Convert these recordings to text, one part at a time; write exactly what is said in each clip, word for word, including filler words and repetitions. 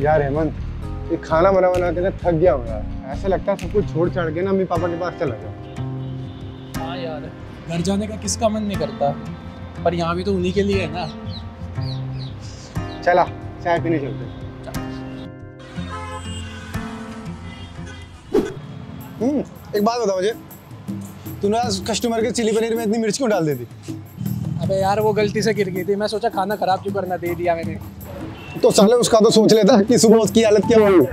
यार हेमंत, ये खाना बना बना के ना थक गया हूँ यार। ऐसा लगता है सब कुछ छोड़ छाड़ के ना मम्मी पापा के पास चला जाओ। हाँ यार, घर जाने का किसका मन नहीं करता, पर यहाँ भी तो उन्हीं के लिए है ना। चला चाय पीने चलते। हम्म एक बात बता मुझे, तूने आज कस्टमर के चिली पनीर में इतनी मिर्च क्यों डाल दी थी? अबे यार वो गलती से गिर गई थी, मैं सोचा खाना खराब क्यों करना, दे दिया मैंने। तो साले उसका तो सोच लेता कि सुबह उसकी हालत क्या होगी।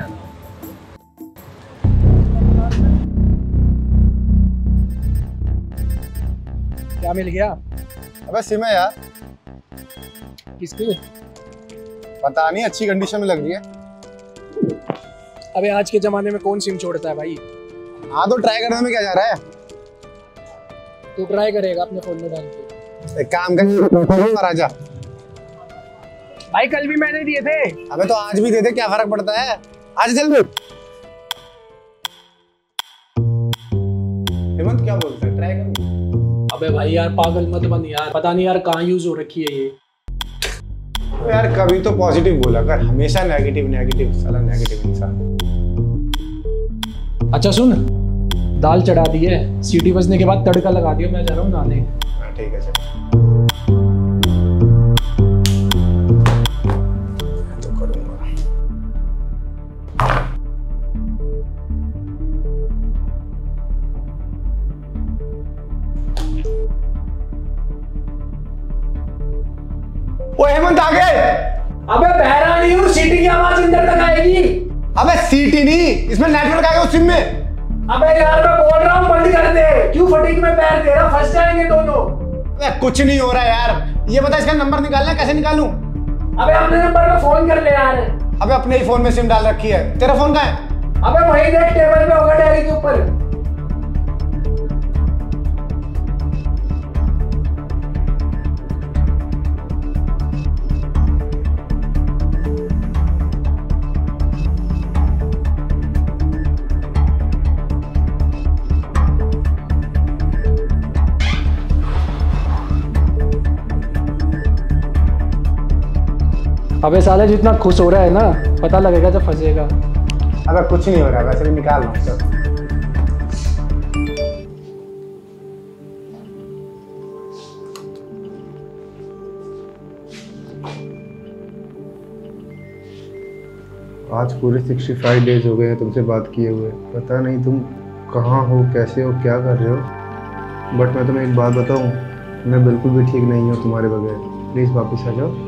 क्या मिल गया? अबे सिम है यार। किसकी? पता नहीं, अच्छी कंडीशन में लग रही है। अबे आज के जमाने में कौन सिम छोड़ता है भाई। हाँ तो ट्राई करने में क्या जा रहा है? तू ट्राई करेगा अपने फोन में डाल के? एक काम कर राजा भाई, कल भी मैंने दिए थे। अबे तो आज भी दे दे, क्या फर्क पड़ता है। आज जल्दी। हेमंत क्या बोलता है, ट्राई कर। अबे भाई यार पागल मत बन यार, पता नहीं यार कहाँ यूज हो रखी है ये। तो यार कभी तो पॉजिटिव बोला कर, हमेशा नेगेटिव नेगेटिव, साला नेगेटिव इंसान। अच्छा सुन, दाल चढ़ा दी है, सीटी बजने के बाद तड़का लगा दियो, मैं जा रहा हूँ नहाने। हाँ ठीक है चल। तो करूँगा। ओ हेमंत आ गए। अबे बहरा नहीं हूँ, सीटी की आवाज अंदर तक आएगी। अबे सीटी नहीं, इसमें नेटवर्क आएगा उस सिम में। अबे यार मैं बोल रहा हूँ बंद कर दे, क्यों फटीक में पैर दे रहा, फंस जाएंगे दोनों। अबे कुछ नहीं हो रहा यार, ये बता इसका नंबर निकालना है, कैसे निकालूं? अबे अपने नंबर पे फोन कर ले यार। अबे अपने ही फोन में सिम डाल रखी है, तेरा फोन कहाँ है? अबे वहीं देख, टेबल पे होगा डायरी के ऊपर। अबे साले जितना खुश हो रहा है ना, पता लगेगा जब फंसेगा। अबे कुछ नहीं हो रहा, वैसे भी निकाल रहा हूँ सब। आज पूरे पैंसठ डेज हो गए हैं तुमसे बात किए हुए। पता नहीं तुम कहाँ हो, कैसे हो, क्या कर रहे हो, बट मैं तुम्हें एक बात बताऊँ, मैं बिल्कुल भी ठीक नहीं हूँ तुम्हारे बगैर। प्लीज़ वापस आ जाओ।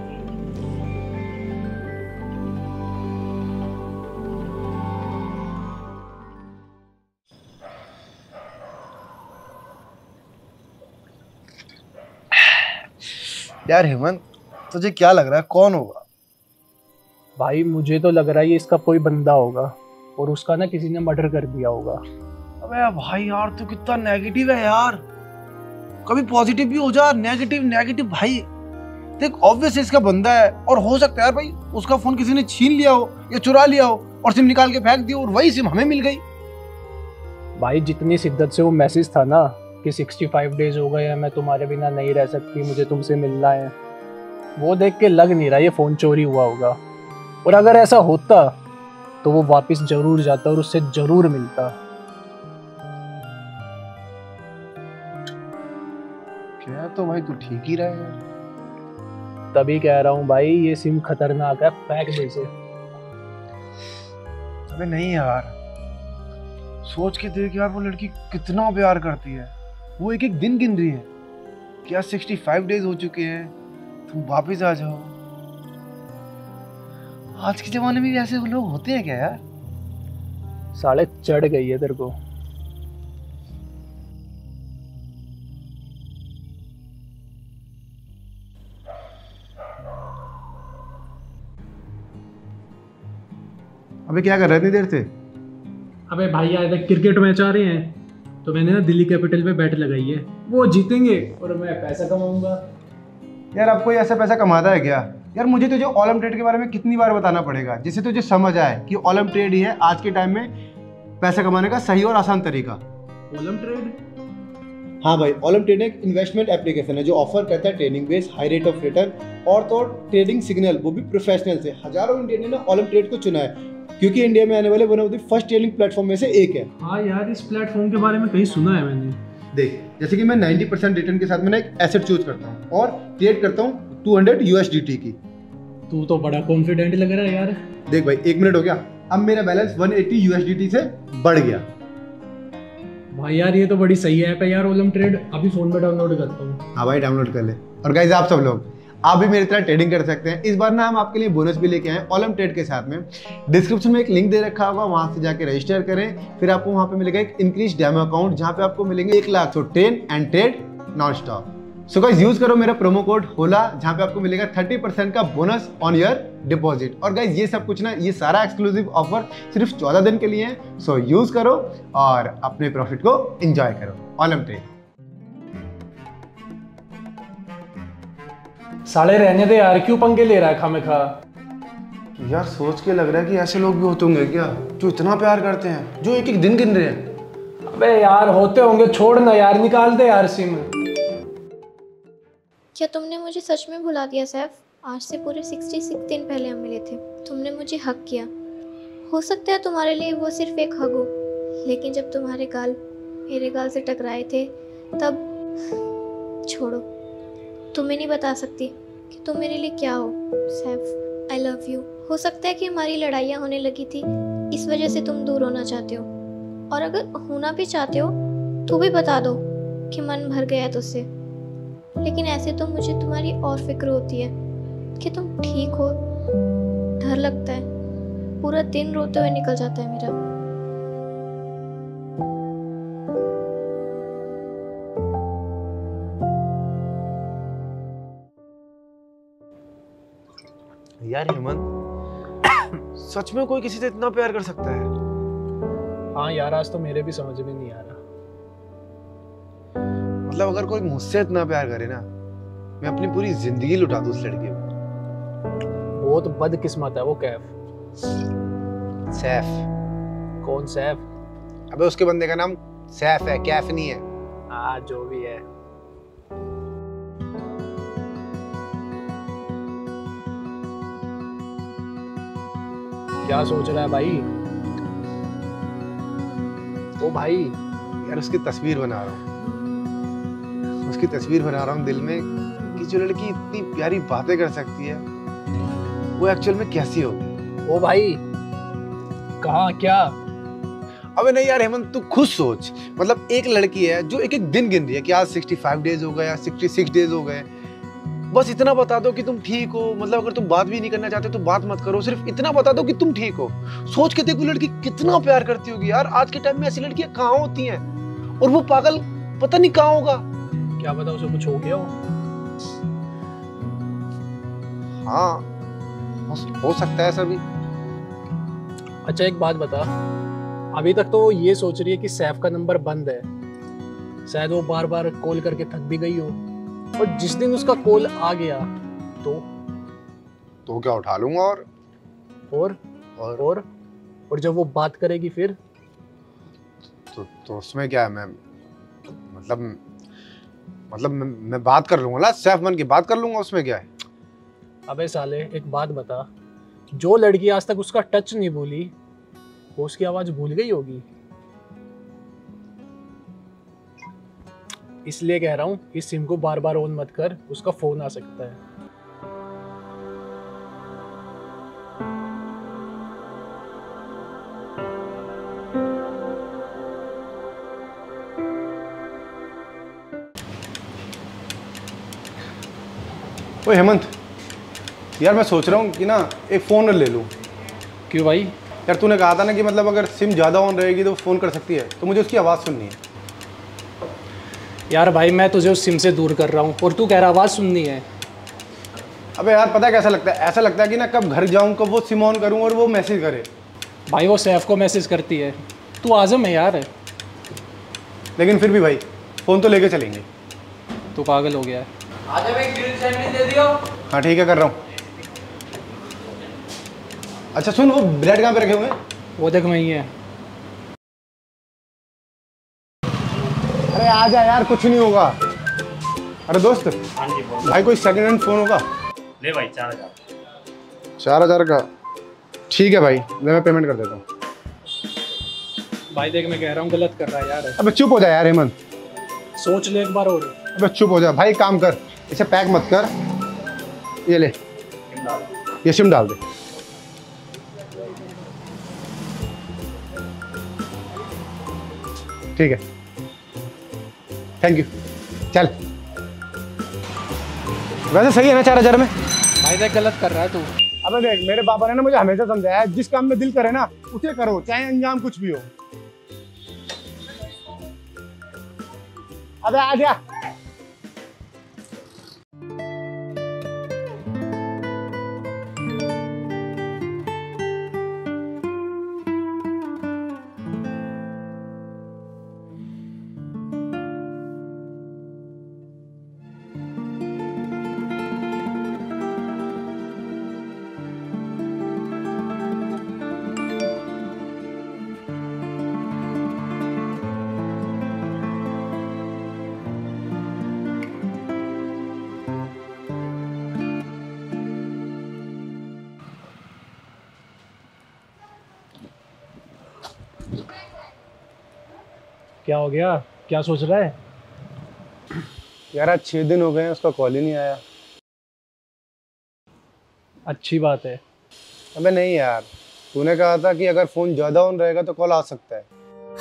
यार हेमंत, तुझे क्या लग रहा है कौन होगा? भाई मुझे तो लग रहा है ये इसका कोई बंदा होगा, और उसका ना किसी ने मर्डर कर दिया होगा। अबे भाई यार तू कितना नेगेटिव है यार, कभी पॉजिटिव भी हो जा। नेगेटिव नेगेटिव भाई देख, ऑब्वियस इसका बंदा है, और हो सकता है यार भाई उसका फोन किसी ने छीन लिया हो या चुरा लिया हो और सिम निकाल के फेंक दी और वही सिम हमें मिल गई। भाई जितनी शिद्दत से वो मैसेज था ना कि पैंसठ डेज हो गए हैं, मैं तुम्हारे बिना नहीं रह सकती, मुझे तुमसे मिलना है, वो देख के लग नहीं रहा ये फोन चोरी हुआ होगा। और अगर ऐसा होता तो वो वापस जरूर जाता और उससे जरूर मिलता। क्या तो भाई तू ठीक ही रहा है। तभी कह रहा हूँ भाई ये सिम खतरनाक है, फेंक दे इसे। अबे नहीं यार, सोच के देख यार, वो लड़की कितना प्यार करती है, वो एक एक दिन गिन रही है। क्या पैंसठ डेज हो चुके हैं, तुम वापस आ जाओ। आज के जमाने में भी ऐसे लोग होते हैं क्या यार? साले चढ़ गई है तेरे को। अबे क्या कर रहे थे देर से? अबे भाई यार क्रिकेट मैच आ रहे हैं, तो मैंने ना दिल्ली कैपिटल पे बैट लगाई है, वो जीतेंगे और मैं पैसा कमाऊंगा। यार अब कोई ऐसा पैसा कमाता है क्या? यार मुझे तुझे ऑलम ट्रेड के बारे में कितनी बार बताना पड़ेगा जिससे तुझे समझ आए कि ऑलम ट्रेड ही है आज के टाइम में पैसा कमाने का सही और आसान तरीका। Olymp Trade? हाँ भाई, ओलम ट्रेड एक इन्वेस्टमेंट एप्लीकेशन है जो ऑफर करता है trading base, high rate of return और तो ट्रेडिंग सिग्नल, वो भी प्रोफेशनल से। हजारों इंडियन ने ना ओलम ट्रेड को चुना है क्योंकि इंडिया में आने वाले one of the first trading platform में से एक है। हाँ यार, इस प्लेटफॉर्म के बारे में कहीं सुना है मैंने। देख, जैसे कि मैं नब्बे परसेंट रिटर्न के साथ मैंने एक एसेट चूज करता हूँ और ट्रेड करता हूँ दो सौ यूएसडीटी की। तू तो बड़ा कॉन्फिडेंट लग रहा है यार। देख भाई, एक मिनट हो गया, अब मेरा बैलेंस एक सौ अस्सी यूएसडीटी से बढ़ गया। भाई यार, ये तो बड़ी सही ऐप है यार ओलम ट्रेड। अभी फोन में डाउनलोड करता हूँ। हाँ भाई, डाउनलोड कर ले। और गाइस, आप सब लोग आप भी मेरी तरह ट्रेडिंग कर सकते हैं। इस बार ना हम आपके लिए बोनस भी लेके आए ओलम ट्रेड के साथ में। डिस्क्रिप्शन में एक लिंक दे रखा होगा, वहां से जाके रजिस्टर करें। फिर आपको वहां पे मिलेगा एक इंक्रीज डेमो अकाउंट, जहां पे आपको मिलेंगे एक लाख सौ train and trade non stop. So guys, use करो मेरा प्रोमो कोड होला, जहां पे आपको मिलेगा तीस परसेंट का बोनस ऑन योर डिपॉजिट। और गाइस, ये सब कुछ ना, ये सारा एक्सक्लूसिव ऑफर सिर्फ चौदह दिन के लिए है। सो यूज करो और अपने प्रॉफिट को एंजॉय करो। Olymp Trade. साले रहने दे यार, क्यों पंगे ले रहा है खामेखा। यार सोच के लग रहा है कि ऐसे लोग भी होते होंगे क्या जो इतना प्यार करते हैं, जो एक एक दिन गिन रहे हैं। अबे यार, होते होंगे, छोड़ ना यार, निकाल दे यार सिम। क्या तुमने मुझे सच में भुला दिया सैफ? आज से पूरे छियासठ दिन पहले हम मिले थे। तुमने मुझे हक किया। हो सकता है तुम्हारे लिए वो सिर्फ एक हग हो, लेकिन जब तुम्हारे गाल मेरे गाल से टकराए थे तब... छोड़ो, तुम्हें नहीं बता सकती कि तुम मेरे लिए क्या हो सैफ। आई लव यू। हो सकता है कि हमारी लड़ाइयाँ होने लगी थी, इस वजह से तुम दूर होना चाहते हो, और अगर होना भी चाहते हो तो भी बता दो कि मन भर गया तुझसे। लेकिन ऐसे तो मुझे तुम्हारी और फिक्र होती है कि तुम ठीक हो। डर लगता है, पूरा दिन रोते हुए निकल जाता है मेरा। यार हेमंत, सच में कोई किसी से इतना प्यार कर सकता है? हाँ यार, आज तो मेरे भी समझ में नहीं आ रहा। मतलब अगर कोई मुझसे इतना प्यार करे ना, मैं अपनी पूरी जिंदगी लुटा दूं उस लड़के को। बहुत बदकिस्मत है वो कैफ। सैफ? कौन सैफ? अबे उसके बंदे का नाम सैफ है, कैफ नहीं है। हाँ, जो भी है। क्या सोच रहा है भाई? ओ भाई, यार उसकी तस्वीर बना रहा हूँ, उसकी तस्वीर बना रहा हूँ दिल में कि जो लड़की इतनी प्यारी बातें कर सकती है वो एक्चुअल में कैसी होगी। ओ भाई, कहाँ क्या? अबे नहीं यार हेमंत, तू खुद सोच। मतलब एक लड़की है जो एक एक दिन गिन रही है कि आज पैंसठ डेज हो गए या छियासठ डेज हो गए। बस इतना बता दो कि तुम ठीक हो। मतलब अगर तुम बात भी नहीं करना चाहते तो बात मत करो, सिर्फ इतना बता दो कि तुम ठीक हो। सोच के देखो लड़की कितना प्यार करती होगी यार। आज के टाइम में ऐसी लड़कियां कहाँ होती हैं, और वो पागल पता नहीं कहाँ होगा। क्या पता उसे कुछ हो गया हो। हाँ, हो सकता है ऐसा भी। अच्छा एक बात बता, अभी तक तो ये सोच रही है कि सैफ का नंबर बंद है। शायद वो बार बार कॉल करके थक भी गई हो, और जिस दिन उसका कॉल आ गया तो तो क्या उठा लूंगा। और और और और, और जब वो बात करेगी फिर तो, तो उसमें क्या है। मैं मतलब मतलब मैं, मैं बात कर लूंगा ना, सैफ बन के बात कर लूंगा, उसमें क्या है। अबे साले, एक बात बता, जो लड़की आज तक उसका टच नहीं भूली वो उसकी आवाज भूल गई होगी। इसलिए कह रहा हूँ इस सिम को बार बार ऑन मत कर, उसका फोन आ सकता है। ओए हेमंत, यार मैं सोच रहा हूँ कि ना एक फ़ोन ले लूँ। क्यों भाई? यार तूने कहा था ना कि मतलब अगर सिम ज़्यादा ऑन रहेगी तो फ़ोन कर सकती है, तो मुझे उसकी आवाज़ सुननी है। यार भाई, मैं तुझे उस सिम से दूर कर रहा हूँ और तू कह रहा आवाज़ सुननी है। अबे यार पता है कैसा लगता है, ऐसा लगता है कि ना कब घर जाऊँ, कब वो सिम ऑन करूँ और वो मैसेज करे। भाई वो सैफ को मैसेज करती है, तू आज़म है यार। लेकिन फिर भी भाई फ़ोन तो लेके चलेंगे। तू पागल हो गया है। आजा भाई, ग्रिल सैंडविच दे दियो। हाँ ठीक है, कर रहा हूँ। अच्छा सुन, वो ब्रेड कहाँ पे रखे हुए हैं? वो देख वहीं है। अरे आ जा यार, कुछ नहीं होगा। अरे दोस्त, हाँ जी बोलो। भाई कोई सेकंड हैंड फोन होगा? ले भाई चार हजार। चार हजार का ठीक है भाई, ले मैं पेमेंट कर देता हूँ। भाई देख मैं कह रहा हूँ गलत कर रहा है यार। अबे चुप हो जा यार हेमंत। सोच ले एक बार और। अबे चुप हो जा भाई, काम कर, इसे पैक मत कर। ये ले, ये सिम डाल दे। ठीक है, थैंक यू। चल, वैसे सही है ना चार हजार में? भाई देख गलत कर रहा है तू। अबे देख, मेरे पापा ने ना मुझे हमेशा समझाया है, जिस काम में दिल करे ना उसे करो, चाहे अंजाम कुछ भी हो। अबे आ जा। क्या हो गया, क्या सोच रहा है? यार आज छह दिन हो गए हैं, उसका कॉल ही नहीं आया। अच्छी बात है। अबे नहीं यार, तूने कहा था कि अगर फोन ज्यादा ऑन रहेगा तो कॉल आ सकता है।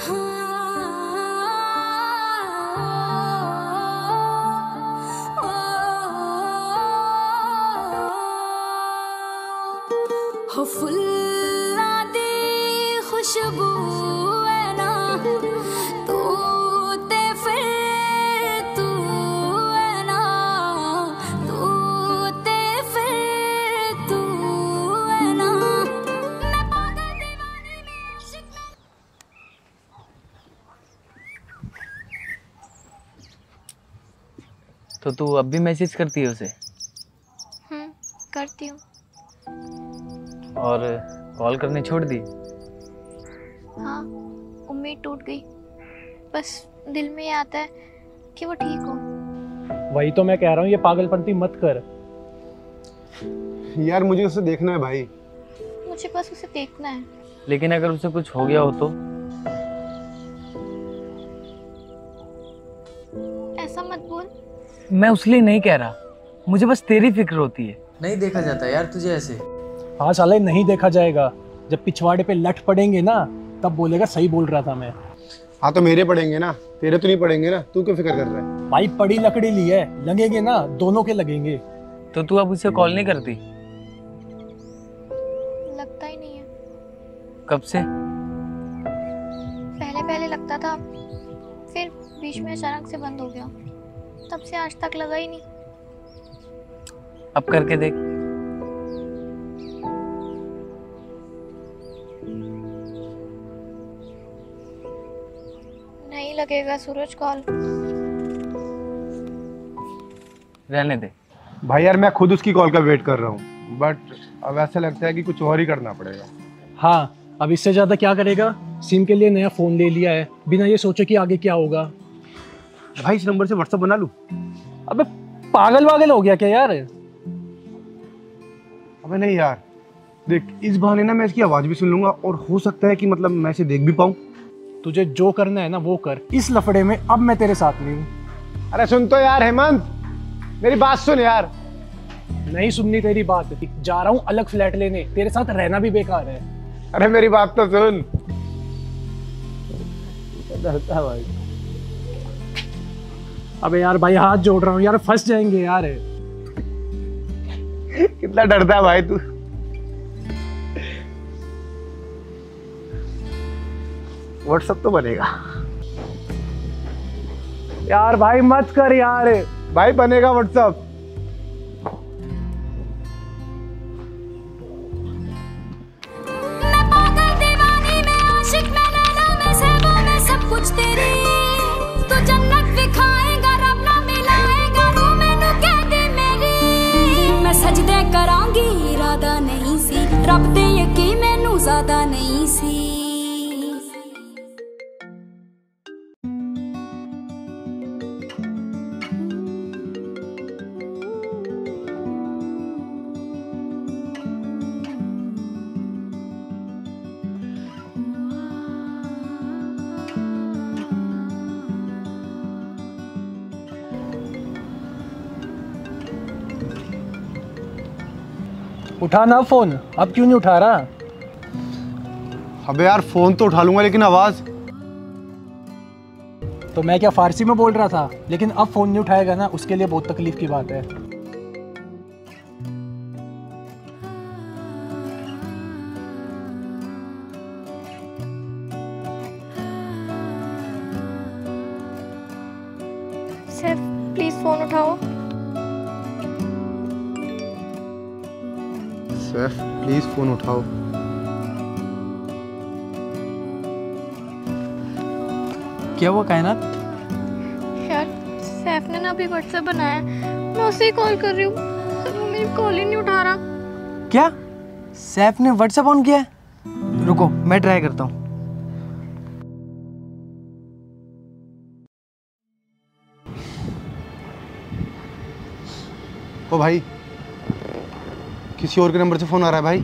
हो फुल्लां दी खुशबू है ना, तू ते फिर तू है ना, तू ते फिर तू है ना, मैं पागल दीवानी में आशिक में। तो तू अब भी मैसेज करती है उसे? हम्म, करती हूँ। और कॉल करने छोड़ दी? हाँ, उम्मीद टूट गई। बस दिल में ये आता है कि वो ठीक हो। वही तो मैं कह रहा हूँ, ये पागलपंती मत कर। यार मुझे उसे देखना है भाई। मुझे बस उसे देखना है। लेकिन अगर उसे कुछ हो गया हो तो? ऐसा मत बोल। मैं उसके लिए नहीं कह रहा, मुझे बस तेरी फिक्र होती है। नहीं देखा जाता यार तुझे ऐसे। हाँ साले, नहीं देखा जाएगा। जब पिछवाड़े पे लठ पड़ेंगे ना, तब बोलेगा सही बोल रहा था मैं। हाँ तो मेरे पड़ेंगे ना, तेरे तो नहीं पड़ेंगे ना, तू क्यों फिक्र कर रहा है? भाई पड़ी लकड़ी ली है, लगेंगे ना, दोनों के लगेंगे। तो तू अब उसे कॉल नहीं करती? लगता ही नहीं है। कब से? पहले पहले लगता था, फिर बीच में अचानक से बंद हो गया। तब से आज तक लगा ही नहीं। अब करके देख। नहीं लगेगा सूरज कॉल। रहने दे भाई यार मैं खुद उसकी कॉल का वेट कर रहा हूँ, बट अब ऐसा लगता है कि कुछ और ही करना पड़ेगा। हाँ, अब इससे ज्यादा क्या करेगा? सिम के लिए नया फोन ले लिया है, बिना ये सोचे कि आगे क्या होगा। भाई इस नंबर से व्हाट्सएप बना लूं? अबे पागल वागल हो गया क्या यार? अबे नहीं यार, देख इस बहाने ना मैं इसकी आवाज भी सुन लूंगा और हो सकता है कि मतलब मैं इसे देख भी पाऊं। तुझे जो करना है ना वो कर, इस लफड़े में अब मैं तेरे साथ नहीं हूँ। अरे सुन तो यार हेमंत, मेरी बात सुन यार। नहीं सुननी तेरी बात, जा रहा हूँ अलग फ्लैट लेने, तेरे साथ रहना भी बेकार है। अरे मेरी बात तो सुन। डरता भाई। अबे यार भाई हाथ जोड़ रहा हूँ यार, फंस जाएंगे यार। कितना डरता है भाई तू। व्हाट्सएप तो बनेगा यार भाई मत कर यार। भाई, बनेगा व्हाट्सएप। मैं पागल दीवानी में आशिक में लैला में सहबों में सब कुछ तेरी, तू जन्नत दिखाएगा रब ना मिलाएगा रू मैनू कह दे मेरी, मैं सजदे करांगी इरादा नहीं सी, रब दे यकीन मैनू ज्यादा नहीं सी। उठा ना फोन, अब क्यों नहीं उठा रहा? अबे यार फोन तो उठा लूंगा लेकिन आवाज। तो मैं क्या फारसी में बोल रहा था, लेकिन अब फोन नहीं उठाएगा ना, उसके लिए बहुत तकलीफ की बात है। सैफ प्लीज फोन उठाओ। सैफ प्लीज फोन उठाओ। क्या हुआ कायनात? यार सैफ ने ना अभी व्हाट्सएप बनाया, मैं उसे ही कॉल कर रही हूँ, वो मेरी कॉल ही नहीं उठा रहा। क्या सैफ ने व्हाट्सएप ऑन किया है? रुको मैं ट्राई करता हूँ। ओ भाई, किसी और के नंबर से फोन आ रहा है भाई।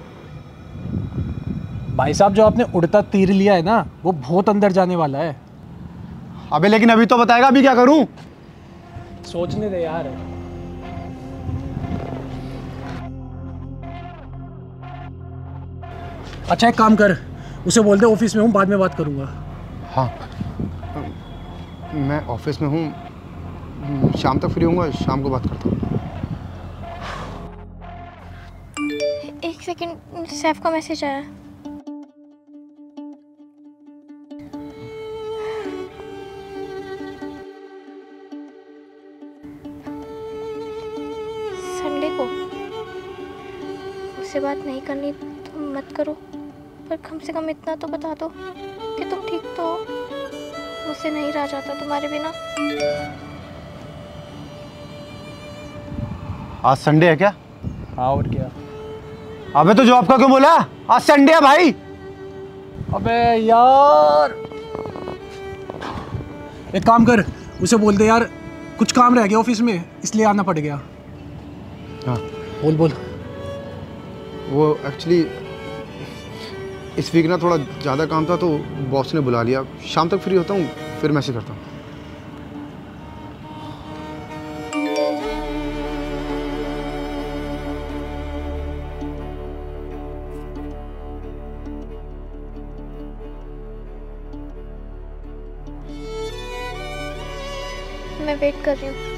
भाई साहब, जो आपने उड़ता तीर लिया है ना, वो बहुत अंदर जाने वाला है। अबे लेकिन अभी तो बताएगा, अभी क्या करूं? सोचने दे यार। अच्छा एक काम कर, उसे बोल दे ऑफिस में हूँ, बाद में बात करूंगा। हाँ मैं ऑफिस में हूँ, शाम तक फ्री होऊंगा, शाम को बात करता हूँ। एक सेकंड, सैफ का मैसेज आया। संडे को मुझसे बात नहीं करनी तो मत करो, पर कम से कम इतना तो बता दो कि तुम ठीक तो हो। मुझसे नहीं रहा जाता तुम्हारे बिना। आज संडे है क्या? हाँ और क्या। अबे तो जॉब का क्यों बोला? आज संडे है भाई। अबे यार, एक काम कर, उसे बोल दे यार कुछ काम रह गया ऑफिस में, इसलिए आना पड़ गया। हाँ बोल बोल। वो एक्चुअली इस वीक ना थोड़ा ज़्यादा काम था तो बॉस ने बुला लिया। शाम तक फ्री होता हूँ, फिर मैसेज करता हूँ। मैं वेट कर रही हूँ।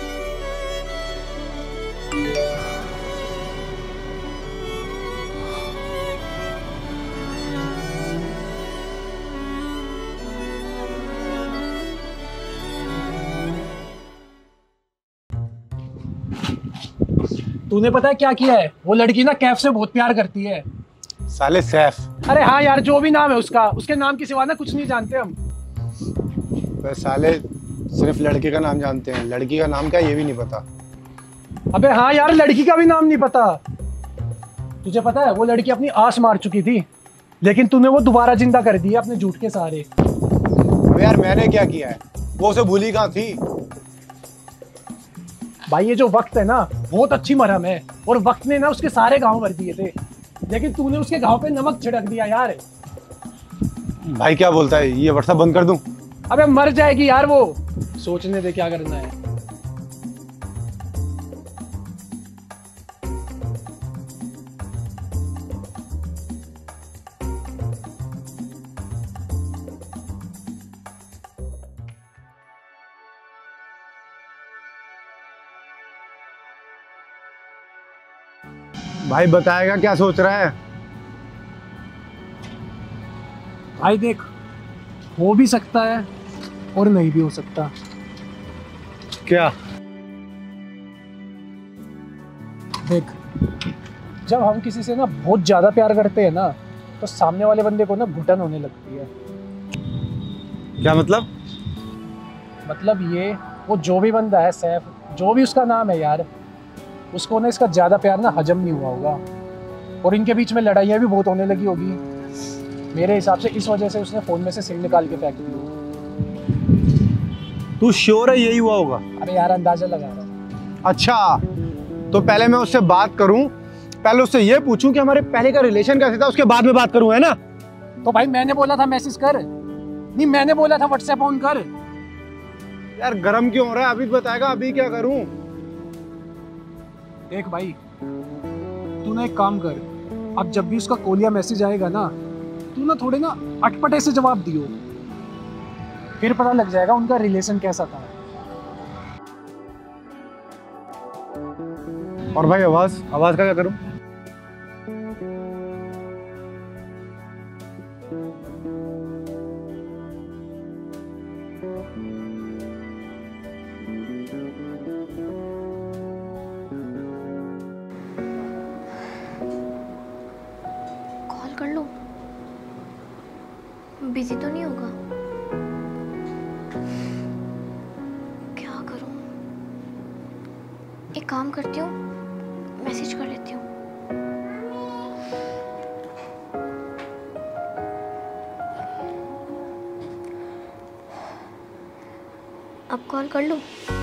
तूने पता है क्या किया है? वो लड़की ना कैफ से बहुत प्यार करती है। साले सैफ। अरे हाँ यार, जो भी नाम है उसका, उसके नाम के सिवा ना कुछ नहीं जानते हम। बस साले सिर्फ लड़के का नाम जानते हैं, लड़की का नाम क्या ये भी नहीं पता। अबे हाँ यार, लड़की का भी नाम नहीं पता। तुझे पता है वो लड़की अपनी आस मार चुकी थी, लेकिन तूने वो दोबारा जिंदा कर दी अपने झूठ के सहारे। अबे यार मैंने क्या किया है? वो उसे भूली कहाँ थी? भाई ये जो वक्त है ना, बहुत अच्छी मरहम है, और वक्त ने ना उसके सारे घाव भर दिए थे, लेकिन तूने उसके घाव पे नमक छिड़क दिया यार। भाई क्या बोलता है? ये व्हाट्सएप बंद कर दूं? अबे मर जाएगी यार वो, सोचने दे क्या करना है। भाई बताएगा क्या सोच रहा है? भाई देख, हो भी सकता है और नहीं भी हो सकता। क्या? देख, जब हम किसी से ना बहुत ज्यादा प्यार करते हैं ना, तो सामने वाले बंदे को ना घुटन होने लगती है। क्या मतलब? मतलब ये, वो जो भी बंदा है, सैफ, जो भी उसका नाम है यार, उसको ना इसका ज्यादा प्यार ना हजम नहीं हुआ होगा, और इनके बीच में लड़ाइयाँ भी बहुत होने लगी होगी। मेरे हिसाब से इस वजह से उसने फोन में से सिम निकाल के फेंक दी। तू श्योर है यही हुआ होगा? अरे यार अंदाजा लगा रहा हूँ। अच्छा, तो पहले मैं उससे बात करूं, पहले उससे ये पूछूं कि हमारे पहले का रिलेशन कैसे था, उसके बाद में बात करूं, है ना? तो भाई मैंने बोला था मैसेज कर, नहीं मैंने बोला था व्हाट्सएप ऑन कर। यार गरम क्यों हो रहा है? अभी बताएगा, अभी क्या करूं? देख भाई, तू ना एक काम कर, अब जब भी उसका कॉल या मैसेज आएगा ना, तू ना थोड़े ना अटपटे से जवाब दियो, फिर पता लग जाएगा उनका रिलेशन कैसा था। और भाई आवाज आवाज का क्या करूं? कॉल कर लो, बिजी तो नहीं होगा? क्या करूं? एक काम करती हूँ, मैसेज कर लेती हूँ। अब कॉल कर लूं?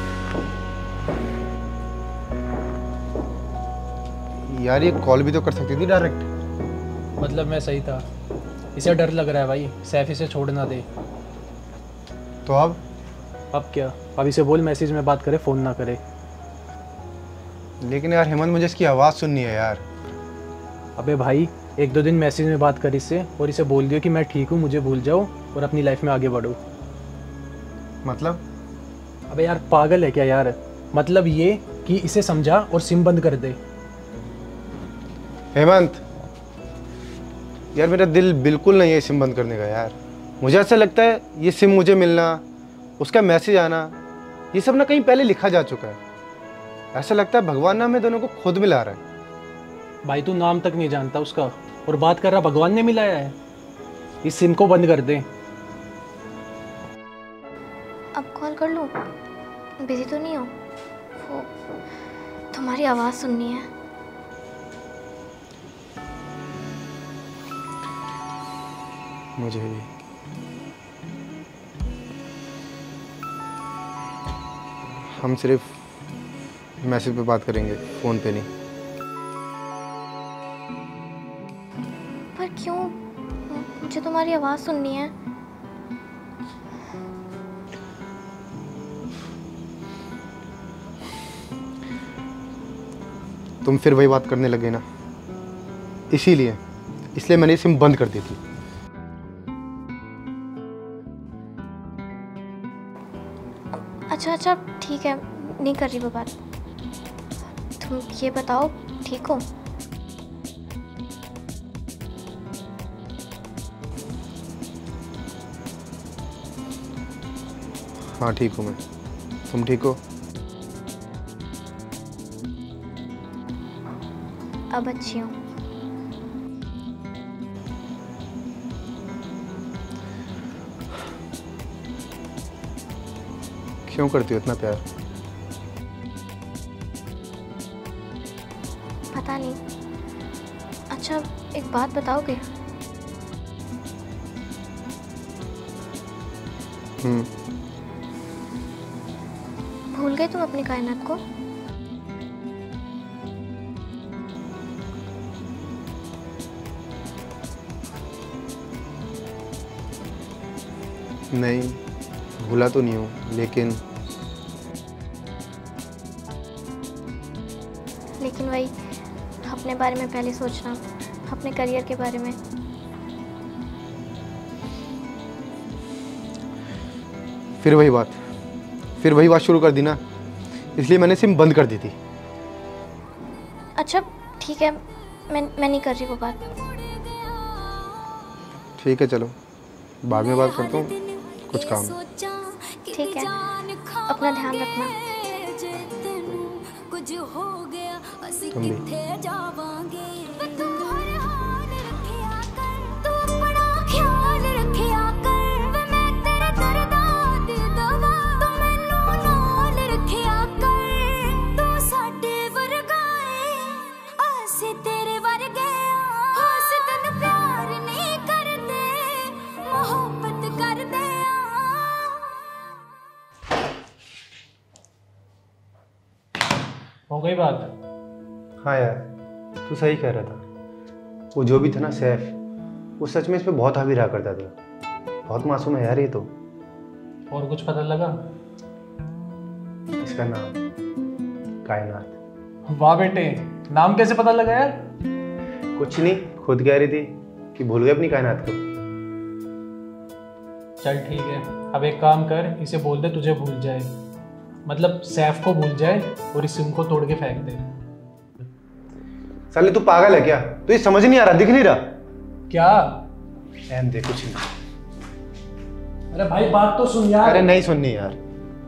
यार ये कॉल भी तो कर सकती थी डायरेक्ट। मतलब मैं सही था, इसे डर लग रहा है भाई, सैफ इसे छोड़ ना दे। तो अब अब क्या, अब इसे बोल मैसेज में बात करे, फ़ोन ना करे। लेकिन यार हेमंत, मुझे इसकी आवाज़ सुननी है यार। अबे भाई, एक दो दिन मैसेज में बात कर इससे, और इसे बोल दियो कि मैं ठीक हूँ, मुझे भूल जाओ और अपनी लाइफ में आगे बढ़ो। मतलब? अबे यार पागल है क्या यार? मतलब ये कि इसे समझा और सिम बंद कर दे। हेमंत यार, मेरा दिल बिल्कुल नहीं है सिम बंद करने का यार। मुझे ऐसा लगता है ये सिम मुझे मिलना, उसका मैसेज आना, ये सब ना कहीं पहले लिखा जा चुका है। ऐसा लगता है भगवान ना हमें दोनों को खुद मिला रहा है। भाई तू नाम तक नहीं जानता उसका और बात कर रहा भगवान ने मिलाया है। इस सिम को बंद कर दे। अब कॉल कर लूं? बिजी तो नहीं हो? वो तुम्हारी आवाज़ सुननी है। मुझे भी। हम सिर्फ मैसेज पे बात करेंगे, फ़ोन पे नहीं। पर क्यों? मुझे तुम्हारी आवाज़ सुननी है। तुम फिर वही बात करने लगे ना, इसीलिए इसलिए मैंने सिम बंद कर दी थी। अच्छा अच्छा ठीक है, नहीं कर रही वो बात। तुम ये बताओ, ठीक हो? हाँ ठीक हूँ मैं, तुम ठीक हो? अब अच्छी हूँ। क्यों करती हो इतना प्यार? पता नहीं। अच्छा एक बात बताओगे? हम्म। भूल गए तुम अपनी कायनात को? नहीं, भूला तो नहीं हूँ, लेकिन लेकिन वही अपने बारे में पहले सोचना, अपने करियर के बारे में। फिर वही बात फिर वही बात शुरू कर दी ना, इसलिए मैंने सिम बंद कर दी थी। अच्छा ठीक है, मैं मैं नहीं कर रही वो बात। ठीक है चलो, बाद में बात करता हूँ, कुछ काम है। ठीक है, अपना ध्यान रखना। तुम भी। हो गई बात? हाँ यार, तू सही कह रहा था। वो जो भी था ना सैफ, वो सच में इस पे बहुत हावी रहा करता था। बहुत मासूम है यार ये तो। और कुछ पता लगा? इसका नाम कायनात। वाह बेटे, नाम कैसे पता लगा यार? कुछ नहीं, खुद कह रही थी कि भूल गए अपनी कायनात को। चल ठीक है, अब एक काम कर, इसे बोल दे तुझे भूल जाए, मतलब सैफ को भूल जाए और इस सिम को तोड़ के फेंक दे। साले तू पागल है क्या? तू ये समझ नहीं आ रहा, दिख नहीं रहा क्या? एम दे कुछ नहीं। अरे भाई बात तो सुन यार। अरे नहीं सुननी यार।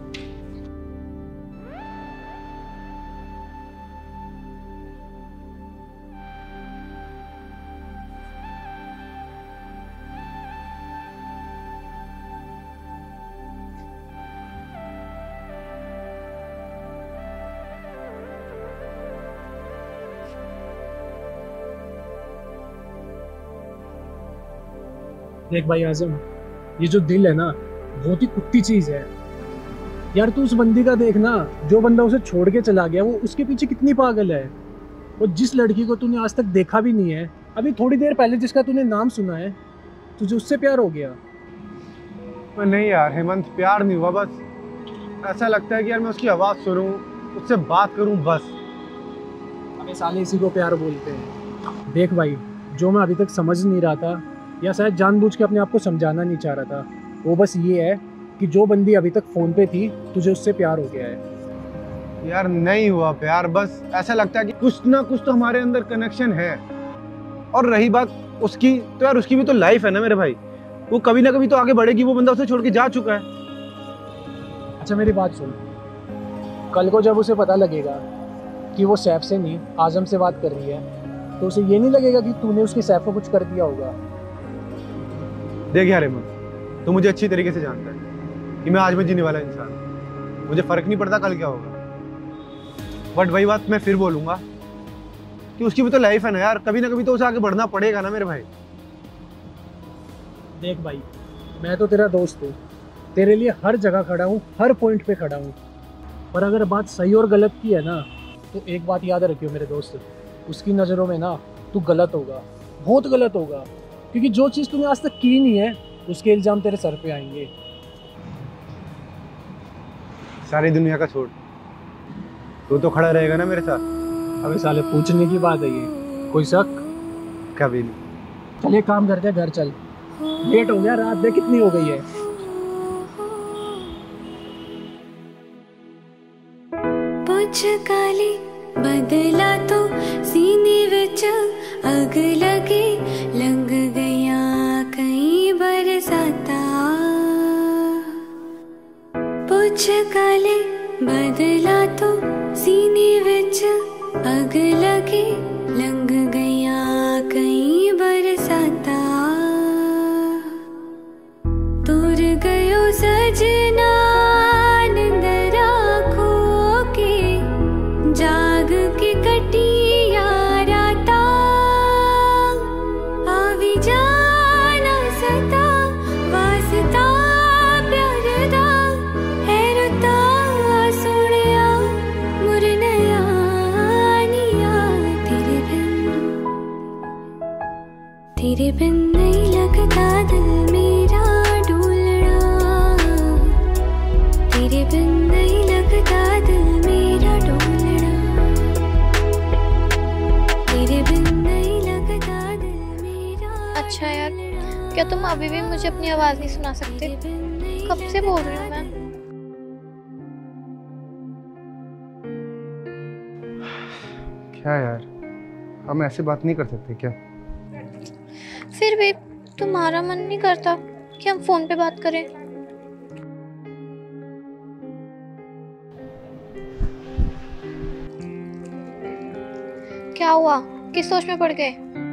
देख भाई आजम, ये जो दिल है ना बहुत ही कुत्ती चीज है यार। तू उस बंदी का देख ना, जो बंदा उसे छोड़ के चला गया वो उसके पीछे कितनी पागल है। और जिस लड़की को तूने आज तक देखा भी नहीं है, अभी थोड़ी देर पहले जिसका तूने नाम सुना है, तुझे उससे प्यार हो गया। नहीं यार हेमंत, प्यार नहीं हुआ, बस ऐसा लगता है कि यार मैं उसकी आवाज़ सुनूं, उससे बात करूं बस। अबे साले इसी को प्यार बोलते हैं। देख भाई, जो मैं अभी तक समझ नहीं रहा था या शायद जानबूझ के अपने आप को समझाना नहीं चाह रहा था, वो बस ये है कि जो बंदी अभी तक फ़ोन पे थी तुझे उससे प्यार हो गया है। यार नहीं हुआ प्यार, बस ऐसा लगता है कि कुछ ना कुछ तो हमारे अंदर कनेक्शन है। और रही बात उसकी, तो यार उसकी भी तो लाइफ है ना मेरे भाई, वो कभी ना कभी तो आगे बढ़ेगी। वो बंदा उसे छोड़ के जा चुका है। अच्छा मेरी बात सुन, कल को जब उसे पता लगेगा कि वो सैफ से नहीं आजम से बात कर रही है, तो उसे ये नहीं लगेगा कि तूने उसके सैफ को कुछ कर दिया होगा? देख यार हेमंत, तू मुझे अच्छी तरीके से जानता है कि मैं आज में जीने वाला इंसान हूं। मुझे फर्क नहीं पड़ता कल क्या होगा, बट वही बात मैं फिर बोलूंगा कि उसकी भी तो लाइफ है ना यार, कभी ना कभी तो उसे आगे बढ़ना पड़ेगा ना मेरे भाई। देख भाई, मैं तो तेरा दोस्त हूँ, तेरे लिए हर जगह खड़ा हूँ, हर पॉइंट पे खड़ा हूँ, पर अगर बात सही और गलत की है ना, तो एक बात याद रखियो मेरे दोस्त, उसकी नज़रों में ना तू गलत होगा, बहुत गलत होगा, क्योंकि जो चीज़ तूने आज तक की नहीं है उसके इल्ज़ाम तेरे सर पे आएंगे। सारी दुनिया का छोड़, तू तो खड़ा रहेगा ना मेरे साथ? अबे साले पूछने की बात है ये, कोई शक? कभी नहीं। चल एक काम करते हैं, घर चल, लेट हो गया, रात देख कितनी हो गई है। पुछ काली बदला तो सीने विच अग लगे, लंघ गया कई बरसाता। पुछ काले बदला तो सीने विच अग लगे, लंघ गया कई बरसाता। तुर गयो सजना निंदरा खो के, जाग के कटिया राता। आवी जाना सता वास्ता प्यार दा, है रुता सुनिया मुरनया निया। तेरे बिन तेरे बिन नहीं लगता दिल मेरा डोलना, तेरे बिन नहीं लगता दिल मेरा डोलना, तेरे बिन नहीं लगता दिल मेरा। अच्छा यार, क्या तुम अभी भी मुझे अपनी आवाज़ नहीं सुना सकते? कब से बोल रही हूँ मैं। क्या यार, हम ऐसे बात नहीं कर सकते क्या? फिर भी तुम्हारा मन नहीं करता कि हम फोन पे बात करें? क्या हुआ, किस सोच में पड़ गए?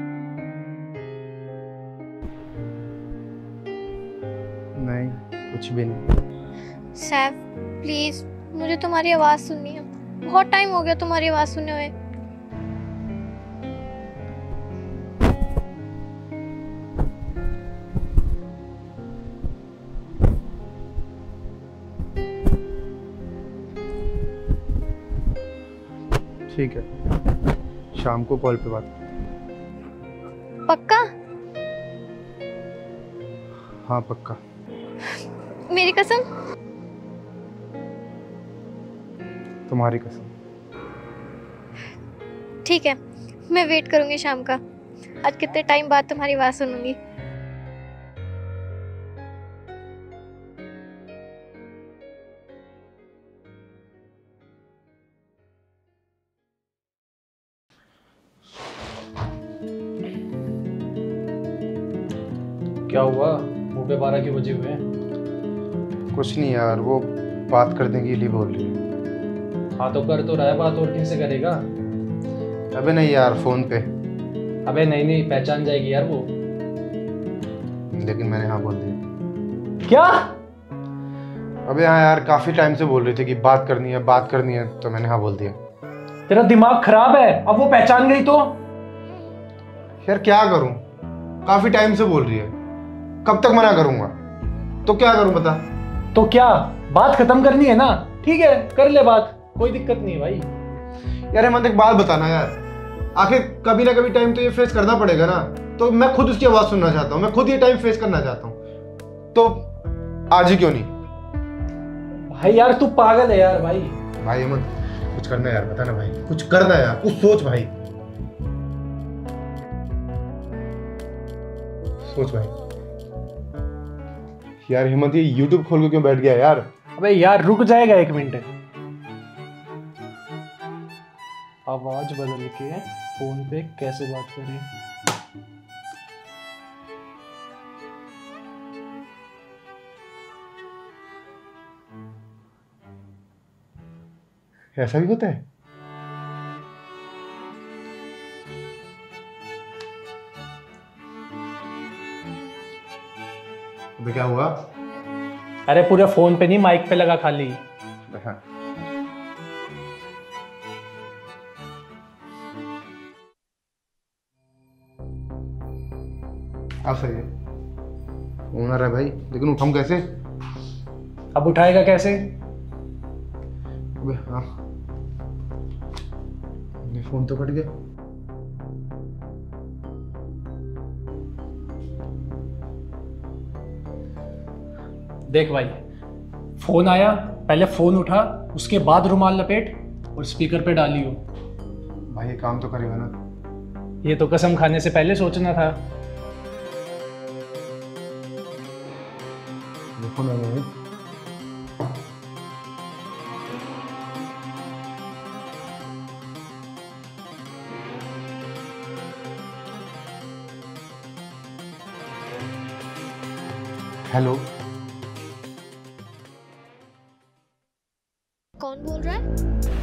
नहीं, कुछ भी नहीं। सैफ प्लीज, मुझे तुम्हारी आवाज़ सुननी है, बहुत टाइम हो गया तुम्हारी आवाज़ सुने हुए। ठीक है, शाम को कॉल पे बात। पक्का? हाँ पक्का। मेरी कसम? तुम्हारी कसम। ठीक है, मैं वेट करूंगी शाम का। आज कितने टाइम बाद तुम्हारी आवाज़ सुनूंगी। क्या हुआ, मुँह पे बारह क्यों बजे हुए हैं? कुछ नहीं यार, वो बात करने के लिए बोल रही है। हाँ तो कर तो रहा है बात, और किनसे करेगा? अबे नहीं यार, फोन पे। अबे नहीं नहीं, पहचान जाएगी यार वो। लेकिन मैंने हाँ बोल दिया। क्या? अबे हाँ यार, काफी टाइम से बोल रही थी कि बात करनी है बात करनी है, तो मैंने हाँ बोल दिया। तेरा दिमाग खराब है? अब वो पहचान गई तो? यार क्या करूं, काफी टाइम से बोल रही है, कब तक मना करूंगा? तो क्या करूं बता? तो क्या बात खत्म करनी है ना? ठीक है कर ले बात, कोई दिक्कत नहीं है भाई। यार हेमंत एक बात बताना यार, आखिर कभी ना कभी टाइम तो ये फेस करना पड़ेगा ना। तो मैं खुद उसकी आवाज सुनना चाहता हूँ, मैं खुद ये टाइम फेस करना चाहता हूँ, तो आज ही क्यों नहीं? भाई यार तू पागल है यार भाई। भाई हेमंत कुछ करना यार, बता ना भाई, कुछ करना यार, कुछ सोच भाई, सोच भाई। यार हेमंत ये यूट्यूब खोल के क्यों बैठ गया यार? अबे यार रुक जाएगा एक मिनट। आवाज बदल के फोन पे कैसे बात करें? ऐसा भी होता है? अबे क्या हुआ? अरे पूरे फोन पे नहीं, माइक पे लगा खाली। हाँ। अब सही है, फोन आ रहा है भाई, लेकिन उठाऊं कैसे? अब उठाएगा कैसे? अबे हाँ, ये फोन तो कट गया। देख भाई, फोन आया, पहले फोन उठा, उसके बाद रुमाल लपेट और स्पीकर पे डालियो। भाई ये काम तो करेगा ना? ये तो कसम खाने से पहले सोचना था। देखो ना भाई, हेलो। कौन बोल रहा है?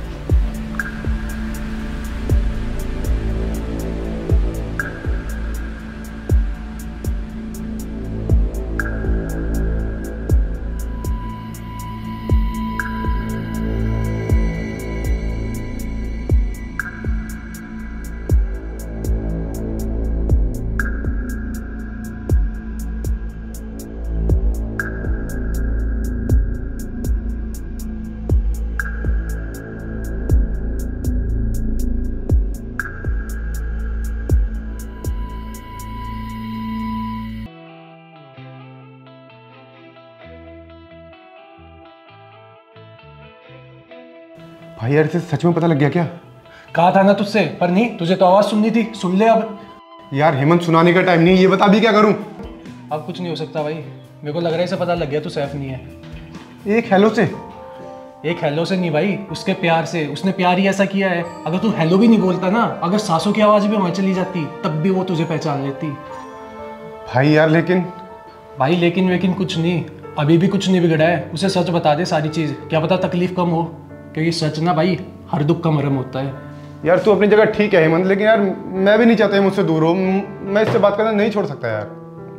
भाई यार इसे सच में पता लग गया क्या? कहा था ना तुझसे, पर नहीं, तुझे तो आवाज सुननी थी, सुन ले अब। यार हेमंत सुनाने का टाइम नहीं, ये बता अभी क्या करूं? अब कुछ नहीं हो सकता भाई, मेरे को लग रहा है इसे पता लग गया तू सैफ नहीं है। एक हेलो से? एक हेलो से नहीं भाई, उसके प्यार से। उसने प्यार ही ऐसा किया है, अगर तू हेलो भी नहीं बोलता ना, अगर सांसों की आवाज भी वहां चली जाती, तब भी वो तुझे पहचान लेती। भाई यार लेकिन भाई लेकिन वेकिन कुछ नहीं, अभी भी कुछ नहीं बिगड़ा है। उसे सच बता दे सारी चीज़, क्या पता तकलीफ कम हो, क्योंकि सच ना भाई हर दुख का मरहम होता है। यार तू अपनी जगह ठीक है हेमंत, लेकिन यार मैं भी नहीं चाहता है मुझसे दूर हो, मैं इससे बात करना नहीं छोड़ सकता यार।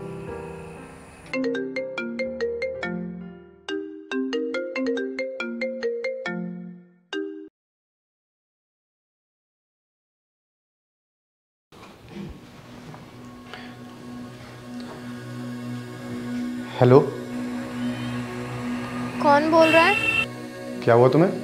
हेलो। कौन बोल रहा है? क्या हुआ तुम्हें?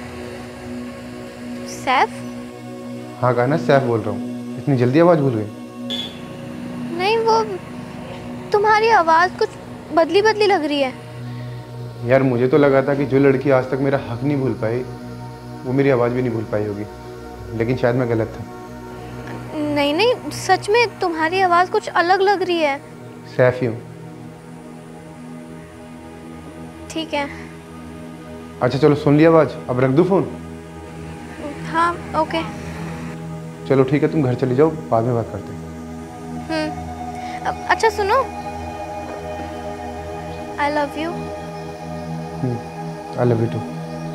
सैफ? हाँ कहा ना, सैफ बोल रहा हूँ। इतनी जल्दी आवाज़ भूल गई? नहीं, वो तुम्हारी आवाज़ कुछ बदली बदली लग रही है। यार मुझे तो लगा था कि जो लड़की आज तक मेरा हक नहीं भूल पाई, वो मेरी आवाज़ भी नहीं भूल पाई होगी, लेकिन शायद मैं गलत था। नहीं नहीं, सच में तुम्हारी आवाज़ कुछ अलग लग रही है। सैफ ही हूँ। ठीक है। अच्छा चलो, सुन लिया आवाज़, अब रख दूँ फ़ोन? हाँ ओके। चलो ठीक है, तुम घर चली जाओ, बाद में बात करते हैं। हम्म अच्छा सुनो, I love you. I love you too.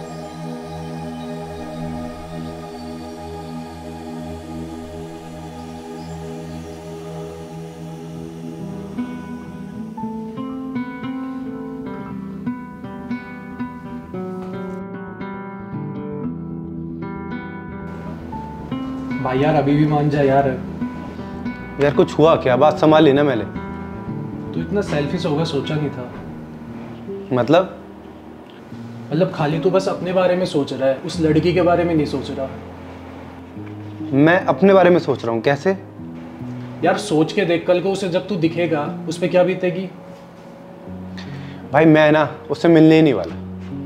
भाई यार अभी भी मान जा यार। यार कुछ हुआ क्या? बात संभाल ली ना मैंने। तू इतना सेल्फिश होगा सोचा नहीं था। मतलब मतलब खाली तू बस अपने बारे में सोच रहा है, उस लड़की के बारे में नहीं सोच रहा। मैं अपने बारे में सोच रहा हूँ? कैसे? यार सोच के देख, कल को उसे जब तू दिखेगा उस पे क्या बीतेगी। भाई मैं ना उससे मिलने ही नहीं वाला।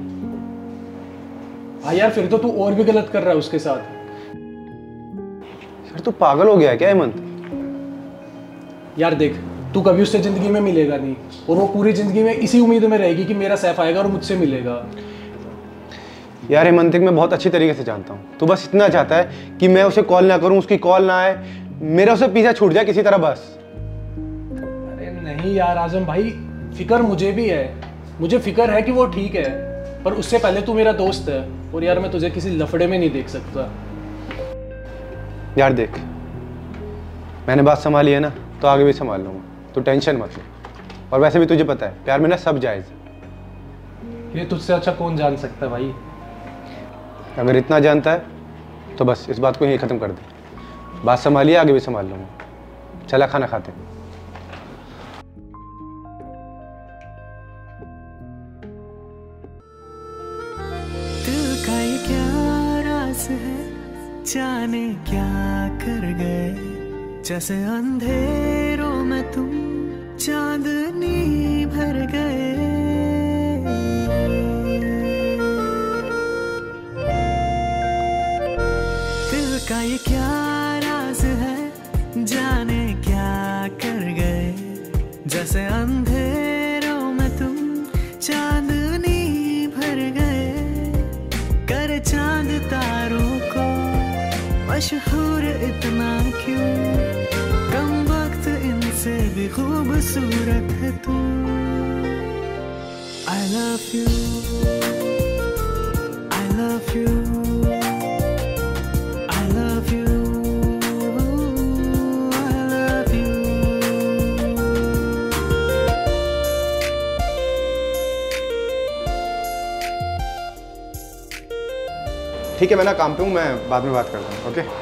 हाँ यार फिर तो तू और भी गलत कर रहा है उसके साथ। यार तू पागल हो गया क्या हेमंत? यार देख, तू कभी उससे जिंदगी में मिलेगा नहीं, और वो पूरी जिंदगी में इसी उम्मीद में रहेगी कि मेरा सैफ आएगा और मुझसे मिलेगा। यार हेमंत, मैं बहुत अच्छी तरीके से जानता हूँ, तू बस इतना चाहता है कि मैं उसे कॉल ना करूँ, उसकी कॉल ना आए, मेरा उसे पीछा छूट जाए किसी तरह बस। अरे नहीं यार आजम भाई, फिक्र मुझे भी है। मुझे फिक्र है कि वो ठीक है, पर उससे पहले तू मेरा दोस्त है, और यार मैं तुझे किसी लफड़े में नहीं देख सकता। यार देख, मैंने बात संभाली है ना, तो आगे भी संभाल लूँगा, तो टेंशन मत ले। और वैसे भी तुझे पता है, प्यार में ना सब जायज़ है। ये तुझसे अच्छा कौन जान सकता है भाई। अगर इतना जानता है तो बस इस बात को यहीं ख़त्म कर दे। बात संभालिए, आगे भी संभाल लूँगा। चला खाना खाते हैं। दिल का ये क्या राज है, जाने क्या कर गए, जैसे अंधेरों में तुम चांदनी भर गए। दिल का ये क्या राज है, जाने क्या कर गए, जैसे अंधेरों में तुम चांदनी भर गए। कर चांद तारों को मशहूर इतना क्यों, कम वक्त इनसे भी खूबसूरत है तू। I love you, I love you, I love you, I love you। ठीक है, मैं ना काम पे हूँ, मैं बाद में बात करता हूँ। ओके?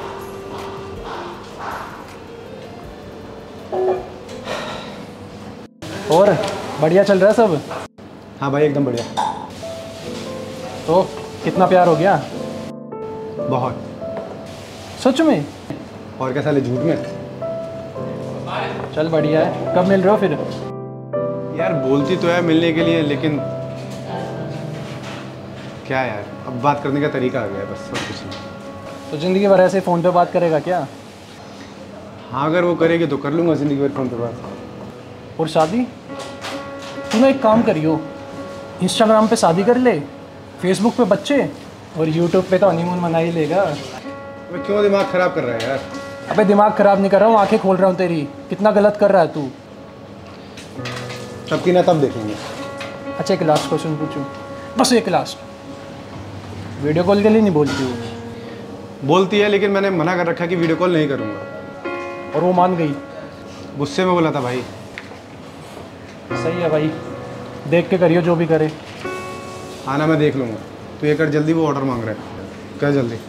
और बढ़िया चल रहा है सब? हाँ भाई एकदम बढ़िया। तो कितना प्यार हो गया? बहुत। सच में? और क्या साले झूठ में? चल बढ़िया है। कब मिल रहे हो फिर? यार बोलती तो है मिलने के लिए, लेकिन क्या यार, अब बात करने का तरीका आ गया है, बस सब कुछ नहीं। तो ज़िंदगी भर ऐसे फ़ोन पे बात करेगा क्या? हाँ अगर वो करेगी तो कर लूँगा ज़िंदगी भर फ़ोन पे बात। और शादी? तू ना एक काम करियो, इंस्टाग्राम पे शादी कर ले, फेसबुक पे बच्चे, और यूट्यूब पे तो हनीमून मना ही लेगा। अबे क्यों दिमाग ख़राब कर रहा है यार? अबे दिमाग ख़राब नहीं कर रहा हूँ, आंखें खोल रहा हूँ तेरी। कितना गलत कर रहा है तू। तब की ना तब देखेंगे। अच्छा एक लास्ट क्वेश्चन पूछूं, बस एक लास्ट। वीडियो कॉल के लिए नहीं बोलती हूँ। बोलती है, लेकिन मैंने मना कर रखा है कि वीडियो कॉल नहीं करूँगा। और वो मान गई? गुस्से में बोला था भाई। सही है भाई, देख के करियो जो भी करे। हाँ ना, मैं देख लूँगा। तो ये कर जल्दी, वो ऑर्डर मांग रहा है, कर जल्दी।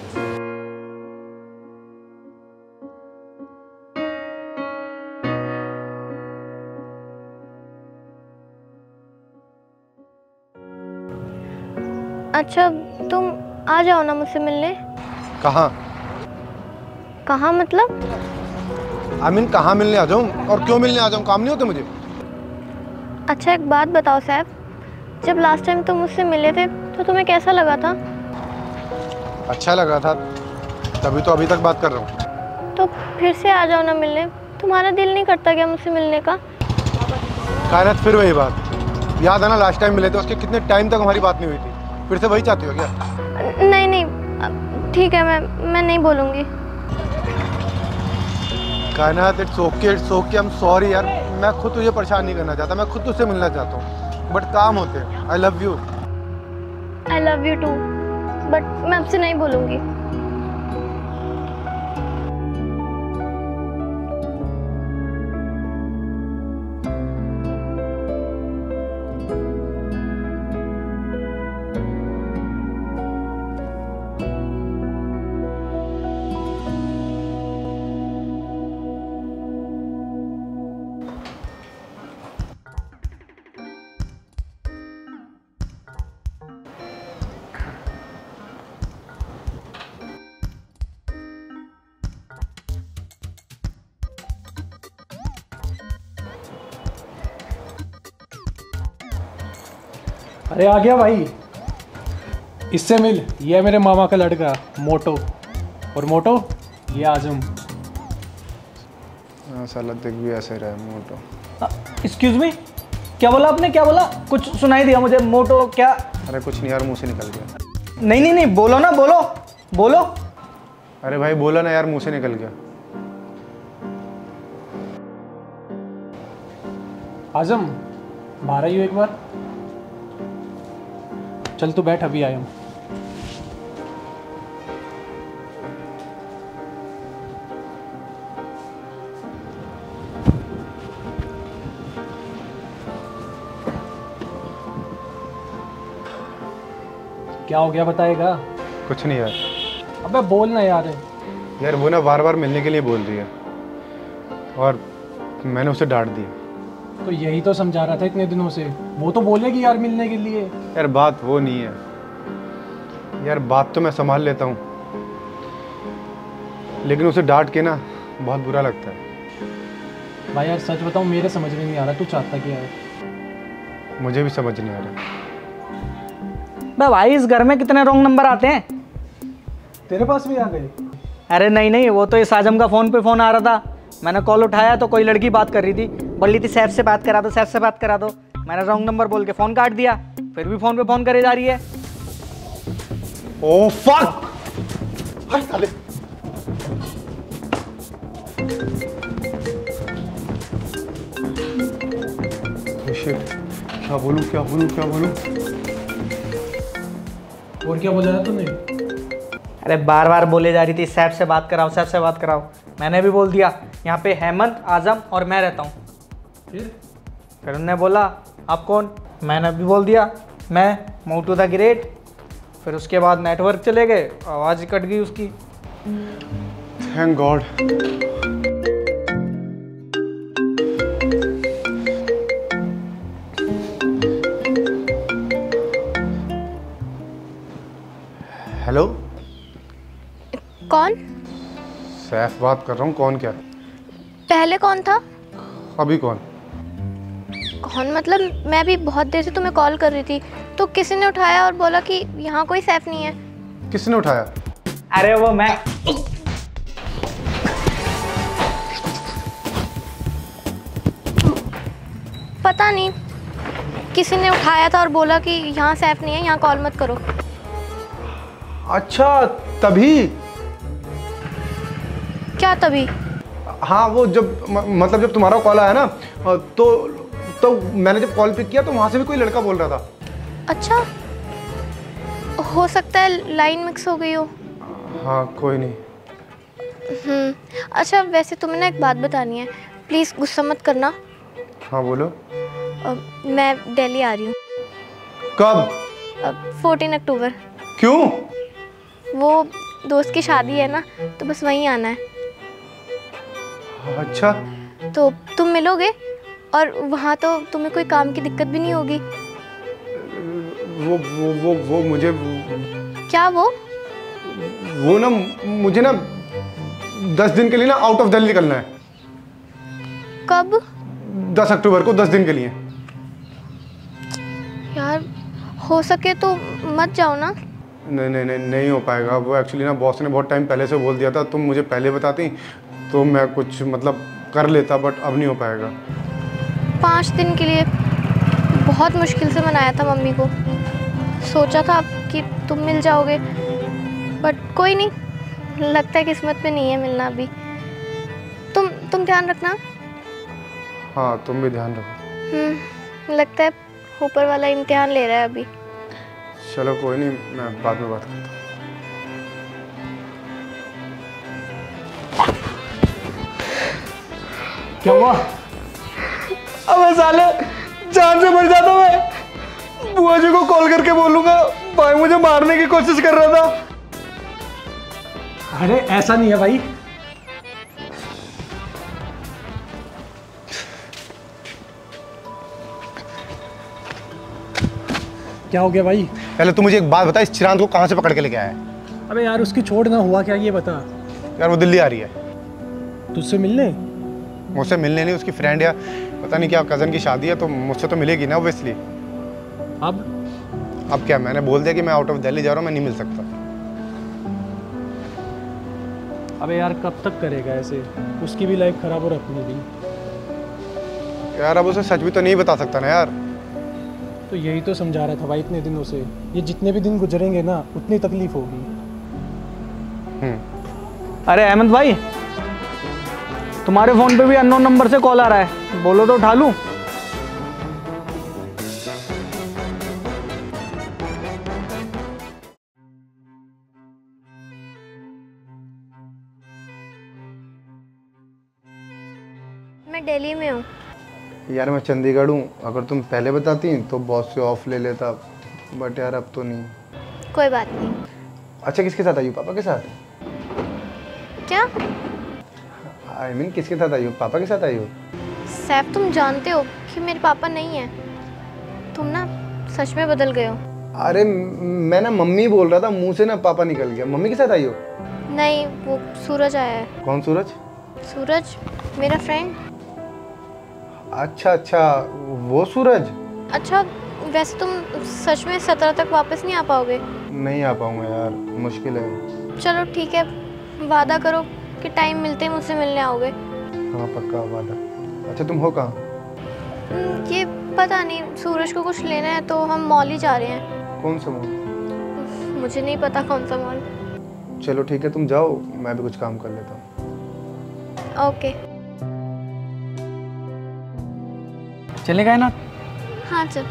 अच्छा तुम आ जाओ ना मुझसे मिलने। कहाँ? कहाँ मतलब? आई मीन कहाँ मिलने आ जाऊँ और क्यों मिलने आ जाऊँ? काम नहीं होता मुझे? अच्छा एक बात बताओ सैफ, जब लास्ट टाइम तुम मुझसे मिले थे तो तुम्हें कैसा लगा था? अच्छा लगा था, तभी तो अभी तक बात कर रहा हूँ। तो फिर से आ जाओ ना मिलने। तुम्हारा दिल नहीं करता क्या मुझसे मिलने का? कायनात फिर वही बात। याद है ना लास्ट टाइम मिले थे, उसके कितने टाइम तक हमारी बात नहीं हुई थी। फिर से वही चाहती हो क्या? नहीं नहीं ठीक है, मैं मैं नहीं बोलूँगी। Kainat it's okay it's okay, I am sorry यार। मैं खुद तुझे परेशान नहीं करना चाहता, मैं खुद तुझसे मिलना चाहता हूँ, बट काम होते हैं। I love you. I love you too, but मैं आपसे नहीं बोलूँगी। अरे आ गया भाई, इससे मिल। ये है मेरे मामा का लड़का मोटो, और मोटो ये आजम। हाँ साला दिख भी ऐसे रहा है मोटो। एक्सक्यूज मी, क्या बोला आपने? क्या बोला? कुछ सुनाई दिया मुझे। मोटो क्या? अरे कुछ नहीं यार, मुंह से निकल गया। नहीं नहीं नहीं, बोलो ना, बोलो बोलो। अरे भाई बोला ना यार, मुंह से निकल गया। आजम बाहर आइयो एक बार। चल तू बैठ, अभी आया हूँ। क्या हो गया बताएगा? कुछ नहीं यार। अबे बोल ना यार। यार वो ना बार बार मिलने के लिए बोल रही है, और मैंने उसे डांट दिया। तो यही तो समझा रहा था इतने दिनों से, वो तो बोलेगी यार मिलने के लिए। यार बात वो नहीं है यार, बात तो मैं संभाल लेता हूँ, लेकिन उसे डांट के ना बहुत बुरा लगता है। भाई यार सच बताऊँ, मेरे समझ में नहीं आ रहा तू चाहता क्या है। मुझे भी समझ नहीं आ रहा। बे भाई, इस घर में कितने रॉन्ग नंबर आते हैं? तेरे पास भी आ गए? अरे नहीं नहीं, वो तो इस आजम का फ़ोन पे फ़ोन आ रहा था। मैंने कॉल उठाया तो कोई लड़की बात कर रही थी, बोल रही थी सैफ से बात करा दो, सैफ से बात करा दो। मैंने रॉन्ग नंबर बोल के फ़ोन काट दिया, फिर भी फ़ोन पे फ़ोन करे जा रही है। Oh fuck! हाय साले! Oh shit! क्या बोलूं क्या बोलूं क्या बोलूं? और क्या बोला था तूने? अरे बार बार बोले जा रही थी सैफ से बात कराओ, सैफ से बात कराओ। मैंने भी बोल दिया यहाँ पे हेमंत, आजम और मैं रहता हूँ। फिर फिर उन्होंने बोला आप कौन? मैंने भी बोल दिया मैं मोटू द ग्रेट। फिर उसके बाद नेटवर्क चले गए, आवाज़ ही कट गई उसकी। Thank God. हेलो, कौन? सैफ बात कर रहा हूँ। कौन? क्या पहले कौन था? अभी कौन? कौन मतलब? मैं भी बहुत देर से तुम्हें कॉल कर रही थी, तो किसी ने उठाया और बोला कि यहाँ कोई सैफ नहीं है। किसने उठाया? अरे वो मैं। पता नहीं, किसी ने उठाया था और बोला कि यहाँ सैफ नहीं है, यहाँ कॉल मत करो। अच्छा तभी? क्या तभी? हाँ वो जब म, मतलब जब तुम्हारा कॉल आया ना, तो तो मैंने जब कॉल पिक किया तो वहाँ से भी कोई लड़का बोल रहा था। अच्छा, हो सकता है लाइन मिक्स हो गई हो। हाँ कोई नहीं। हम्म अच्छा, वैसे तुम्हें ना एक बात बतानी है, प्लीज़ गुस्सा मत करना। हाँ बोलो। अ, मैं दिल्ली आ रही हूँ। कब? Fourteen October. क्यों? वो दोस्त की शादी है ना, तो बस वहीं आना है। अच्छा तो तुम मिलोगे, और वहाँ तो तुम्हें कोई काम की दिक्कत भी नहीं होगी। वो वो वो वो मुझे क्या वो? वो ना मुझे ना दस दिन के लिए ना आउट ऑफ दिल्ली निकलना है। कब? दस अक्टूबर को, दस दिन के लिए। यार हो सके तो मत जाओ ना। नहीं नहीं नहीं नहीं हो पाएगा। वो एक्चुअली ना बॉस ने बहुत टाइम पहले से बोल दिया था, तुम मुझे पहले बताती तो मैं कुछ मतलब कर लेता, बट अब नहीं हो पाएगा। पाँच दिन के लिए बहुत मुश्किल से मनाया था मम्मी को। सोचा था कि तुम मिल जाओगे, बट कोई नहीं, लगता है किस्मत में नहीं है मिलना अभी। तुम तुम ध्यान रखना। हाँ तुम भी ध्यान रखो। हम्म, लगता है ऊपर वाला इम्तिहान ले रहा है अभी। चलो कोई नहीं, मैं बाद में बात करता हूँ। क्या हुआ? अबे साले, जान से मर जाता मैं। बुआ जी को कॉल करके बोलूंगा, भाई मुझे मारने की कोशिश कर रहा था। अरे ऐसा नहीं है भाई। क्या हो गया भाई? पहले तू मुझे एक बात बता, इस चिरांद को कहाँ से पकड़ के लेके आया है? अबे यार उसकी छोड़ ना, हुआ क्या ये बता। यार वो दिल्ली आ रही है तुझसे मिलने? मुझसे मिलने नहीं, उसकी फ्रेंड या पता नहीं क्या कज़न की शादी है, तो मुझसे तो मिलेगी ना ऑब्वियसली। अब अब क्या, मैंने बोल दिया कि मैं आउट ऑफ दिल्ली जा रहा हूँ, मैं नहीं मिल सकता। अबे यार कब तक करेगा ऐसे? उसकी भी लाइफ खराब और अपनी भी। यार अब उसे सच भी तो नहीं बता सकता ना यार। तो यही तो समझा रहा था भाई इतने दिनों से, ये जितने भी दिन गुजरेंगे ना उतनी तकलीफ होगी। अरे अहमद भाई, तुम्हारे फोन पे भी अननोन नंबर से कॉल आ रहा है, बोलो तो उठा लूं? मैं दिल्ली में हूँ। यार मैं चंडीगढ़ हूँ, अगर तुम पहले बताती तो बॉस से ऑफ ले लेता, बट यार अब तो नहीं। कोई बात नहीं। अच्छा किसके साथ आई हो? पापा के साथ? क्या? आई मीन किसके साथ आई हो? पापा के साथ आई हो? सैफ तुम जानते हो कि मेरे पापा नहीं हैं। तुम ना सच में बदल गए हो। अरे मैं ना मम्मी बोल रहा था, मुंह से ना पापा निकल गया। मम्मी के साथ आई हो? नहीं, वो सूरज आया है। कौन सूरज? सूरज मेरा फ्रेंड। अच्छा अच्छा, वो सूरज। अच्छा वैसे तुम सच में सत्रह तक वापस नहीं आ पाओगे? नहीं आ पाऊंगा यार, मुश्किल है। चलो ठीक है, वादा करो कि टाइम मिलते ही मुझसे मिलने आओगे। हाँ पक्का वादा। अच्छा तुम हो कहाँ? हम्म, ये पता नहीं, सूरज को कुछ लेना है तो हम मॉल ही जा रहे हैं। कौन सा मॉल? मुझे नहीं पता कौन सा मॉल। चलो ठीक है, तुम जाओ, मैं भी कुछ काम कर लेता हूँ। ओके चलेगा ना? हाँ चल।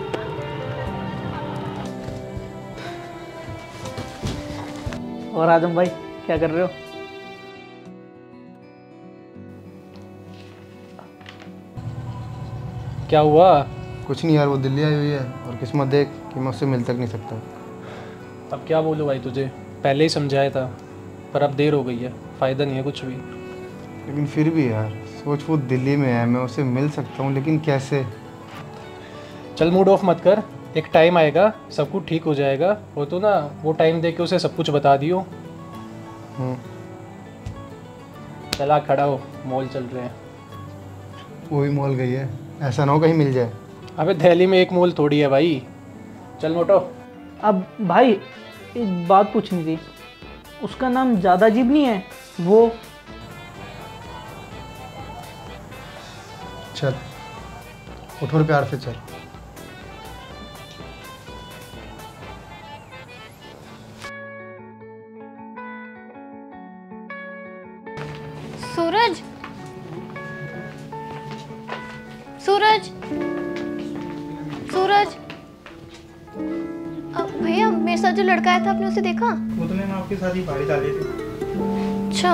और आजम भाई क्या कर रहे हो? क्या हुआ? कुछ नहीं यार, वो दिल्ली आई हुई है और किस्मत देख कि मैं उससे मिल तक नहीं सकता। अब क्या बोलूँ भाई तुझे, पहले ही समझाया था, पर अब देर हो गई है, फ़ायदा नहीं है कुछ भी। लेकिन फिर भी यार सोच, वो दिल्ली में है, मैं उससे मिल सकता हूँ लेकिन कैसे? चल मूड ऑफ मत कर, एक टाइम आएगा सब कुछ ठीक हो जाएगा। वो तो ना वो टाइम देख के उसे सब कुछ बता दियो। चला खड़ा हो, मॉल चल रहे हैं। वो भी मॉल गई है, ऐसा ना हो कहीं मिल जाए। अबे दिल्ली में एक मॉल थोड़ी है भाई, चल मोटो। अब भाई एक बात पूछनी थी, उसका नाम ज़्यादा अजीब नहीं है वो? चल उठो और प्यार से चल। सूरज, सूरज, सूरज। अ, भैया मेरे साथ जो लड़का आया था आपने उसे देखा? वो तो मैंने आपके साथ ही बाहर डाली थी। अच्छा।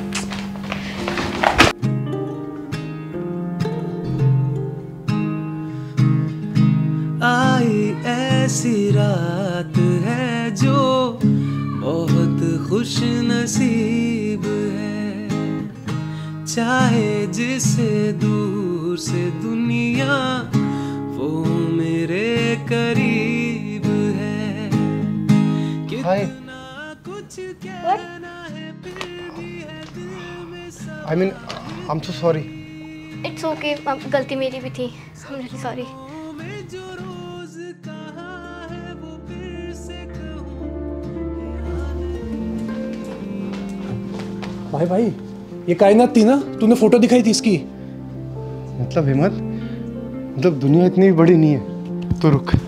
आई ऐसी रात है जो बहुत खुश नसीब है, चाहे जिसे दूर से दुनिया वो मेरे करीब है। कितना कुछ कहना है फिर भी है दिल में सब। I mean I am so sorry. It's okay, गलती मेरी भी थी, आई एम रियली सॉरी। जो रोज कहा है वो फिर से कहूं। भाई भाई ये कायनात थी ना, तूने फोटो दिखाई थी इसकी। मतलब हिम्मत, मतलब दुनिया इतनी भी बड़ी नहीं है। तो रुक।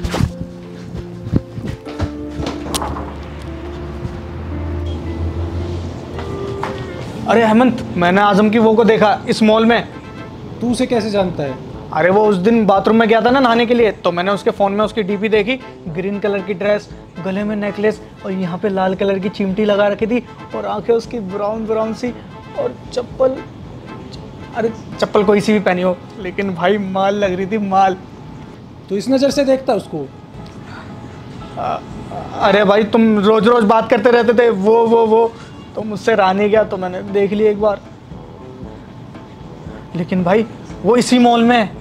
अरे हेमंत, मैंने आजम की वो को देखा इस मॉल में। तू उसे कैसे जानता है? अरे वो उस दिन बाथरूम में गया था ना नहाने के लिए, तो मैंने उसके फ़ोन में उसकी डीपी देखी। ग्रीन कलर की ड्रेस, गले में नेकलेस और यहाँ पे लाल कलर की चिमटी लगा रखी थी और आंखें उसकी ब्राउन ब्राउन सी और चप्पल, अरे चप्पल कोई सी भी पहनी हो, लेकिन भाई माल लग रही थी माल। तो इस नज़र से देखता उसको? आ, अरे भाई तुम रोज रोज बात करते रहते थे वो वो वो तो मुझसे रानी गया तो मैंने देख लिया एक बार। लेकिन भाई वो इसी मॉल में है।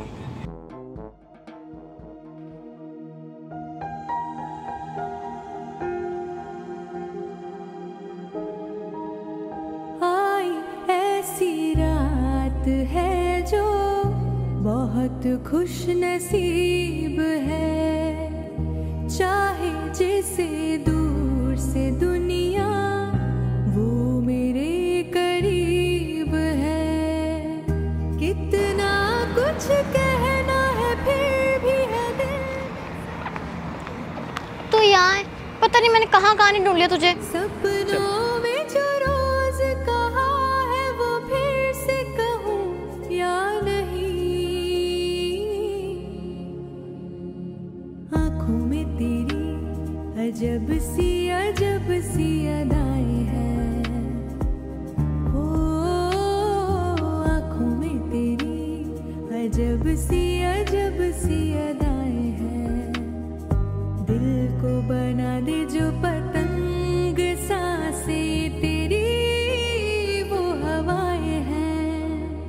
आई ऐसी रात है जो बहुत खुश नसीब है, चाहे जिसे दूर से दुनिया वो मेरे करीब है। कितना कुछ कहना है फिर भी है दिल। तो यहाँ है, पता नहीं मैंने कहाँ कहाँ नहीं ढूंढ लिया तुझे। सपनों में जो रोज कहा है वो फिर से कहूँ या नहीं। आँखों में तेरी अजब सी अजब सी अदाएं हैं। ओ आँखों में तेरी अजब सी अजब सी अदाएं हैं। दिल को बना दे जो पतंग, सांसें तेरी वो हवाएं हैं।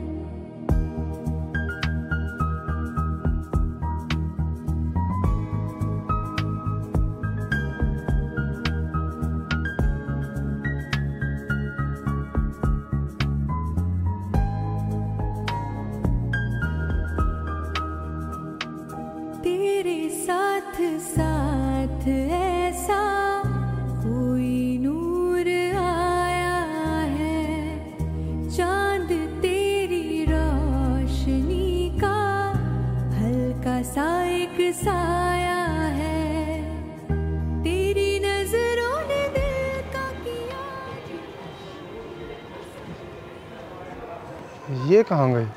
तेरे साथ साथ ऐसा कोई नूर आया है। चांद तेरी रोशनी का हल्का सा एक साया है। तेरी नजरों ने दिल का किया। ये कहाँ गई?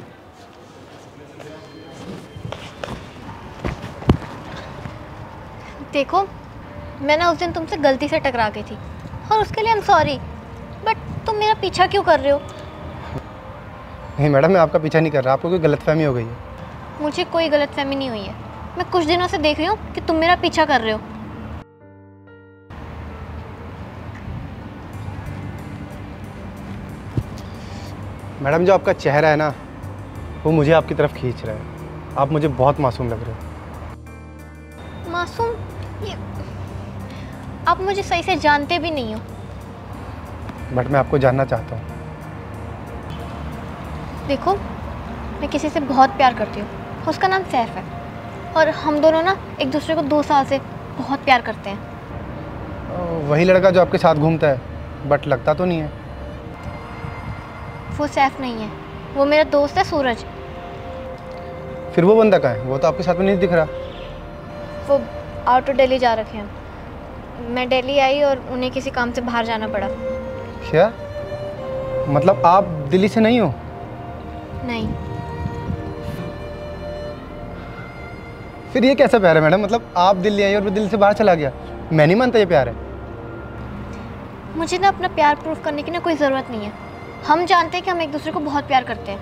देखो, मैं ना उस दिन तुमसे गलती से टकरा गई थी और उसके लिए आई एम सॉरी, बट तुम मेरा पीछा क्यों कर रहे हो? नहीं मैडम, मैं आपका पीछा नहीं कर रहा, आपको कोई गलतफहमी हो गई है। मुझे कोई गलतफहमी नहीं हुई है। मैं कुछ दिनों से देख रही हूँ कि तुम मेरा पीछा कर रहे हो। मैडम, जो आपका चेहरा है ना, वो मुझे आपकी तरफ खींच रहा है। आप मुझे बहुत मासूम लग रहे हो। मासूम? ये आप मुझे सही से जानते भी नहीं हो। बट मैं आपको जानना चाहता हूँ। देखो, मैं किसी से बहुत प्यार करती हूँ, उसका नाम सैफ है और हम दोनों ना एक दूसरे को दो साल से बहुत प्यार करते हैं। वही लड़का जो आपके साथ घूमता है, बट लगता तो नहीं है। वो सैफ नहीं है, वो मेरा दोस्त है सूरज। फिर वो बंदा कहाँ है? वो तो आपके साथ में नहीं दिख रहा। वो आउट ऑफ दिल्ली जा रखे हैं। मैं दिल्ली आई और उन्हें किसी काम से बाहर जाना पड़ा। क्या मतलब आप दिल्ली से नहीं हो? नहीं। फिर ये कैसा प्यार है मैडम? मतलब आप दिल्ली आई और वो दिल्ली से बाहर चला गया। मैं नहीं मानता ये प्यार है। मुझे ना अपना प्यार प्रूफ करने की ना कोई ज़रूरत नहीं है। हम जानते हैं कि हम एक दूसरे को बहुत प्यार करते हैं।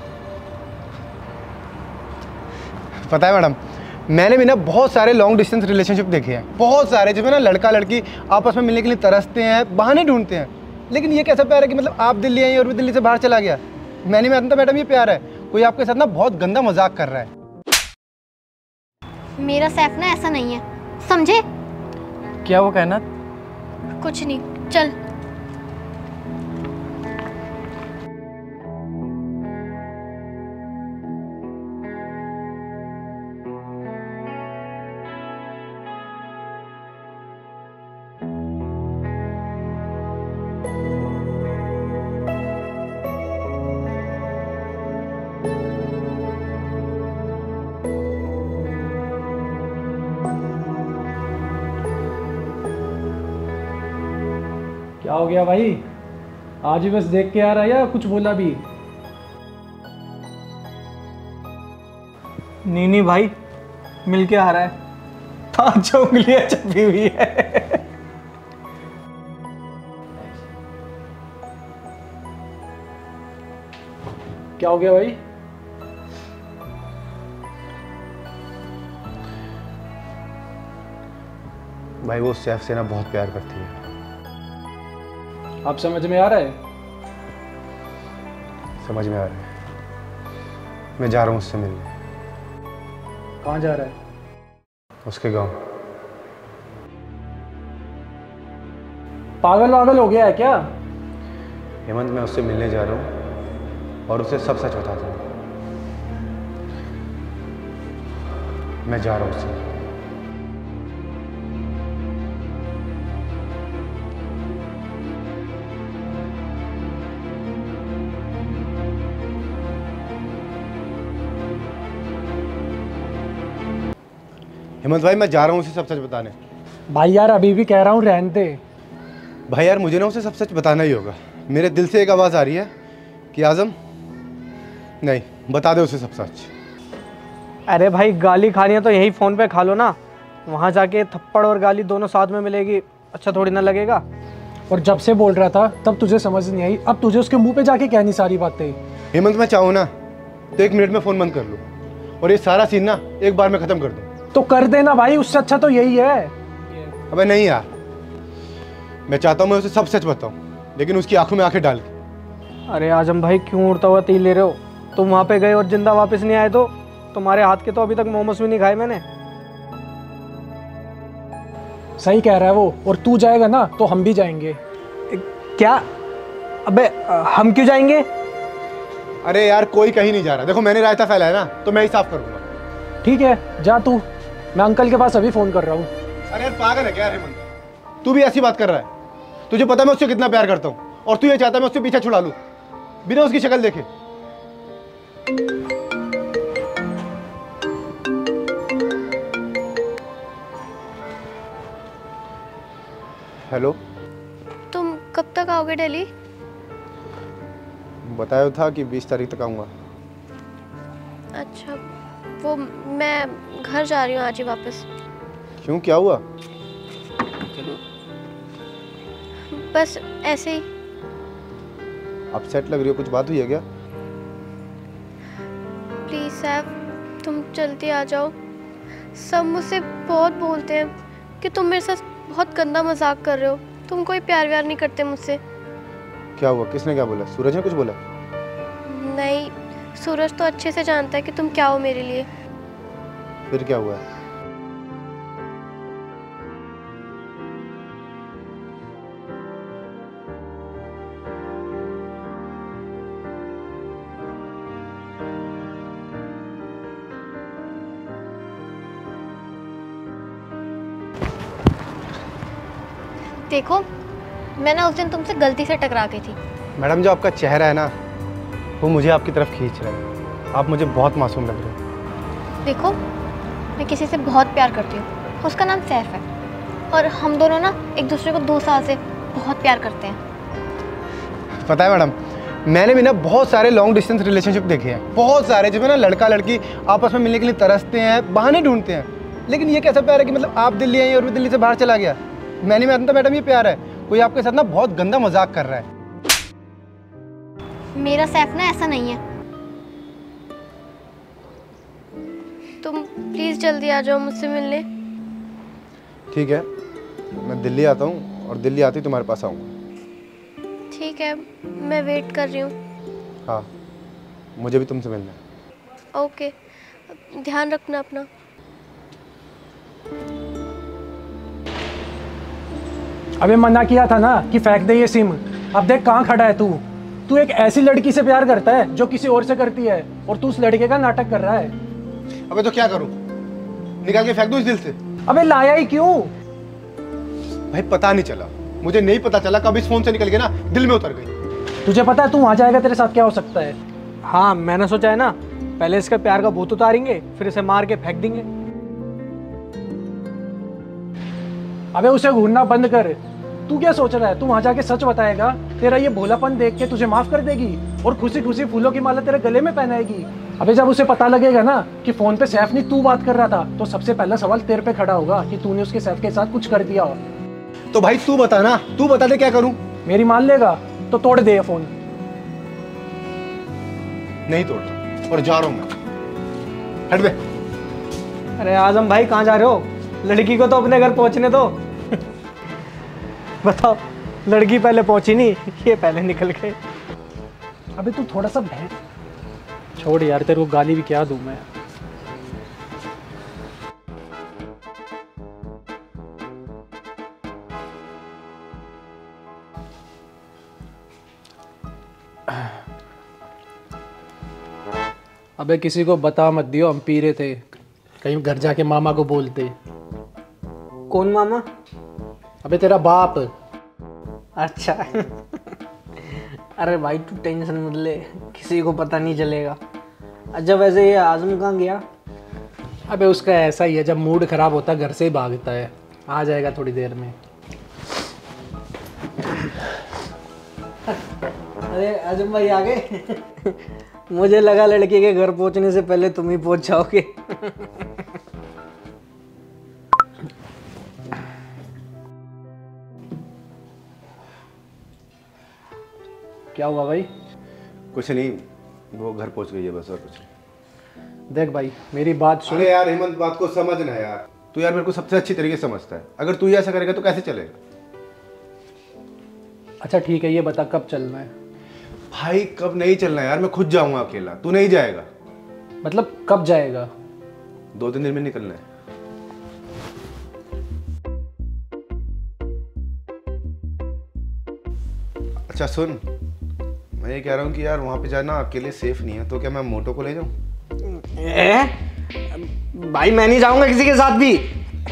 पता है मैडम, मैंने भी ना बहुत सारे लॉन्ग डिस्टेंस रिलेशनशिप देखे हैं, बहुत सारे, जिसमें ना लड़का लड़की आपस में मिलने के लिए तरसते हैं, बहाने ढूंढते हैं। लेकिन ये कैसा प्यार है कि मतलब आप दिल्ली आई और वो दिल्ली से बाहर चला गया? मैं नहीं मानता मैडम ये प्यार है। कोई आपके साथ ना बहुत गंदा मजाक कर रहा है। मेरा सैफ ना ऐसा नहीं है, समझे? क्या वो कहना? कुछ नहीं, चल। क्या हो गया भाई? आज ही बस देख के आ रहा है या कुछ बोला भी? नहीं नहीं भाई, मिल के आ रहा है। पांच उंगलियां चपी हुई है। क्या हो गया भाई? भाई वो सैफ से ना बहुत प्यार करती है। आप समझ में आ रहा है? समझ में आ रहा है। मैं जा रहा हूँ उससे मिलने। कहाँ जा रहा है? उसके गांव। पागल वागल हो गया है क्या? हेमंत, मैं उससे मिलने जा रहा हूँ और उसे सब सच बताता हूँ। मैं जा रहा हूँ उससे। हेमंत भाई, मैं जा रहा हूँ उसे सब सच बताने। भाई यार अभी भी कह रहा हूँ रहने दे। भाई यार मुझे ना उसे सब सच बताना ही होगा। मेरे दिल से एक आवाज़ आ रही है कि आज़म, नहीं, बता दे उसे सब सच। अरे भाई, गाली खानी है तो यही फ़ोन पे खा लो ना। वहाँ जाके थप्पड़ और गाली दोनों साथ में मिलेगी, अच्छा थोड़ी ना लगेगा। और जब से बोल रहा था तब तुझे समझ नहीं आई, अब तुझे उसके मुंह पे जाके कहनी सारी बातें। हेमंत, मैं चाहूँ ना तो एक मिनट में फ़ोन बंद कर लूँ और ये सारा सीन ना एक बार में ख़त्म कर दूँ। तो कर देना भाई, उससे अच्छा तो यही है। अबे नहीं यार, मैं चाहता हूँ मैं उसे सब सच बताऊँ, लेकिन उसकी आंखों में आंखें डाल के। अरे आजम भाई, क्यों उड़ता हुआ तीर ले रहे हो? तुम वहाँ पे गए और जिंदा वापस नहीं आए तो तुम्हारे हाथ के तो अभी तक मोमोज भी नहीं खाए मैंने। सही कह रहा है वो। और तू जाएगा ना तो हम भी जाएंगे। क्या? अबे हम क्यों जाएंगे? अरे यार कोई कहीं नहीं जा रहा। देखो मैंने रायता फैलाया ना, तो मैं ही साफ करूँगा। ठीक है, जा तू। मैं अंकल के पास अभी फ़ोन कर रहा हूँ। अरे यार पागल है क्या हेमंत? तू भी ऐसी बात कर रहा है? तुझे पता है मैं उससे कितना प्यार करता हूँ, और तू ये चाहता है मैं उससे पीछा छुड़ा लूँ बिना उसकी शक्ल देखे। हेलो, तुम कब तक आओगे दिल्ली? बताया था कि बीस तारीख तक आऊँगा। अच्छा, वो मैं घर जा रही हूँ आज ही वापस। क्यों, क्या हुआ? बस ऐसे ही। अपसेट लग रही हो, कुछ बात हुई है क्या? प्लीज सैफ, तुम जल्दी आ जाओ। सब मुझसे बहुत बोलते हैं कि तुम मेरे साथ बहुत गंदा मजाक कर रहे हो, तुम कोई प्यार व्यार नहीं करते मुझसे। क्या हुआ? किसने क्या बोला? सूरज ने कुछ बोला? नहीं, सूरज तो अच्छे से जानता है कि तुम क्या हो मेरे लिए। फिर क्या हुआ? देखो, मैं ना उस दिन तुमसे गलती से टकरा गई थी। मैडम, जो आपका चेहरा है ना, वो मुझे आपकी तरफ खींच रहा है। आप मुझे बहुत मासूम लग रहे हो। देखो, मैं किसी से बहुत प्यार करती हूँ, उसका नाम सैफ है, और हम दोनों ना एक दूसरे को दो साल से बहुत प्यार करते हैं। पता है मैडम, मैंने भी ना बहुत सारे लॉन्ग डिस्टेंस रिलेशनशिप देखे हैं, बहुत सारे, जिसमें ना लड़का लड़की आपस में मिलने के लिए तरसते हैं, बहाने ढूंढते हैं। लेकिन ये कैसा प्यार है कि मतलब आप दिल्ली आई और मैं दिल्ली से बाहर चला गया। मैं नहीं मानता मैडम ये प्यार है। कोई आपके साथ ना बहुत गंदा मजाक कर रहा है। मेरा सैफ ना ऐसा नहीं है। तुम प्लीज जल्दी आ जाओ मुझसे मिलने। ठीक है, मैं दिल्ली आता हूँ और दिल्ली आती तुम्हारे पास आऊँगा। ठीक है, मैं वेट कर रही हूँ। हाँ, मुझे भी तुमसे मिलना है। ओके, ध्यान रखना अपना। अबे मना किया था ना कि फेंक दे ये सिम। अब देख कहाँ खड़ा है तू। तू एक ऐसी लड़की से प्यार करता है जो किसी और से करती है, और तू उस लड़के का नाटक कर रहा है। अबे तो क्या करूं? निकाल के फेंक दूं इस दिल से? अबे लाया ही क्यों? भाई पता नहीं चला, मुझे नहीं पता चला, कब इस फोन से निकल के ना दिल में उतर गई। तुझे पता है तू वहां जाएगा तेरे साथ क्या हो सकता है? हाँ, मैंने सोचा है ना, पहले इसका प्यार का भूत उतारेंगे, फिर इसे मार के फेंक देंगे। अबे उसे घूरना बंद कर। तू क्या सोच रहा है? तू वहाँ जाके सच बताएगा, तेरा ये भोलापन देख के तुझे माफ कर देगी और खुशी खुशी फूलों की माला तेरे गले में पहनाएगी। अबे जब उसे पता लगेगा ना कि फोन पे सैफ नहीं तू बात कर रहा था, तो सबसे पहला सवाल तेरे पे खड़ा होगा कि तूने उसके सैफ के साथ कुछ कर दिया हो। तो भाई तू बता ना, तू बता दे क्या करूं? मेरी मान लेगा तो तोड़ दे ये फोन। नहीं तोड़ रहा और जा रहा हूं मैं। हट बे। अरे आजम भाई कहाँ जा रहे हो? लड़की को तो अपने घर पहुंचने दो। बताओ, लड़की पहले पहुंची नहीं, ये पहले निकल गए। अबे तू थोड़ा सा बहन छोड़ यार, तेरे को गाली भी क्या दूं मैं। अबे किसी को बता मत दियो हम पी रहे थे, कहीं घर जाके मामा को बोलते। कौन मामा? अबे तेरा बाप। अच्छा। अरे भाई तू टेंशन मत ले, किसी को पता नहीं चलेगा। अच्छा वैसे ये आजम कहाँ गया? अबे उसका ऐसा ही है, जब मूड खराब होता है घर से ही भागता है। आ जाएगा थोड़ी देर में। अरे आजम भाई आ गए। मुझे लगा लड़के के घर पहुंचने से पहले तुम ही पहुंच जाओगे। क्या हुआ भाई? कुछ नहीं, वो घर पहुंच गई है बस, और कुछ नहीं। देख भाई मेरी बात सुन। अरे यार हेमंत, बात को समझना यार। तू यार मेरे को सबसे अच्छी तरीके से समझता है, अगर तू ही ऐसा करेगा तो कैसे चलेगा? अच्छा ठीक है, ये बता कब चलना है? भाई कब नहीं चलना यार, मैं खुद जाऊंगा अकेला, तू नहीं जाएगा। मतलब कब जाएगा? दो तीन दिन में निकलना है। अच्छा सुन, मैं ये कह रहा हूँ कि यार वहाँ पे जाना अकेले सेफ नहीं है, तो क्या मैं मोटो को ले जाऊँ? भाई मैं नहीं जाऊंगा किसी के साथ भी।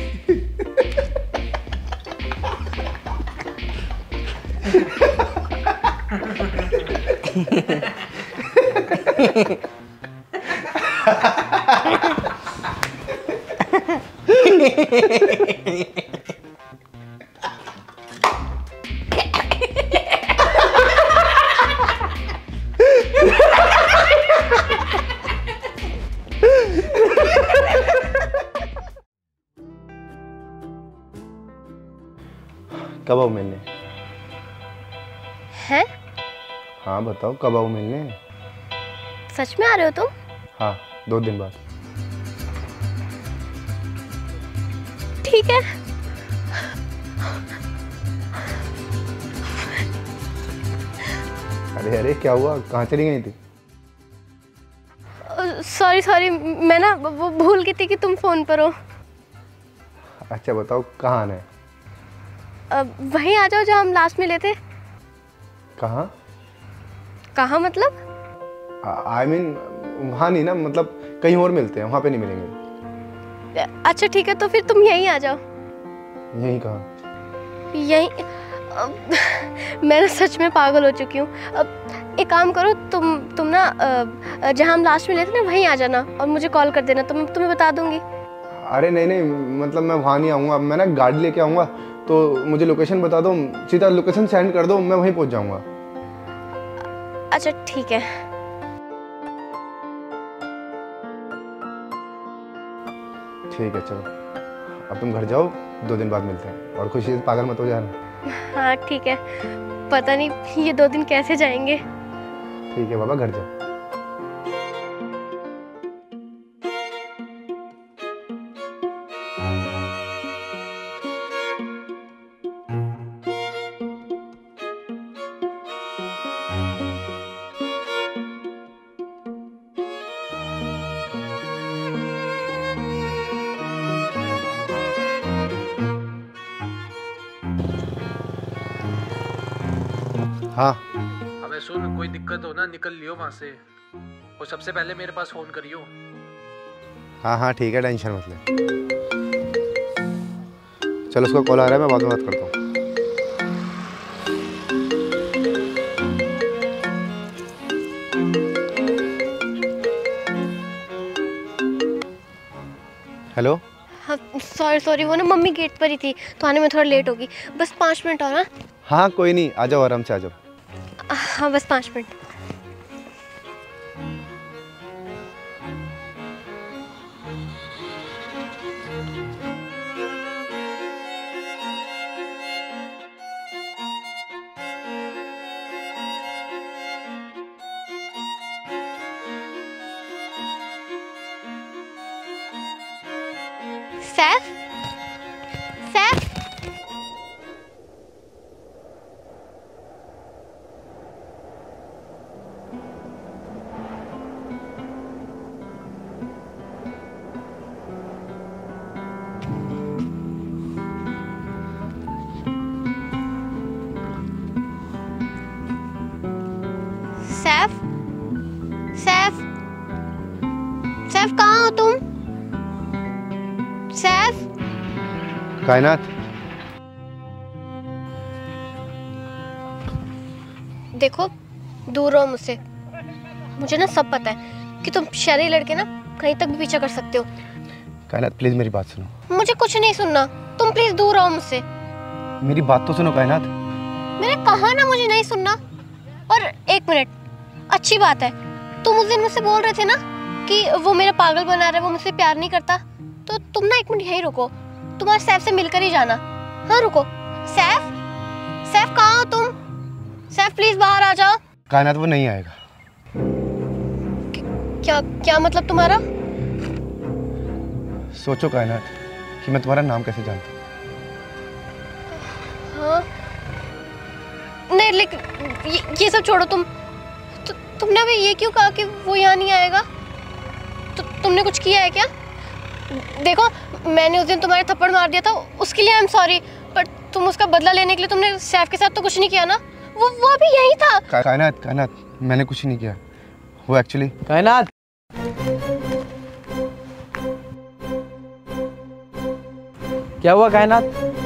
कब आओ मिलने? हैं? हाँ बताओ कब आओ मिलने? सच में आ रहे हो तुम? हाँ, दो दिन बाद। ठीक है। अरे अरे क्या हुआ, कहाँ चली गई थी? सॉरी सॉरी, मैं ना वो भूल गई थी कि तुम फोन पर हो। अच्छा बताओ कहाँ आना है? वहीं आ जाओ जहाँ हम लास्ट मिले थे। कहाँ? कहाँ मतलब? आई मीन वहाँ नहीं ना, मतलब कहीं और मिलते हैं, वहाँ पे नहीं मिलेंगे। अच्छा ठीक है, तो फिर तुम यहीं आ जाओ। यहीं कहाँ? यहीं। मैं ना सच में पागल हो चुकी हूँ। एक काम करो, तुम तुम ना जहाँ हम लास्ट मिले थे ना वहीं आ जाना और मुझे कॉल कर देना, तो मैं तुम्हें बता दूंगी। अरे नहीं नहीं, मतलब मैं वहाँ नहीं आऊँगा, मैं ना गाड़ी लेके आऊँगा, तो मुझे लोकेशन बता दो, सीधा लोकेशन सेंड कर दो, मैं वहीं पहुँच जाऊँगा। अच्छा ठीक है। ठीक है चलो, अब तुम घर जाओ, दो दिन बाद मिलते हैं, और खुशी से पागल मत हो जाना। हाँ ठीक है, पता नहीं ये दो दिन कैसे जाएंगे। ठीक है बाबा, घर जाओ। हाँ। अबे सुन, कोई दिक्कत हो ना निकल लियो वहाँ से, और सबसे पहले मेरे पास फोन करियो। हाँ हाँ ठीक है, टेंशन मत ले। चलो उसका कॉल आ रहा है, मैं बाद में बात करता हूँ। हेलो। हाँ सॉरी सॉरी, वो ना मम्मी गेट पर ही थी तो आने में थोड़ा लेट होगी। बस पाँच मिनट और। हाँ हाँ कोई नहीं, आ जाओ आराम से आ जाओ। हाँ बस पाँच मिनट। सैफ, सैफ, सैफ, सैफ, सैफ कहाँ हो तुम? सैफ, कायनात, देखो दूर रहो मुझसे। मुझे ना सब पता है कि तुम शहरी लड़के ना कहीं तक भी पीछा कर सकते हो। कायनात प्लीज मेरी बात सुनो। मुझे कुछ नहीं सुनना, तुम प्लीज दूर रहो मुझसे। मेरी बात तो सुनो कायनात। मैंने कहा ना मुझे नहीं सुनना। और एक मिनट, अच्छी बात है, तुम उस दिन मुझसे बोल रहे थे ना कि वो मेरा पागल बना रहा है, वो मुझसे प्यार नहीं करता। तो तुम ना एक मिनट यहीं रुको, तुम आज सैफ से मिलकर ही जाना। हाँ रुको। सैफ, सैफ कहाँ हो तुम? सैफ प्लीज बाहर आ जाओ। कायनात वो नहीं आएगा। क्या क्या मतलब तुम्हारा? सोचो कायनात कि मैं तुम्हारा नाम कैसे जानता हूँ। हाँ नहीं, लेकिन ये, ये सब छोड़ो। तुम तु, तुमने अभी ये क्यों कहा कि वो यहाँ नहीं आएगा? तु, तुमने कुछ किया है क्या? देखो मैंने उस दिन तुम्हारे थप्पड़ मार दिया था, उसके लिए आई एम सॉरी, पर तुम उसका बदला लेने के लिए तुमने सैफ के साथ तो कुछ नहीं किया ना? वो वो भी यही था। का, कायनात कायनात मैंने कुछ नहीं किया। वो एक्चुअली कायनात, क्या हुआ कायनात?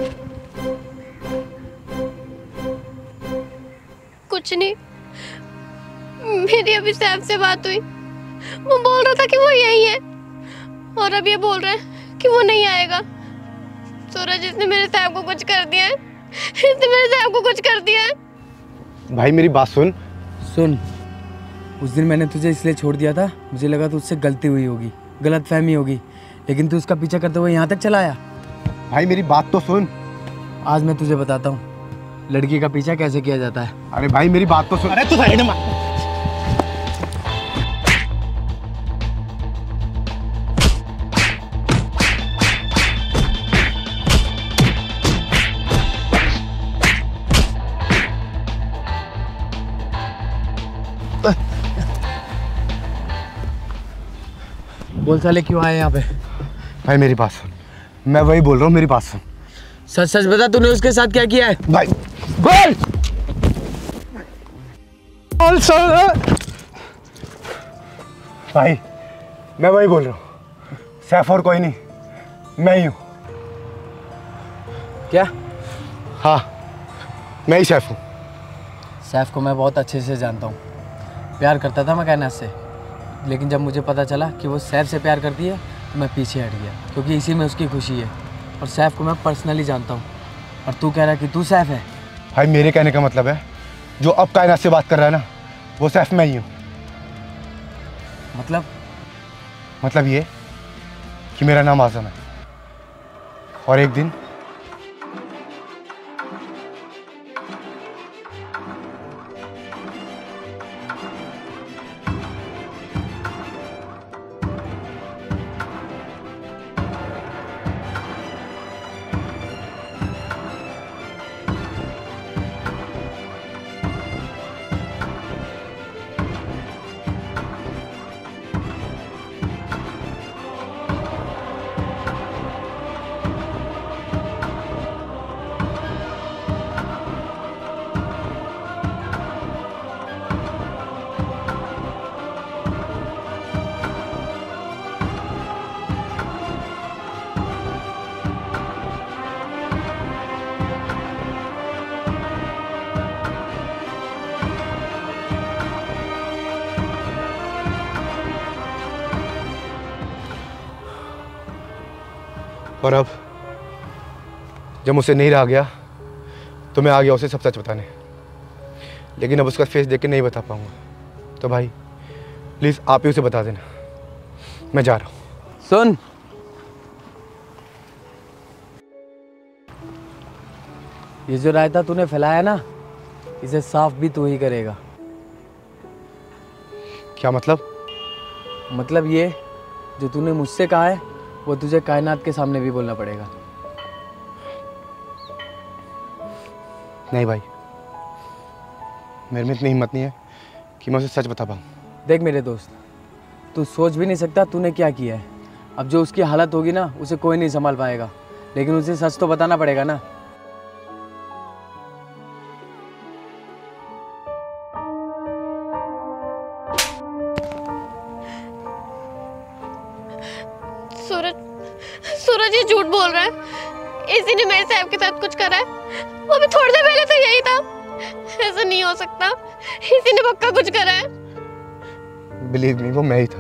कुछ नहीं, मेरी अभी सैफ से बात हुई। वो बोल रहा था कि वो यही है, और अब ये बोल रहा है कि वो नहीं आएगा। सूरज, इसने मेरे सैफ को कुछ कर दिया है, इसने मेरे सैफ को कुछ कर दिया है। भाई मेरी बात सुन। सुन, उस दिन मैंने तुझे इसलिए छोड़ दिया था, मुझे लगा तुझसे गलती हुई होगी, गलत फहमी होगी, लेकिन तू उसका पीछा करते हुए यहाँ तक चला आया। भाई मेरी बात तो सुन। आज मैं तुझे बताता हूँ लड़की का पीछा कैसे किया जाता है। अरे भाई मेरी बात तो सुन। अरे तू साइड में। बोल साले क्यों आए यहाँ पे? भाई मेरी बात सुन, मैं वही बोल रहा हूँ, मेरी बात सुन। सच सच बता, तूने उसके साथ क्या किया है? भाई बोल बोल सर। भाई मैं वही बोल रहा हूँ, सैफ और कोई नहीं, मैं ही हूँ। क्या? हाँ मैं ही सैफ हूँ। सैफ को मैं बहुत अच्छे से जानता हूँ, प्यार करता था मैं कायनात से, लेकिन जब मुझे पता चला कि वो सैफ से प्यार करती है तो मैं पीछे हट गया, क्योंकि इसी में उसकी खुशी है। और सैफ को मैं पर्सनली जानता हूँ, और तू कह रहा है कि तू सैफ है। भाई मेरे कहने का मतलब है, जो अब कायनात से बात कर रहा है ना, वो सैफ मैं ही हूँ। मतलब? मतलब ये कि मेरा नाम आज़म है, और एक दिन और अब जब मुझसे नहीं रहा गया तो मैं आ गया उसे सब सच बताने, लेकिन अब उसका फेस देख के नहीं बता पाऊंगा। तो भाई प्लीज़ आप ही उसे बता देना, मैं जा रहा हूँ। सुन, ये जो रायता तूने फैलाया ना, इसे साफ भी तू ही करेगा। क्या मतलब? मतलब ये जो तूने मुझसे कहा है वो तुझे कायनात के सामने भी बोलना पड़ेगा। नहीं भाई, मेरे में इतनी हिम्मत नहीं है कि मैं उसे सच बता पाऊँ। देख मेरे दोस्त, तू सोच भी नहीं सकता तूने क्या किया है। अब जो उसकी हालत होगी ना, उसे कोई नहीं संभाल पाएगा, लेकिन उसे सच तो बताना पड़ेगा ना। सूरज सूरज ये झूठ बोल रहा है। इसी ने मेरे साहब के साथ कुछ करा है। वो भी थोड़ी देर पहले तो यही था। ऐसा नहीं हो सकता, इसी ने पक्का कुछ करा है। बिलीव मी, वो मैं ही था।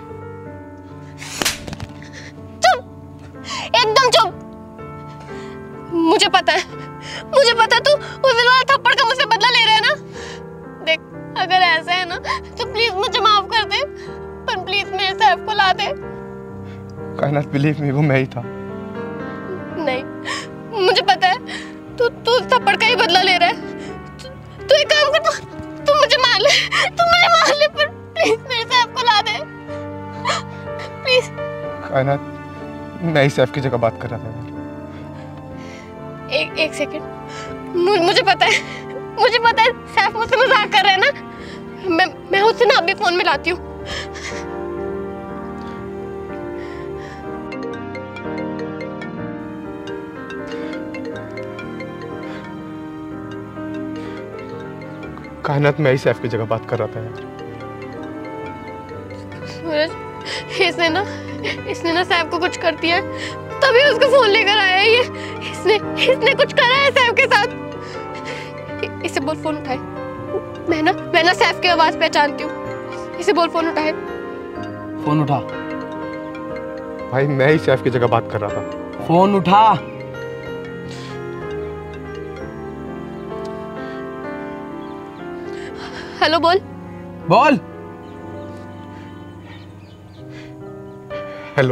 चुप, एकदम चुप। मुझे पता है, मुझे पता है तू उस दिन वाला थप्पड़ का मुझसे बदला ले रहा है ना। देख, अगर ऐसा है ना तो प्लीज मुझे माफ कर दे, पर प्लीज मेरे साहब को ला दे। कायनात, बिलीव मी, वो मैं ही था। नहीं, मुझे पता है तू तू थप्पड़ का ही बदला ले रहा है। तू, तू एक काम कर, तू, तू मुझे मार ले, तू मुझे मार ले, पर प्लीज मेरे साहब को ला दे, प्लीज। कायनात, मैं ही सैफ की जगह बात कर रहा था। एक एक सेकंड, मुझे पता है, मुझे पता है सैफ मुझसे मजाक कर रहा है ना। मैं मैं उससे ना अभी फोन मिलाती हूँ। कायनात, मैं ही सैफ की जगह बात कर रहा था यार। सूरज, इसने ना इसने ना सैफ को कुछ कर दिया है, तभी उसका फोन लेकर आया है ये। इसने इसने कुछ करा है सैफ के साथ। इसे बोल फोन उठाए। मैं ना मैं ना सैफ की आवाज पहचानती हूँ। इसे बोल फोन उठाए। फोन उठा। भाई मैं ही सैफ की जगह बात कर रहा था। फोन उठा। हेलो, बोल बोल। हेलो।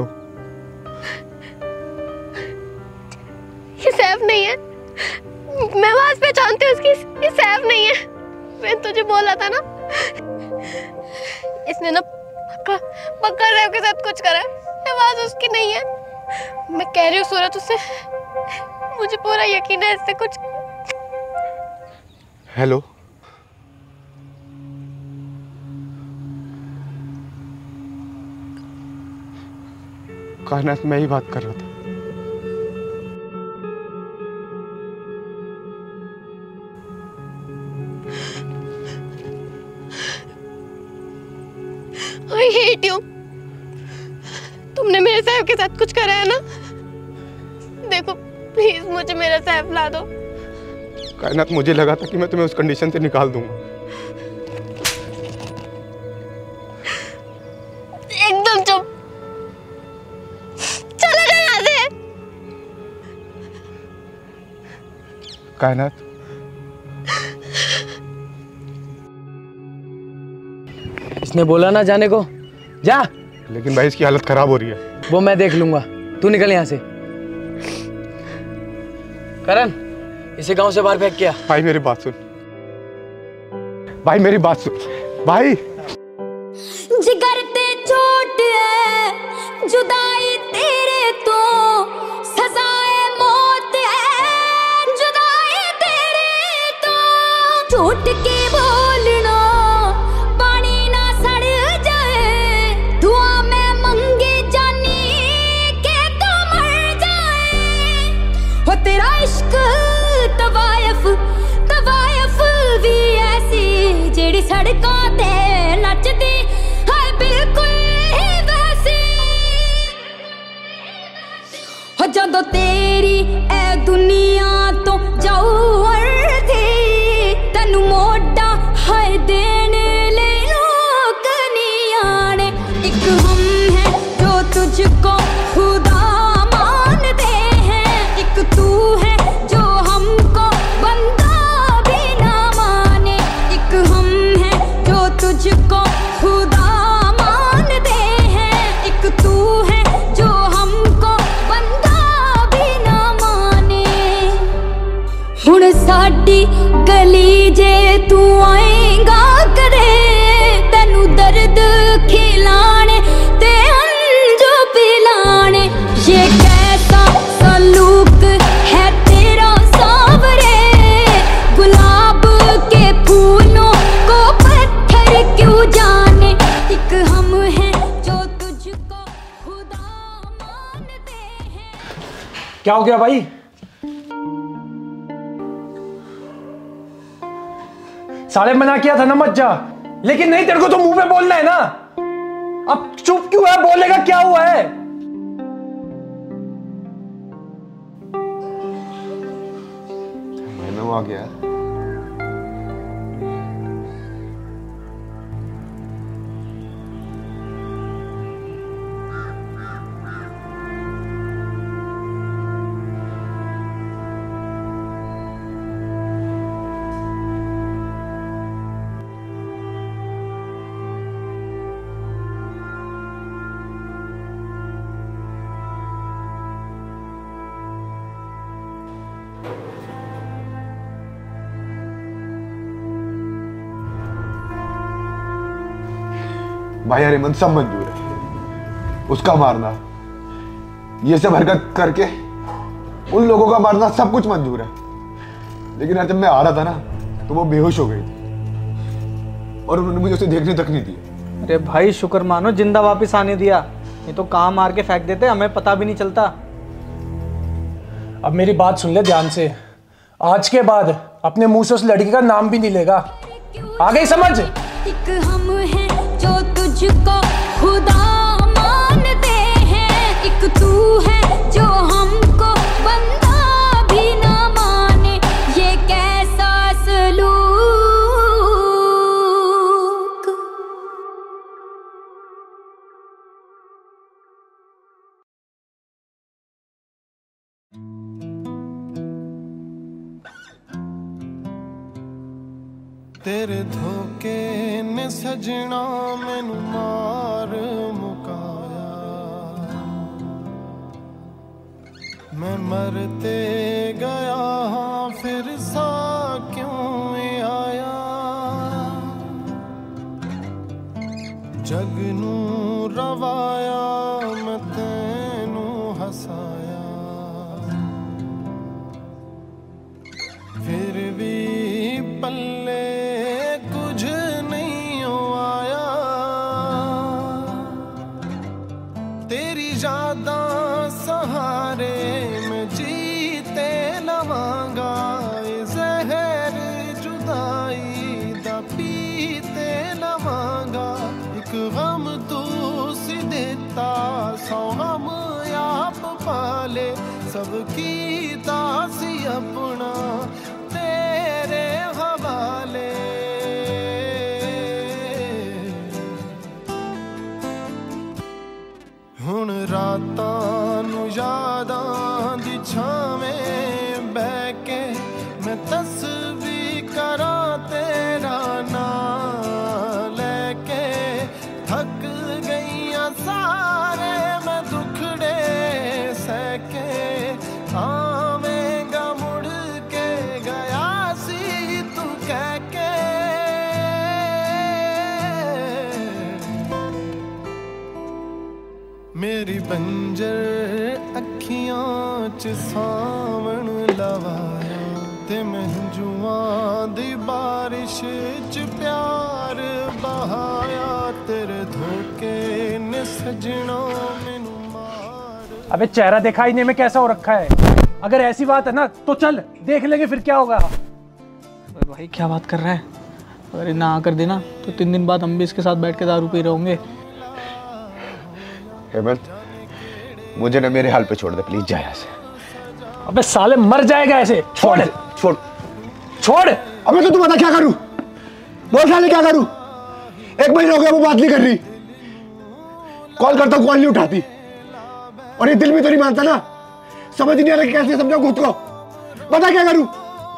ये सैफ नहीं है, मैं आवाज पहचानती हूँ उसकी। ये सैफ नहीं है, मैं तुझे बोला था ना। इसने ना पक्का पक्का सैफ के साथ कुछ करा है। आवाज उसकी नहीं है। मैं कह रही हूँ सूरज, उससे मुझे पूरा यकीन है इससे कुछ। हेलो। कायनात, मैं ही बात कर रहा था। I hate you। तुमने मेरे साहब के साथ कुछ करा है ना। देखो प्लीज मुझे मेरा साहब ला दो। कायनात, मुझे लगा था कि मैं तुम्हें उस कंडीशन से निकाल दूंगा। एकदम चुप, चले जाओ यहाँ से। कायनात, इसने बोला ना जाने को, जा। लेकिन भाई इसकी हालत खराब हो रही है। वो मैं देख लूंगा, तू निकल यहाँ से। करण, इसे गांव से बाहर फेंक किया। भाई मेरी बात सुन, भाई मेरी बात सुन, भाई। जिगर ते चोट है, जुदाई तेरे तो सजाए मौत है, जुदाई तेरे तो। झूठ के बोलना पानी ना सड़ जाए, दुआ में मंगे जानी के तो मर जाए। हो तेरा इश्क तवायफ तवायफ भी ऐसी जेड़ी सड़कों ते नचदी है बिल्कुल ही वैसी। हो जदों तेरी ए दुनिया तो जाऊ थी, तेनू मोटा है देने ले लोग नहीं आने। एक हम है जो तुझको खुदा मानते, साडी गली जे तू आएगा करे तेनू दर्द खिलाने ते अंजू पिलाने। ये कैसा सलूक है तेरा सावरे, गुलाब के फूलों को पत्थर क्यों जाने। एक हम हैं जो तुझको खुदा मानते हैं। क्या हो गया भाई? साले मना किया था ना मत जा, लेकिन नहीं, तेरे को तो मुंह पे बोलना है ना। अब चुप क्यों है? बोलेगा क्या हुआ है? मैंने आ गया। भाई अरिमन सब मंजूर है, उसका मारना, ये सब हरकत करके उन लोगों का मारना सब कुछ मंजूर है। लेकिन यार जब मैं आ रहा था ना तो वो बेहोश हो गई थी और उन्होंने मुझे उसे देखने तक नहीं दिया। अरे भाई शुक्र मानो जिंदा वापस आने दिया, ये तो काम मार के फेंक देते, हमें पता भी नहीं चलता। अब मेरी बात सुन ले ध्यान से, आज के बाद अपने मुंह से उस लड़की का नाम भी नहीं लेगा, आ गई समझ? एक हम हैं जो तुझको खुदा मानते हैं, एक तू है जो हमको बंदा भी ना माने। ये कैसा सलूक। तेरे धोखे ने सजना मैनू मार मुकाया, मैं मरते गया हाँ फिर सा क्यों आया। जग नू रवाया मैं तेनू हसाया, फिर भी पल्ले कुछ नहीं हो आया। तेरी यादां सहारे मैं जीते लवांगा, जहर जुदाई दा पीते लवांगा। एक गम तू सी देता सौ गम आप पाले, सबकी दासी अपना तेरे हवाले। हुण रातां नू यादां दी छावें बह के मैं तस्वीर करां तेरा नां लेके। थक गईयां सारे मैं दुखड़े सहके, आवेंगा मुड़ के गया सी तू कह के। मेरी बंजर अखियां च सावण लवाया, ते महजूआं दी बारिश च प्यार बहाया। तेरे धोखे ने सजना मैनू मार। अबे चेहरा दिखाई नहीं में कैसा हो रखा है? अगर ऐसी बात है ना तो चल देख लेंगे फिर क्या होगा। अरे भाई क्या बात कर रहा है? अगर ना कर देना तो तीन दिन बाद हम भी इसके साथ बैठ के दारू पी रहे होंगे। हेमंत मुझे ना मेरे हाल पे छोड़ दे प्लीज, जा यहाँ से। अबे साले मर जाएगा ऐसे। छोड़ छोड़ छोड़। अबे तो तू बता क्या करूं? बोल साले क्या करूं? एक महीना हो गया वो बात नहीं कर रही, कॉल करता हूं कॉल नहीं उठाती, और ये दिल में तो नहीं मानता ना। समझ नहीं आ रहा कैसे समझाऊं खुद को, बता क्या करूं?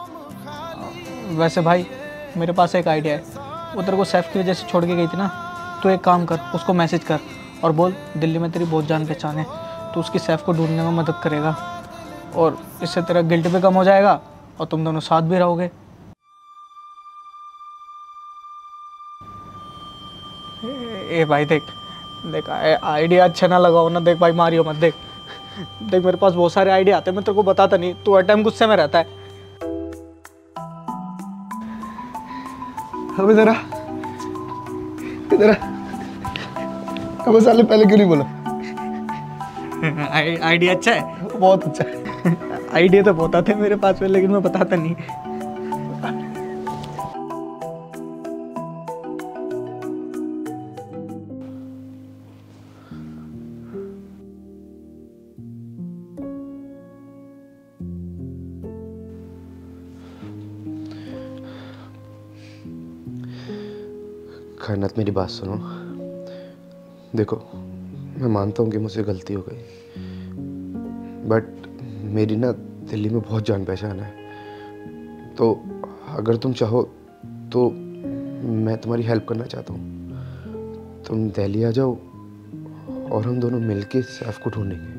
वैसे भाई मेरे पास एक आइडिया है, वो तेरे को सैफ की वजह से छोड़ के गई थी ना, तो एक काम कर, उसको मैसेज कर और बोल दिल्ली में तेरी बहुत जान पहचान है, तो उसकी सैफ को ढूंढने में मदद करेगा और इससे तेरा गिल्ट भी कम हो जाएगा और तुम दोनों साथ भी रहोगे। ए, ए भाई देख देख आइडिया अच्छा ना लगाओ ना, देख भाई मारियो मत। देख देख मेरे पास बहुत सारे आइडिया आते हैं, मैं तेरे को बताता नहीं, तू हर टाइम गुस्से में रहता है। अब इधर आ, इधर आ। अब साले पहले क्यों नहीं बोला? आइडिया अच्छा है, बहुत अच्छा है। आइडिया तो बहुत आते हैं मेरे पास में, लेकिन मैं बताता नहीं। कायनात मेरी बात सुनो। देखो मैं मानता हूँ कि मुझसे गलती हो गई, बट मेरी ना दिल्ली में बहुत जान पहचान है, तो अगर तुम चाहो तो मैं तुम्हारी हेल्प करना चाहता हूँ। तुम दिल्ली आ जाओ और हम दोनों मिलके सैफ को ढूंढेंगे।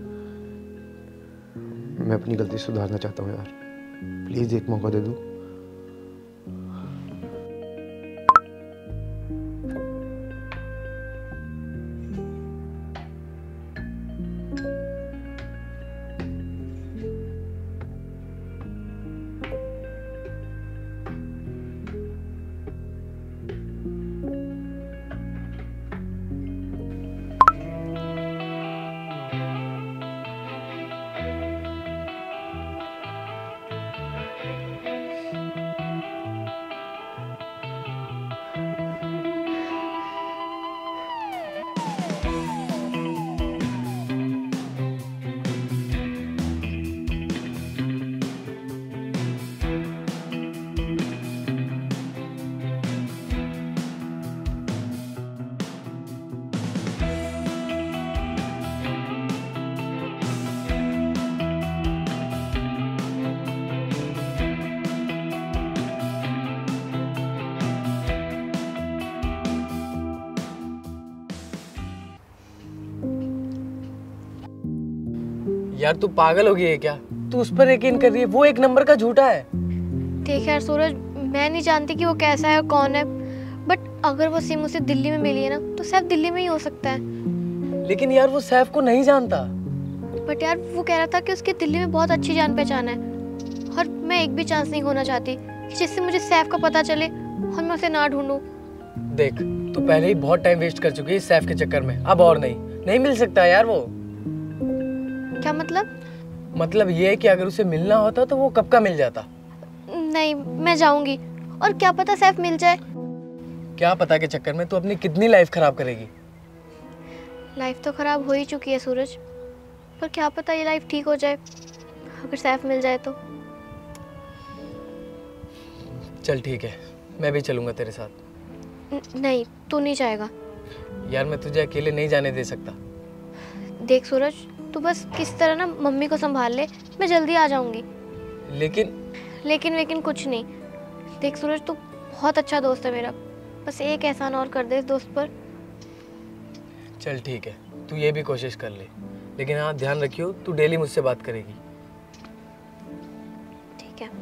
मैं अपनी गलती सुधारना चाहता हूँ यार, प्लीज़ एक मौका दे दो। यार तू पागल हो गई है क्या? तू उस पर यकीन कर रही है, वो एक नंबर का झूठा है। देख यार सूरज, मैं नहीं जानती कि वो कैसा है और कौन है, बट अगर वो सिम उसे दिल्ली में मिली है ना, तो सैफ दिल्ली में ही हो सकता है। लेकिन यार वो सैफ को नहीं जानता। बट यार वो कह रहा था कि उसकी दिल्ली में बहुत अच्छी जान पहचान है, और मैं एक भी चांस नहीं खोना चाहती कि जिससे मुझे सैफ का पता चले और मैं उसे ना ढूंढूं। देख तू पहले ही बहुत टाइम वेस्ट कर चुकी है सैफ के चक्कर में, अब और नहीं नहीं मिल सकता यार वो। क्या मतलब? मतलब ये है कि अगर उसे मिलना होता तो वो कब का मिल जाता। नहीं, मैं जाऊंगी, और क्या पता सैफ मिल जाए। क्या पता के चक्कर में तू अपनी कितनी लाइफ खराब करेगी। लाइफ तो खराब हो ही चुकी है सूरज, पर क्या पता ये लाइफ ठीक हो जाए अगर सैफ मिल जाए तो। चल ठीक है, मैं भी चलूंगा तेरे साथ। न- नहीं, तू नहीं जाएगा। यार मैं तुझे अकेले नहीं जाने दे सकता। देख सूरज, तू बस किस तरह ना मम्मी को संभाल ले, मैं जल्दी आ जाऊंगी। लेकिन लेकिन लेकिन कुछ नहीं। देख सूरज, तू बहुत अच्छा दोस्त है मेरा, बस एक एहसान और कर दे इस दोस्त पर। चल ठीक है, तू ये भी कोशिश कर ले, लेकिन हाँ ध्यान रखियो तू डेली मुझसे बात करेगी। ठीक है।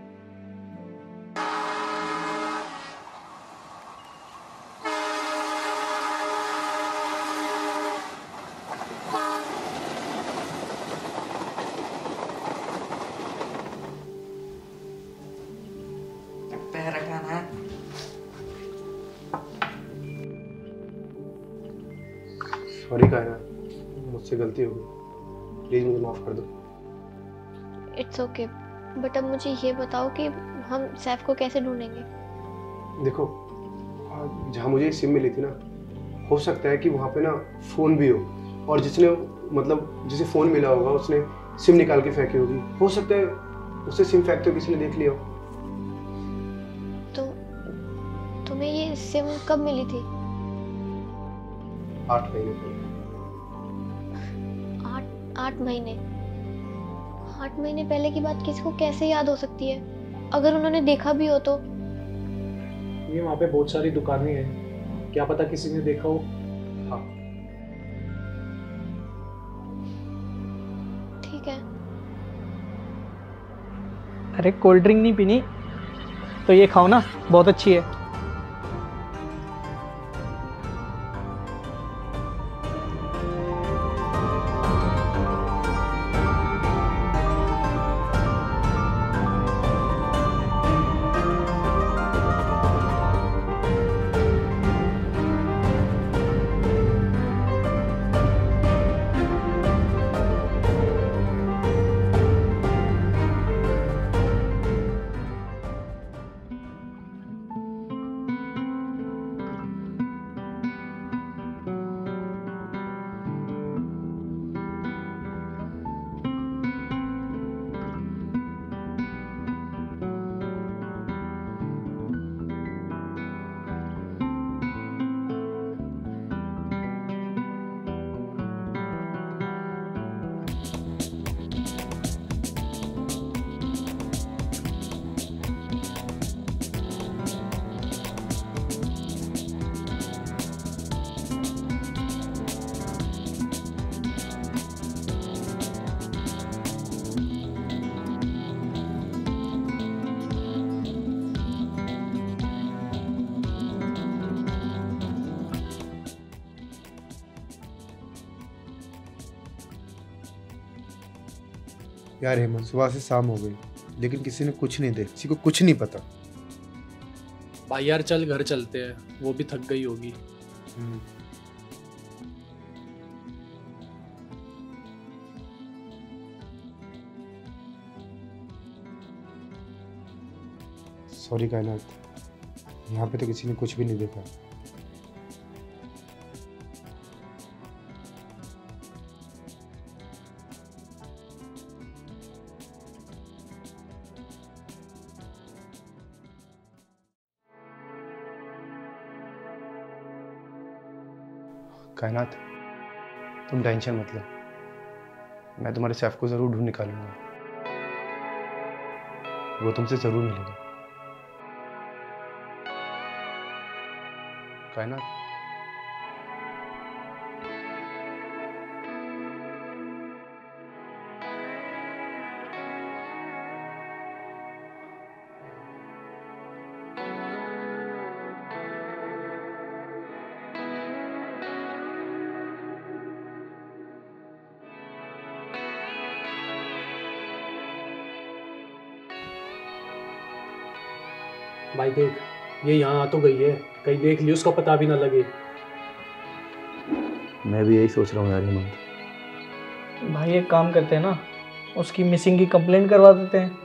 सॉरी कायनात, मुझसे गलती हो गई, प्लीज़ मुझे माफ़ कर दो। इट्स ओके, बट अब मुझे ये बताओ कि हम सैफ को कैसे ढूंढेंगे? देखो जहाँ मुझे सिम मिली थी ना, हो सकता है कि वहाँ पे ना फ़ोन भी हो, और जिसने मतलब जिसे फ़ोन मिला होगा उसने सिम निकाल के फेंकी होगी। हो सकता है उसे सिम फेंकते हुए किसी ने देख लिया हो। तो तुम्हें ये सिम कब मिली थी? आठ महीने पहले। आठ आठ महीने आठ महीने पहले की बात किसी को कैसे याद हो सकती है? अगर उन्होंने देखा भी हो तो? ये वहाँ पे बहुत सारी दुकानें हैं, क्या पता किसी ने देखा हो। हाँ ठीक है। अरे कोल्ड ड्रिंक नहीं पीनी तो ये खाओ ना, बहुत अच्छी है। यार हेमंत, सुबह से शाम हो गई लेकिन किसी ने कुछ नहीं देखा, किसी को कुछ नहीं पता। भाई यार चल घर चलते हैं, वो भी थक गई होगी। सॉरी कायनात, यहाँ पे तो किसी ने कुछ भी नहीं देखा। कायनात, तुम टेंशन मत लो, मैं तुम्हारे सैफ को जरूर ढूंढ निकालूंगा, वो तुमसे जरूर मिलेगा। कायनात, भाई देख, ये यहाँ आ तो गई है, कहीं देख ली उसका पता भी ना लगे। मैं भी यही सोच रहा हूँ यार हेमंत। भाई एक काम करते हैं ना, उसकी मिसिंग की कंप्लेंट करवा देते हैं।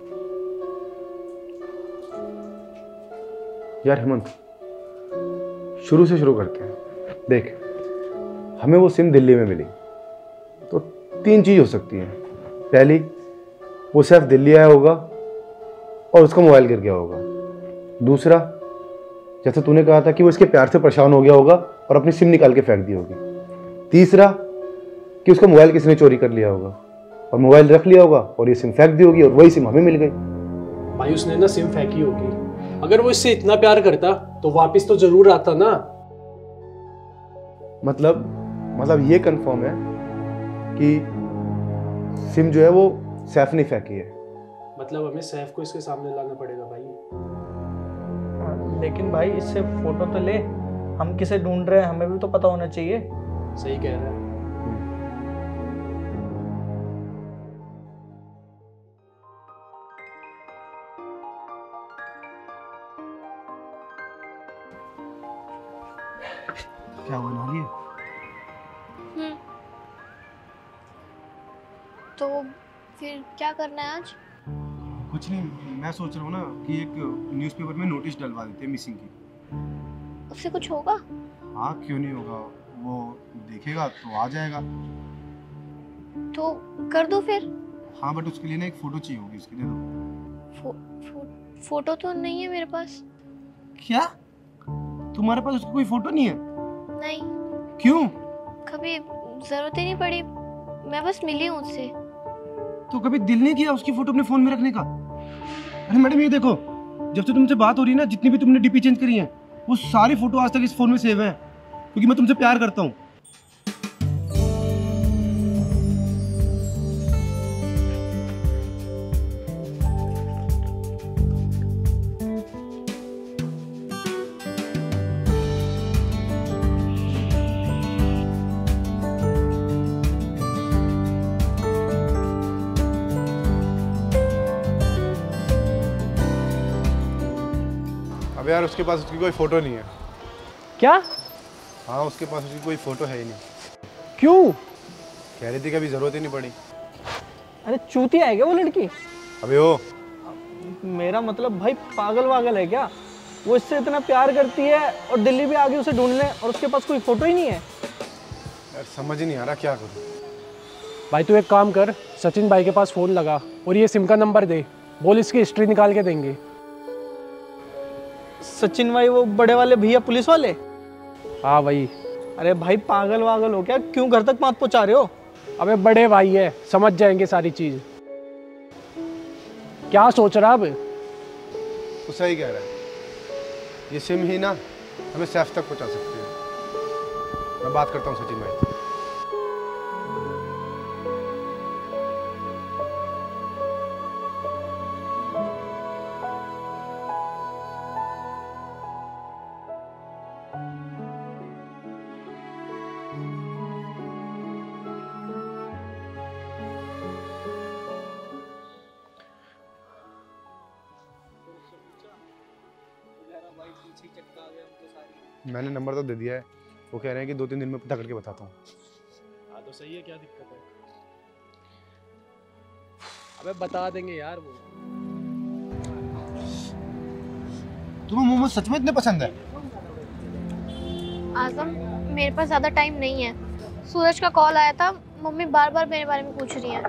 यार हेमंत, शुरू से शुरू करते हैं। देख, हमें वो सिम दिल्ली में मिली तो तीन चीज हो सकती हैं। पहली, वो सैफ दिल्ली आया होगा और उसका मोबाइल गिर गया होगा। दूसरा, जैसे तूने कहा था कि वो इसके प्यार से परेशान हो गया होगा और अपनी सिम निकाल के फेंक दी होगी। तीसरा, कि उसका मोबाइल किसी ने चोरी कर लिया होगा और मोबाइल रख लिया होगा और ये सिम फेंक दी होगी और वही सिम हमें मिल गई। भाई उसने ना सिम फेंकी होगी, अगर वो इससे इतना प्यार करता तो वापस तो जरूर आता ना। मतलब मतलब ये कंफर्म है कि सिम जो है वो सैफ ने फेंकी है। मतलब हमें सैफ को इसके सामने लाना पड़ेगा भाई। लेकिन भाई इससे फोटो तो ले, हम किसे ढूंढ रहे हैं हमें भी तो पता होना चाहिए। सही कह रहा है। क्या बना रही है? हम्म। तो फिर क्या करना है आज? कुछ नहीं, मैं सोच रहा हूँ ना कि एक न्यूज़पेपर में नोटिस डलवा देते हैं मिसिंग की। उससे कुछ होगा? हाँ, क्यों नहीं होगा, वो देखेगा तो आ जाएगा। तो कर दो फिर। हाँ, बट उसके लिए ना एक फोटो चाहिए होगी, उसकी दे दो। फो, फो, फोटो तो नहीं है मेरे पास। क्या? तुम्हारे पास उसकी कोई फोटो नहीं है? नहीं। क्यों? कभी जरूरत ही नहीं पड़ी, मैं बस मिली हूँ उससे। तो कभी दिल नहीं किया उसकी फोटो अपने फोन में रखने का? अरे मैडम ये देखो, जब से तुमसे बात हो रही है ना, जितनी भी तुमने डीपी चेंज करी है वो सारी फोटो आज तक इस फोन में सेव है, क्योंकि मैं तुमसे प्यार करता हूँ। अब यार उसके पास उसकी कोई फ़ोटो नहीं है। क्या? हाँ, उसके पास उसकी कोई फ़ोटो है ही नहीं। क्यों? कह रही थी कि अभी ज़रूरत ही नहीं पड़ी। अरे चूतिया है क्या वो लड़की? अबे ओ, मेरा मतलब भाई पागल वागल है क्या? वो इससे इतना प्यार करती है और दिल्ली भी आगे उसे ढूंढने, और उसके पास कोई फोटो ही नहीं है। यार समझ ही नहीं आ रहा क्या करूँ। भाई तू एक काम कर, सचिन भाई के पास फ़ोन लगा और ये सिम का नंबर दे, बोल इसकी हिस्ट्री निकाल के देंगे। सचिन भाई वो बड़े वाले भैया पुलिस वाले? हाँ वही। अरे भाई पागल वागल हो क्या? क्यों घर तक बात पहुंचा रहे हो? अबे बड़े भाई है, समझ जाएंगे सारी चीज़। क्या सोच रहा अब? वो सही कह रहा है, ये सिम ही ना हमें सैफ तक पहुंचा सकती है। मैं बात करता हूँ सचिन भाई से। मैंने नंबर तो दे दिया है, वो कह रहे हैं कि दो तीन दिन में पता करके बताता हूँ। हाँ तो सही है, क्या दिक्कत है? अबे बता देंगे यार वो। तुम्हें मोमोज सच में इतने पसंद है? आजम, मेरे पास ज़्यादा टाइम नहीं है। सूरज का कॉल आया था, मम्मी बार बार मेरे बारे में पूछ रही है।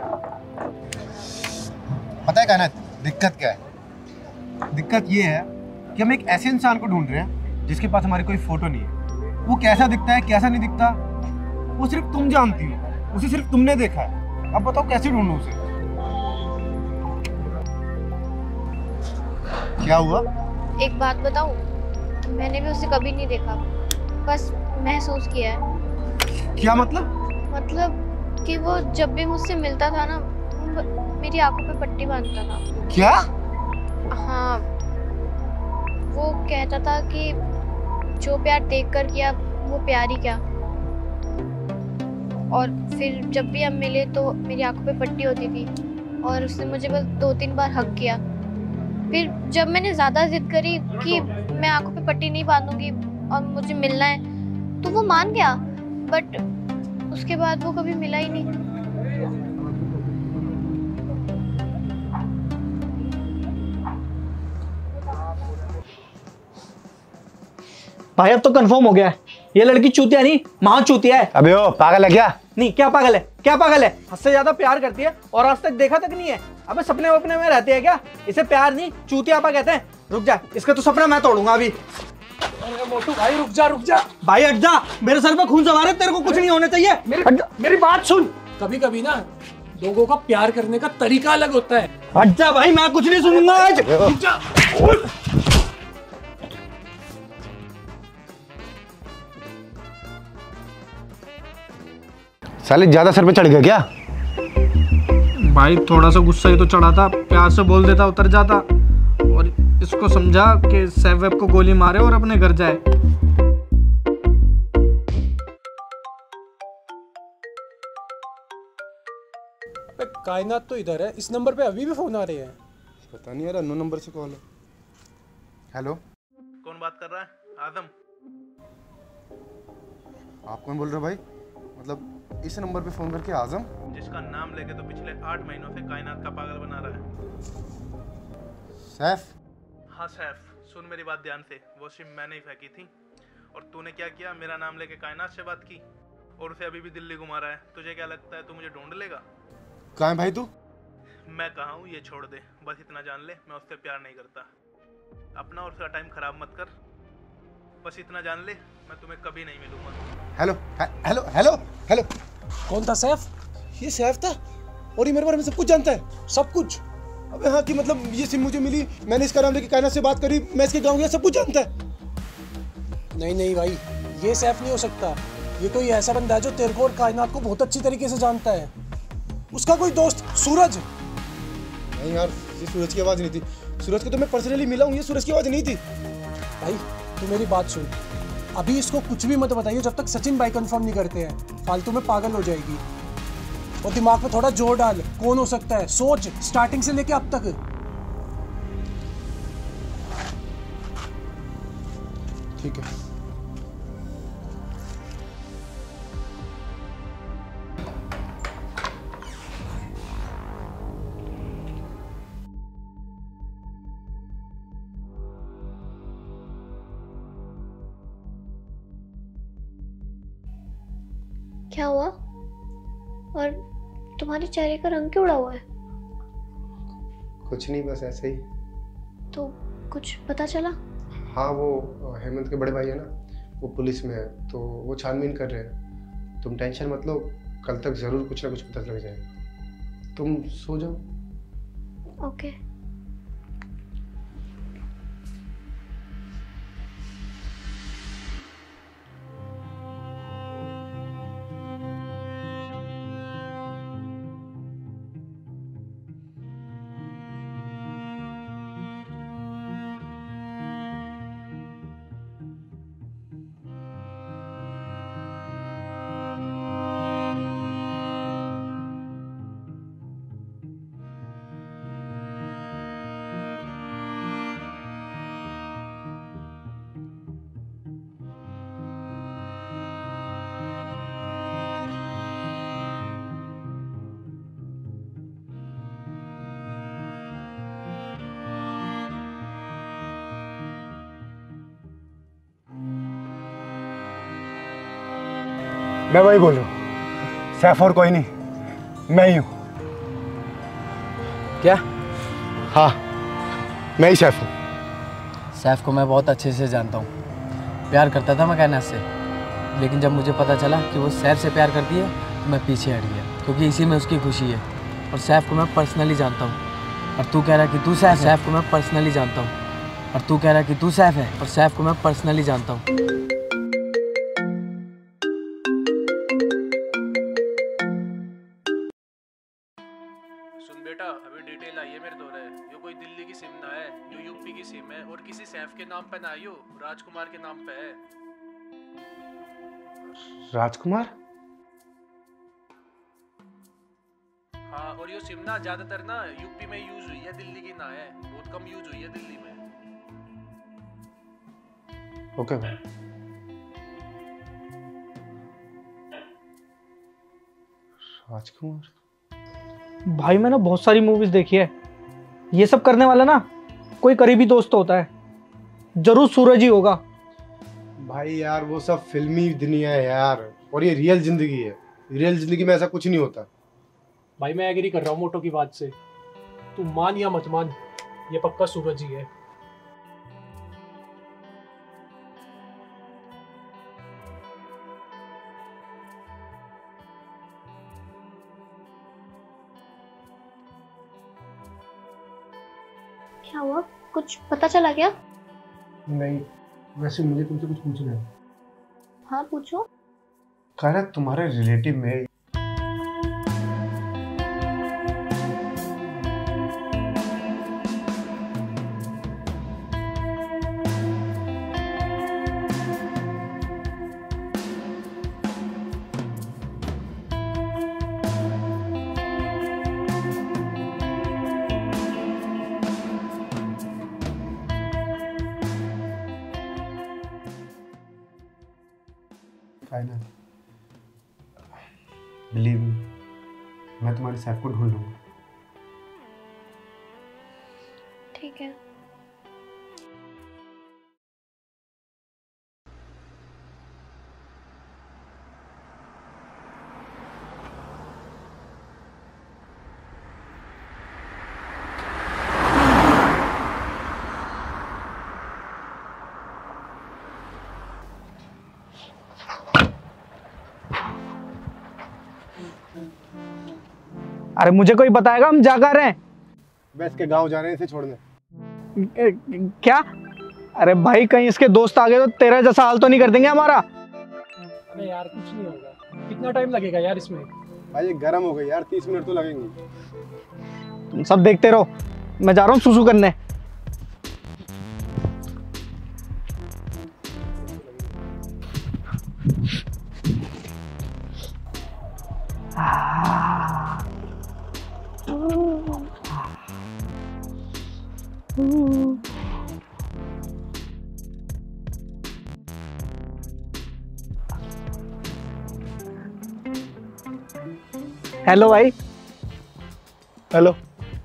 पता है कायनात, दिक्कत क्या है? दिक्कत ये है कि हम एक ऐसे इंसान को ढूंढ रहे हैं जिसके पास हमारी कोई फोटो नहीं है। वो कैसा दिखता है, कैसा नहीं दिखता, वो सिर्फ तुम जानती हो, उसे सिर्फ तुमने देखा है। अब बताओ कैसे ढूंढूं उसे? क्या हुआ? एक बात बताऊं, मैंने भी उसे कभी नहीं देखा, बस महसूस किया है। क्या मतलब? मतलब कि वो जब भी मुझसे मिलता था ना, मेरी आंखों पे पट्टी बांधता था। क्या? हाँ, वो कहता था कि जो प्यार देख कर किया वो प्यार ही क्या। और फिर जब भी हम मिले तो मेरी आंखों पे पट्टी होती थी और उसने मुझे बस दो तीन बार हक किया। फिर जब मैंने ज़्यादा जिद करी कि मैं आंखों पे पट्टी नहीं बांधूंगी और मुझे मिलना है, तो वो मान गया, बट उसके बाद वो कभी मिला ही नहीं। भाई अब तो कंफर्म हो गया है, ये लड़की चूतिया नहीं, माँ चूतिया है। अबे ओ, पागल है क्या? नहीं, क्या पागल है? क्या पागल है? हद से ज्यादा प्यार करती है और आज तक देखा तक नहीं है। अबे सपने वपने में रहते हैं क्या? इसे प्यार नहीं, चूतिया पा कहते हैं। रुक जा, इसका तो सपना मैं तोड़ूंगा अभी। अरे मोटू भाई रुक जा, रुक जा भाई, हट जा, मेरे सर पे खून सवार है, तेरे को कुछ नहीं होना चाहिए। मेरी, मेरी बात सुन। कभी कभी ना लोगों का प्यार करने का तरीका अलग होता है। हट जा भाई, मैं कुछ नहीं सुनूंगा आज। रुक जा। साले ज्यादा सर पे चढ़ गया क्या? भाई थोड़ा सा गुस्सा ही तो चढ़ा था, प्यार से बोल देता उतर जाता। और इसको समझा कि सैफ वेब को गोली मारे और अपने घर जाए। कायनात तो इधर है, इस नंबर पे अभी भी फोन आ रहे हैं। पता नहीं यार, अननोन नंबर से कॉल है। हेलो, कौन बात कर रहा है? आजम। आप कौन बोल रहे हो भाई? मतलब इस नंबर पे फोन करके आजम? जिसका नाम लेके तो पिछले आठ महीनों से कायनात का पागल बना रहा है। सैफ? हाँ सैफ, सुन मेरी बात ध्यान से। वो सिम मैंने ही फेंकी थी और तूने क्या किया, मेरा नाम लेके कायनात से बात की और उसे अभी भी दिल्ली घुमा रहा है। तुझे क्या लगता है तू मुझे ढूंढ लेगा? कहाँ है भाई तू? मैं कहाँ हूँ ये छोड़ दे, बस इतना जान ले मैं उससे प्यार नहीं करता। अपना और उसका टाइम खराब मत कर, बस इतना जान ले मैं तुम्हें कभी नहीं मिलूंगा। Hello hello hello hello. कौन था सैफ? ये सैफ था और ये मेरे बारे में सब कुछ जानता है। सब कुछ? अबे हाँ, कि मतलब ये सिम मुझे मिली, मैंने इसका नाम लेके कायनात से बात करी, मैं इसके गाँव गया, सब कुछ जानता है। नहीं नहीं भाई, ये सैफ नहीं हो सकता। ये कोई ऐसा बंदा है जो तेरे को और कायनात को बहुत अच्छी तरीके से जानता है। उसका कोई दोस्त सूरज? नहीं यार, ये सूरज की आवाज़ नहीं थी। सूरज को तो मैं पर्सनली मिला हूँ, ये सूरज की आवाज़ नहीं थी। भाई तू मेरी बात सुन, अभी इसको कुछ भी मत बताइए जब तक सचिन भाई कंफर्म नहीं करते हैं। फालतू में पागल हो जाएगी। और दिमाग में थोड़ा जोर डाल, कौन हो सकता है, सोच स्टार्टिंग से लेके अब तक। ठीक है। क्या हुआ? और तुम्हारे चेहरे का रंग क्यों उड़ा हुआ है? कुछ नहीं, बस ऐसे ही। तो कुछ पता चला? हाँ, वो हेमंत के बड़े भाई है ना, वो पुलिस में है, तो वो छानबीन कर रहे हैं। तुम टेंशन मत लो, कल तक ज़रूर कुछ ना कुछ पता लग जाएगा। तुम सो जाओ। ओके। मैं वही बोल रहा हूँ, सैफ और कोई नहीं, मैं ही हूँ। क्या? हाँ, मैं ही सैफ हूँ। सैफ को मैं बहुत अच्छे से जानता हूँ। प्यार करता था मैं कायनात से, लेकिन जब मुझे पता चला कि वो सैफ से प्यार करती है तो मैं पीछे हट गया, क्योंकि इसी में उसकी खुशी है। और सैफ को मैं पर्सनली जानता हूँ, और तू कह रहा है कि तू सैफ है। सैफ को मैं पर्सनली जानता हूँ, और तू कह रहा है कि तू सैफ है। और सैफ को मैं पर्सनली जानता हूँ। बेटा, अभी डिटेल आई है मेरे दौरे। ये कोई दिल्ली की सिम ना है, ये यूपी की सिम है और किसी सैफ के नाम पे ना आई हो, राजकुमार के नाम पे है। राजकुमार? हाँ, और ये सिम ना ज्यादातर ना यूपी में यूज हुई है, दिल्ली की ना है, बहुत कम यूज हुई है दिल्ली में। ओके भाई। राजकुमार भाई मैंने बहुत सारी मूवीज देखी है, ये सब करने वाला ना कोई करीबी दोस्त होता है, जरूर सूरज ही होगा। भाई यार वो सब फिल्मी दुनिया है यार, और ये रियल जिंदगी है। रियल जिंदगी में ऐसा कुछ नहीं होता। भाई मैं एग्री कर रहा हूँ मोटो की बात से, तू मान या मत मान, ये पक्का सूरज ही है। क्या हुआ? कुछ पता चला क्या? नहीं, वैसे मुझे तुमसे कुछ पूछना है। हाँ पूछो। कह रहा तुम्हारे रिलेटिव में बिलीव मी, मैं तुम्हारे सैफ को ढूंढ लूंगा। ठीक है। अरे मुझे कोई बताएगा हम जा कर रहे हैं? वैस के गांव जा रहे हैं इसे छोड़ने। क्या? अरे भाई कहीं इसके दोस्त आ गए तो तेरा जैसा हाल तो नहीं कर देंगे हमारा? अरे यार कुछ नहीं होगा, कितना टाइम लगेगा यार इसमें? भाई ये गर्म हो गई यार, तीस मिनट तो लगेंगे। तुम सब देखते रहो, मैं जा रहा हूँ सुसु करने। हेलो भाई। हेलो।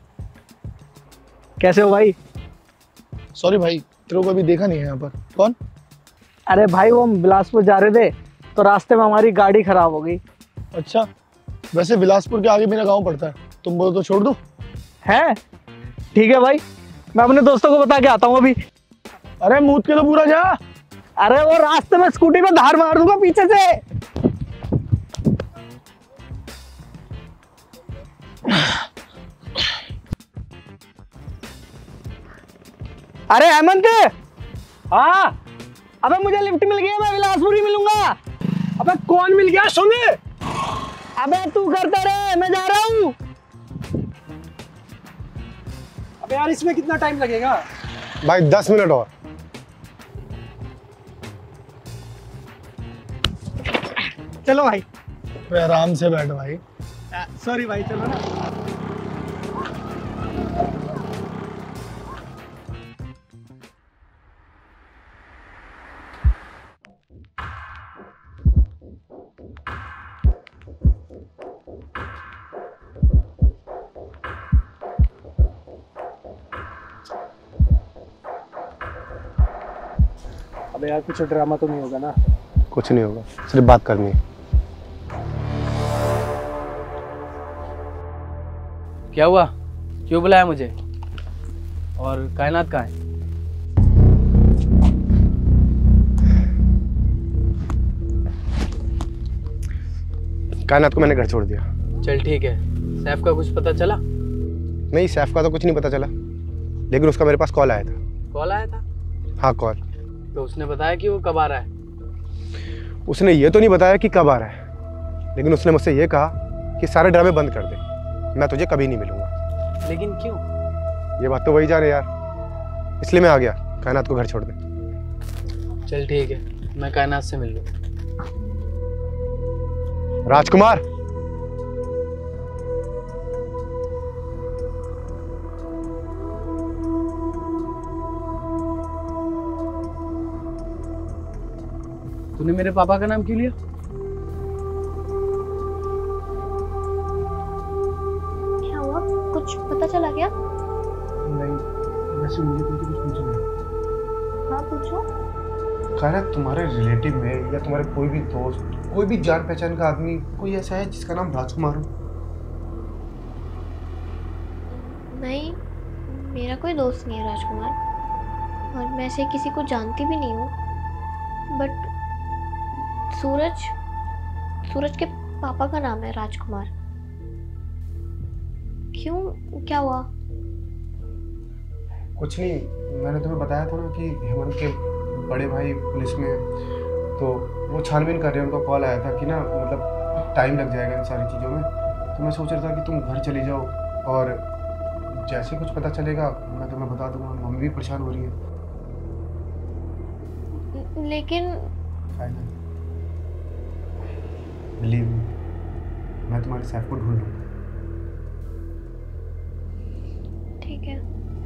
कैसे हो भाई? सॉरी भाई, तेरे को अभी देखा नहीं है यहाँ पर। कौन? अरे भाई वो हम बिलासपुर जा रहे थे तो रास्ते में हमारी गाड़ी खराब हो गई। अच्छा, वैसे बिलासपुर के आगे मेरा गांव पड़ता है, तुम बोलो तो छोड़ दूं? है? ठीक है भाई, मैं अपने दोस्तों को बता के आता हूँ अभी। अरे मूत के तो पूरा जा। अरे वो रास्ते में स्कूटी में धार मार दूंगा पीछे से। अरे हेमंत। हाँ। अबे मुझे लिफ्ट मिल गई है, मैं बिलासपुर ही मिलूंगा। अबे कौन मिल गया? सुन। अबे तू करता रहे, मैं जा रहा हूँ। अबे यार इसमें कितना टाइम लगेगा? भाई दस मिनट और। चलो भाई। अरे आराम से बैठ भाई। सॉरी भाई, चलो ना। अबे यार कुछ ड्रामा तो नहीं होगा ना? कुछ नहीं होगा, सिर्फ बात करनी है। क्या हुआ? क्यों बुलाया मुझे? और कायनात कहाँ है? कायनात को मैंने घर छोड़ दिया। चल ठीक है। सैफ का कुछ पता चला? नहीं, सैफ का तो कुछ नहीं पता चला, लेकिन उसका मेरे पास कॉल आया था। कॉल आया था? हाँ कॉल। तो उसने बताया कि वो कब आ रहा है? उसने ये तो नहीं बताया कि कब आ रहा है, लेकिन उसने मुझसे ये कहा कि सारे ड्रामे बंद कर दे, मैं तुझे कभी नहीं मिलूंगा। लेकिन क्यों? ये बात तो वही जाने यार, इसलिए मैं आ गया। कायनात को घर छोड़ दे। चल ठीक है, मैं कायनात से मिल लूँ। राजकुमार। तूने मेरे पापा का नाम क्यों लिया? क्या हुआ? कुछ पता चला क्या? नहीं, वैसे मुझे तुमसे कुछ पूछना है। हाँ पूछो। कायनात, तुम्हारे रिलेटिव में या तुम्हारे कोई भी दोस्त, कोई भी जान पहचान का आदमी कोई ऐसा है जिसका नाम राजकुमार हो? नहीं, मेरा कोई दोस्त नहीं है राजकुमार, और मैं ऐसे किसी को जानती भी नहीं हूँ। बट सूरज सूरज के पापा का नाम है राजकुमार। क्यों, क्या हुआ? कुछ नहीं, मैंने तुम्हें बताया था ना कि हेमंत के बड़े भाई पुलिस में, तो वो छानबीन कर रहे हैं। उनका कॉल आया था कि ना मतलब टाइम लग जाएगा इन सारी चीज़ों में, तो मैं सोच रहा था कि तुम घर चली जाओ और जैसे कुछ पता चलेगा मैं तुम्हें बता दूंगा। मम्मी भी परेशान हो रही है। लेकिन बिलीव मी, मैं तुम्हारे सैफ को ढूंढ लूंगा। ठीक है।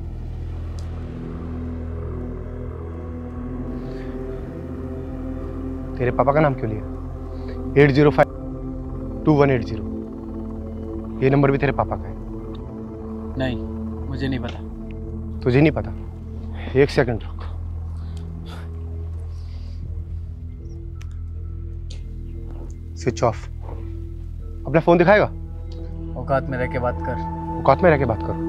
तेरे पापा का नाम क्यों लिया? Eight zero five two one eight zero, ये नंबर भी तेरे पापा का है? नहीं, मुझे नहीं पता। तुझे नहीं पता? एक सेकंड रुक। Switch off. अपना फोन दिखाएगा? औकात में रह के बात कर। औकात में रह के बात करो।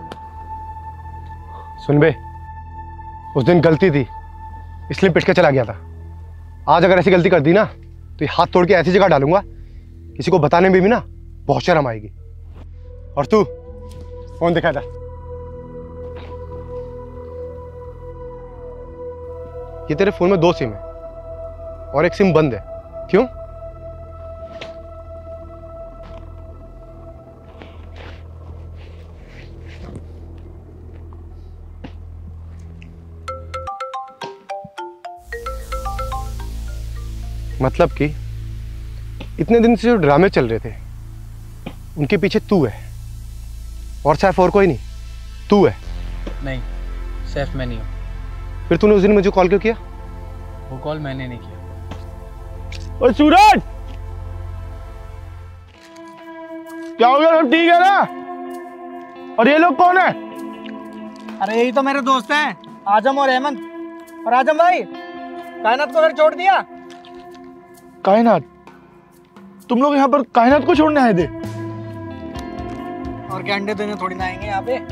सुन बे, उस दिन गलती थी इसलिए पिट के चला गया था। आज अगर ऐसी गलती कर दी ना तो ये हाथ तोड़ के ऐसी जगह डालूंगा किसी को बताने में भी ना बहुत शर्म आएगी। और तू फोन दिखा था। ये तेरे फोन में दो सिम है और एक सिम बंद है। क्यों? मतलब कि इतने दिन से जो ड्रामे चल रहे थे उनके पीछे तू है और सैफ और कोई नहीं, तू है। नहीं, सैफ मैं नहीं हूँ। फिर तूने उस दिन मुझे कॉल क्यों किया? वो कॉल मैंने नहीं किया। ओए सूरज! क्या हो गया? सब ठीक है ना? और ये लोग कौन है? अरे यही तो मेरे दोस्त हैं, आजम और अहमद। और आजम भाई, कायनात को घर छोड़ दिया? कायनात? तुम लोग यहाँ पर कायनात को छोड़ने आए थे? और क्या अंडे देने थोड़ी ना आएंगे यहाँ पे।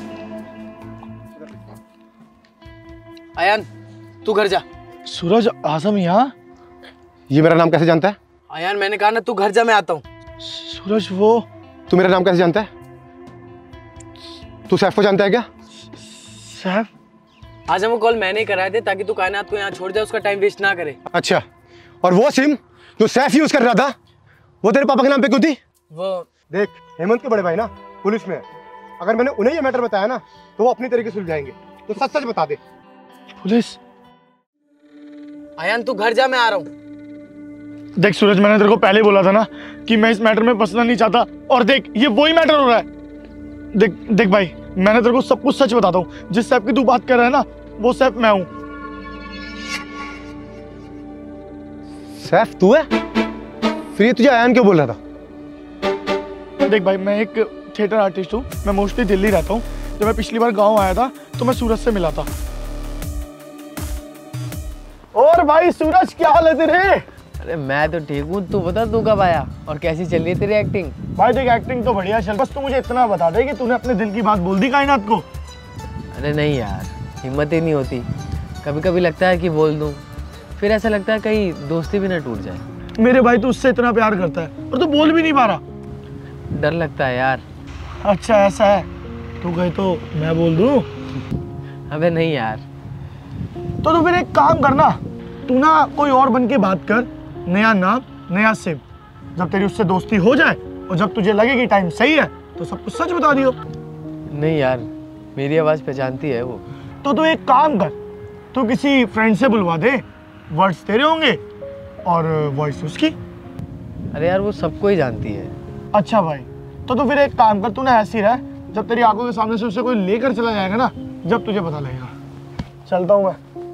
आयान, तू घर जा। सूरज, आजम यहाँ? ये मेरा नाम कैसे जानता है? आयान, मैंने कहा ना तू घर जा, मैं आता हूँ। सूरज, वो तू मेरा नाम कैसे जानता है? तू सैफ को जानता है क्या? सैफ? आजम, वो कॉल मैंने ही कराए थे ताकि तू कायनात को यहाँ छोड़ जाए, उसका टाइम वेस्ट ना करे। अच्छा, और वो सिम जो सैफ यूज कर रहा था वो तेरे पापा के नाम पे क्यों थी? वो देख, हेमंत के बड़े भाई ना पुलिस में है। अगर मैंने उन्हें ये मैटर बताया ना तो वो अपनी तरीके से सुलझाएंगे। तो सच सच बता दे। पुलिस? आयान, तू घर जा, मैं आ रहा हूँ। देख सूरज, मैंने तेरे को पहले बोला था ना कि मैं इस मैटर में फंसना नहीं चाहता, और देख ये वही मैटर हो रहा है। देख देख भाई, मैंने तेरे को सब कुछ सच बताता हूँ। जिस सैफ की तू बात कर रहा है ना, वो सैफ मैं हूँ। सैफ तू है? फिर ये तुझे आयान क्यों बोल रहा था? देख भाई, मैं एक थिएटर आर्टिस्ट हूँ, मैं मोस्टली दिल्ली रहता हूँ। जब मैं पिछली बार गाँव आया था तो मैं सूरज से मिला था। और भाई सूरज, क्या हाल है तेरे? अरे मैं तो ठीक हूँ, तू बता तू कब आया और कैसी चल रही है तेरी एक्टिंग? भाई देख, एक्टिंग तो बढ़िया चल, बस तू मुझे इतना बता दे कि तूने अपने दिल की बात बोल दी कायनात को। अरे नहीं यार, हिम्मत ही नहीं होती। कभी कभी लगता है कि बोल दूँ, फिर ऐसा लगता है कहीं दोस्ती भी ना टूट जाए। मेरे भाई, तू उससे इतना प्यार करता है और तू बोल भी नहीं पा रहा। डर लगता है यार। अच्छा ऐसा है, तू कहे तो मैं बोल दूँ? अबे नहीं यार। तो तू फिर एक काम करना, तू ना कोई और बन के बात कर, नया नाम नया सिम। जब तेरी उससे दोस्ती हो जाए और जब तुझे लगे कि टाइम सही है तो सब कुछ सच बता दियो। नहीं यार, मेरी आवाज़ पहचानती है वो। तो तू एक काम कर, तू किसी फ्रेंड से बुलवा दे, वर्ड्स तेरे होंगे और वॉइस उसकी। अरे यार, वो सबको ही जानती है। अच्छा भाई, तो तू फिर एक काम कर, तू ना ऐसी रह, जब तेरी आंखों के सामने से उसे कोई लेकर चला जाएगा ना, जब तुझे पता लगेगा। चलता हूँ मैं।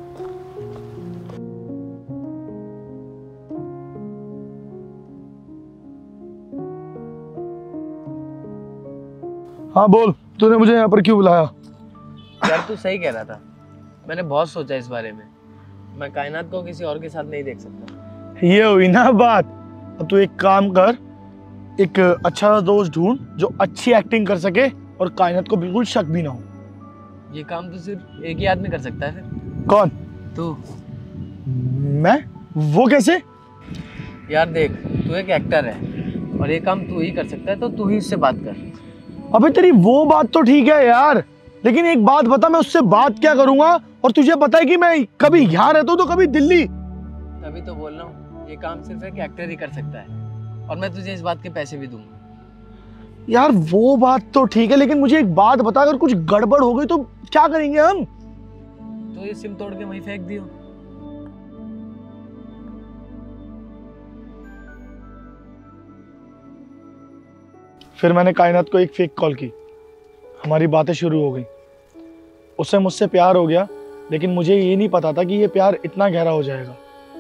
हाँ बोल, तूने मुझे यहाँ पर क्यों बुलाया? यार तू सही कह रहा था, मैंने बहुत सोचा इस बारे में। मैं कायनात को किसी और के साथ नहीं देख सकता। ये हुई ना बात। अब तू एक काम कर, एक अच्छा दोस्त ढूंढ जो अच्छी एक्टिंग कर सके और कायनात को बिल्कुल शक भी ना हो। ये काम तो सिर्फ एक ही आदमी कर सकता है। फिर कौन? तू। मैं? वो कैसे? यार देख, तू एक एक्टर है और ये काम तू ही कर सकता है, तो तू ही उससे बात कर। अबे तेरी वो बात तो ठीक है यार, लेकिन एक बात बता, मैं उससे बात क्या करूंगा? और तुझे पता है कि मैं कभी यहाँ रहता हूँ तो कभी दिल्ली। तभी तो बोल रहा हूँ, ये काम सिर्फ एक एक्टर ही कर सकता है, और मैं तुझे इस बात के पैसे भी दूंगा। यार वो बात तो ठीक है, लेकिन मुझे एक बात बता, अगर कुछ गड़बड़ हो गई तो क्या करेंगे हम? तो ये सिम तोड़ के वहीं फेंक दियो। फिर मैंने कायनात को एक फेक कॉल की, हमारी बातें शुरू हो गई। उससे मुझसे प्यार हो गया, लेकिन मुझे ये नहीं पता था कि ये प्यार इतना गहरा हो जाएगा।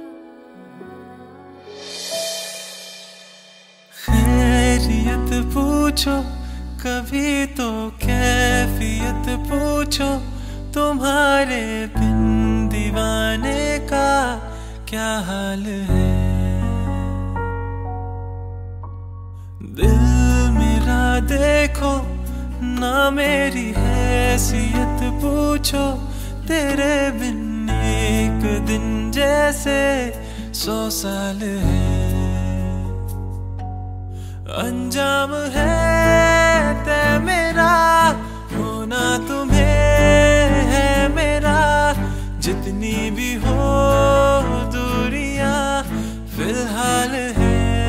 खैरियत पूछो कभी तो कैफियत पूछो, तुम्हारे बिन दीवाने का क्या हाल है। दिल मेरा देखो ना, मेरी हैसियत पूछो, तेरे बिन एक दिन जैसे सौ साल है। अंजाम है तय मेरा, होना तुम्हें है मेरा, जितनी भी हो दूरियां फिलहाल है।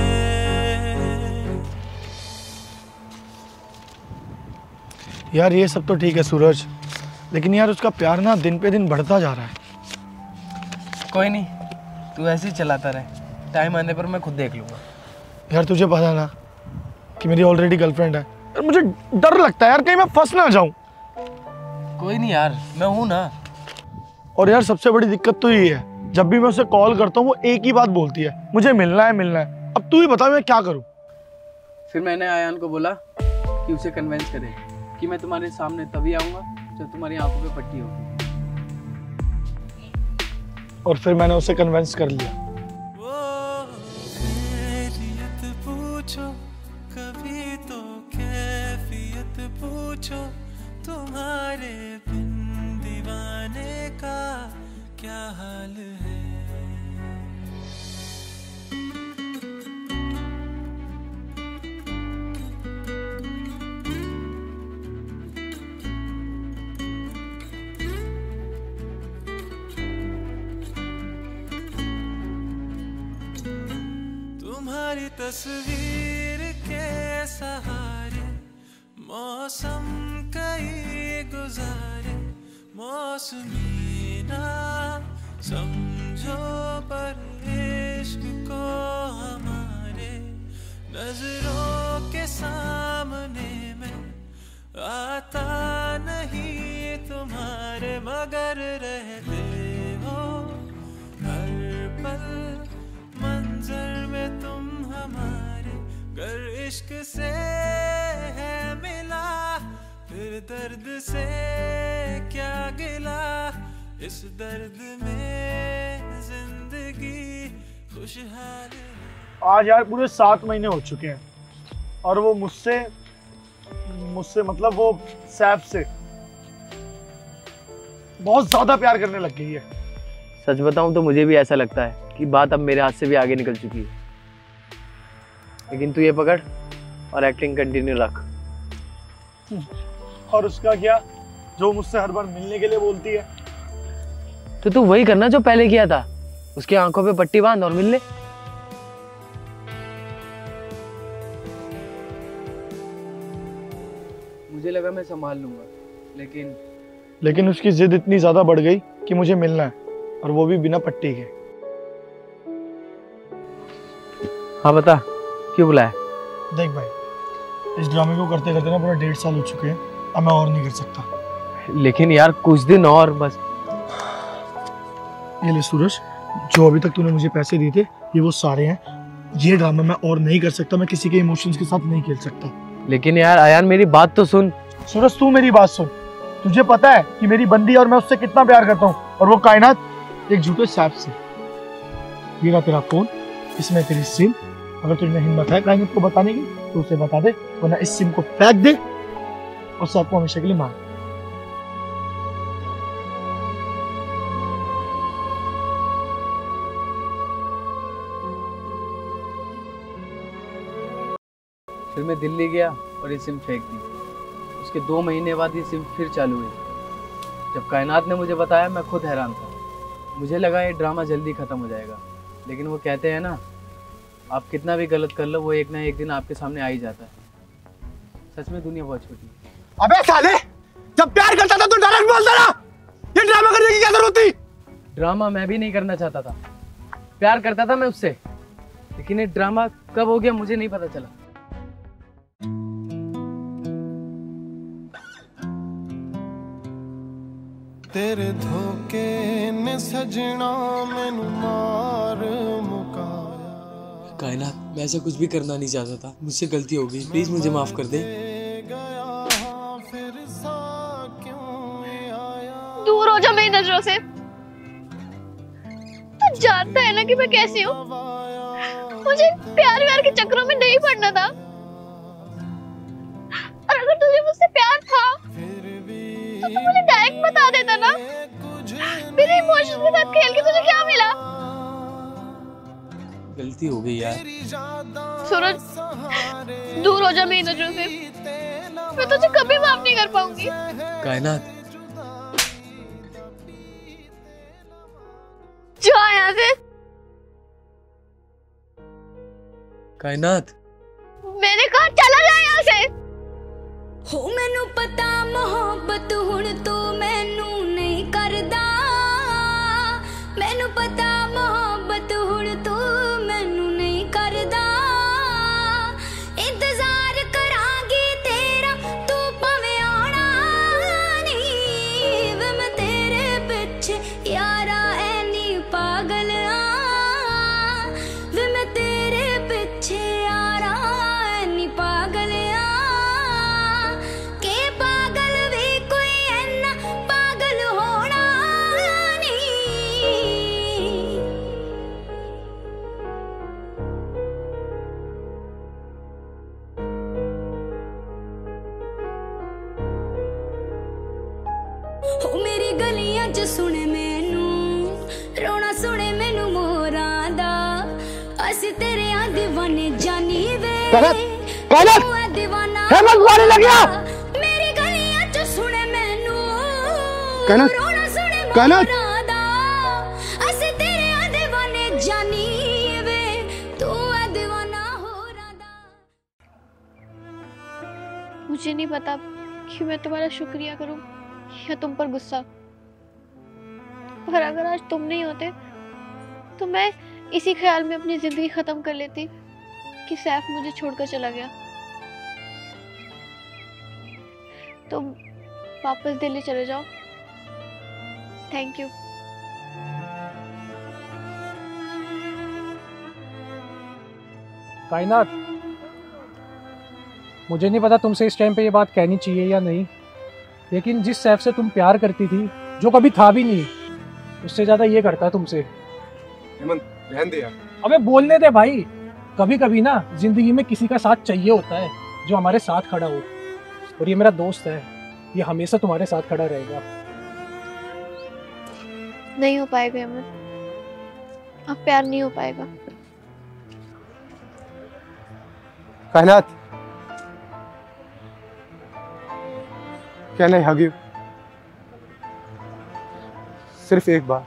यार ये सब तो ठीक है सूरज, लेकिन यार उसका प्यार ना दिन पे दिन बढ़ता जा रहा है। कोई नहीं, तू ऐसे ही चलाता रहे, टाइम आने पर मैं खुद देख लूंगा। यार तुझे पता ना कि मेरी ऑलरेडी गर्लफ्रेंड है, यार मुझे डर लगता है यार कहीं मैं फंस ना जाऊं। कोई नहीं यार, मैं हूं ना। और यार सबसे बड़ी दिक्कत तो ये है, जब भी मैं उसे कॉल करता हूँ वो एक ही बात बोलती है, मुझे मिलना है मिलना है। अब तू ही बता मैं क्या करूँ? फिर मैंने आयान को बोला कि उसे कन्विंस करे कि मैं तुम्हारे सामने तभी आऊँगा जब तुम्हारी आंखों पे पट्टी होगी। और फिर मैंने उसे कन्विंस कर लिया। खैरियत पूछो कभी तो कैफियत पूछो, तुम्हारे बिन दीवाने का क्या हाल है। तुम्हारी तस्वीर के सहारे मौसम कई गुजारे, मौसमी ना समझो पर इश्क को हमारे, नजरों के सामने में आता नहीं तुम्हारे, मगर रहते हो हर पल मंजर में तुम हमारे। गर इश्क से है मिला फिर दर्द से क्या गिला, इस दर्द में जिंदगी खुशहाल। आज यार पूरे सात महीने हो चुके हैं और वो मुझसे मुझसे मतलब वो सैफ से बहुत ज्यादा प्यार करने लग गई है। सच बताऊं तो मुझे भी ऐसा लगता है कि बात अब मेरे हाथ से भी आगे निकल चुकी है, लेकिन तू ये पकड़ और एक्टिंग कंटिन्यू रख। और उसका क्या, जो मुझसे हर बार मिलने के लिए बोलती है। तो तू वही करना जो पहले किया था, उसकी आंखों पे पट्टी बांध और मिल ले। मुझे लगा मैं संभाल लूंगा, लेकिन लेकिन उसकी जिद इतनी ज्यादा बढ़ गई कि मुझे मिलना है, और वो भी बिना पट्टी के। हाँ बता, क्यों बुलाया? देख भाई, इस ड्रामे को करते करते ना पूरा डेढ़ साल हो चुके हैं, अब मैं और नहीं कर सकता। लेकिन यार कुछ दिन और बस। ये ले सूरज, जो अभी तक तूने मुझे पैसे दिए थे ये वो सारे हैं। ये ड्रामा मैं और नहीं कर सकता, मैं किसी के इमोशंस के साथ नहीं खेल सकता। लेकिन यार आयान मेरी बात तो सुन। सूरज तू मेरी बात सुन, तुझे पता है कि मेरी बंदी और मैं उससे कितना प्यार करता हूँ, और वो कायनात एक झूठे सैफ से। ये रहा तेरा फोन, इसमें तेरी सिम, अगर तुझे हिम्मत है कायनात को बताने की तो उसे बता दे, वरना इस सिम को फेंक दे और सैफ को हमेशा के लिए मार। फिर मैं दिल्ली गया और ये सिम फेंक दी। उसके दो महीने बाद ये सिम फिर चालू हुई। जब कायनात ने मुझे बताया मैं खुद हैरान था। मुझे लगा ये ड्रामा जल्दी खत्म हो जाएगा, लेकिन वो कहते हैं ना, आप कितना भी गलत कर लो वो एक ना एक दिन आपके सामने आ ही जाता है। सच में दुनिया बहुत छोटी है। अबे साले, जब प्यार करता था तो डायरेक्ट बोलता ना, ये ड्रामा करने की क्या जरूरत थी? ड्रामा मैं भी नहीं करना चाहता था, प्यार करता था मैं उससे, लेकिन ये ड्रामा कब हो गया मुझे नहीं पता चला। तेरे धोखे ने सजना मैनू मार मुकाया। कायनात, मैं ऐसा कुछ भी करना नहीं चाहता था, मुझसे गलती हो गई, प्लीज मुझे माफ कर दे। दूर हो जा मेरी नजरों से। तू जानता है ना कि मैं कैसी हूँ। मुझे प्यार व्यार के चक्करों में नहीं पड़ना था, और अगर तुझे मुझसे प्यार था तो तू मुझे डायरेक्ट बता देता ना। मेरे इमोशंस के साथ खेल के तुझे क्या मिला? गलती हो गई यार। सूरज, दूर हो जा मेरी नजरों से, मैं तुझे कभी माफ नहीं कर पाऊंगी। कायनात, जा यहाँ से। कायनात, मैंने कहा चला जा यहाँ से। हो मैनू पता मोहब्बत हुण तो मैनू नहीं करदा, मैनू पता मोहब्बत हुण तो मैनू नहीं करदा। इंतजार करांगी तेरा तू भावें आना नहीं, वे मैं तेरे पीछे यारा ऐनी पागल आ, वे मैं तेरे पीछे यारा ऐनी पागल। कायनात कायनात हेमंत मारने लग गया। मेरी गलियां च सुने मैनू कायनात रोना सुने कायनात मोरा असे तेरे आ दीवाने जानी वे तू आ दीवाना हो रादा। मुझे नहीं पता कि मैं तुम्हारा शुक्रिया करूं या तुम पर गुस्सा, पर अगर आज तुम नहीं होते तो मैं इसी ख्याल में अपनी जिंदगी खत्म कर लेती कि सैफ मुझे छोड़कर चला गया। तुम वापस दिल्ली चले जाओ। Thank you. कायनात, मुझे नहीं पता तुमसे इस टाइम पे ये बात कहनी चाहिए या नहीं, लेकिन जिस सैफ से तुम प्यार करती थी, जो कभी था भी नहीं, उससे ज्यादा ये करता है तुमसे। हेमंत रहने दे यार। अबे बोलने दे भाई, कभी कभी ना जिंदगी में किसी का साथ चाहिए होता है जो हमारे साथ खड़ा हो, और ये मेरा दोस्त है, ये हमेशा तुम्हारे साथ खड़ा रहेगा। नहीं हो पाएगा अमन, अब प्यार नहीं हो पाएगा। कायनात कैन आई हग यू? सिर्फ एक बार।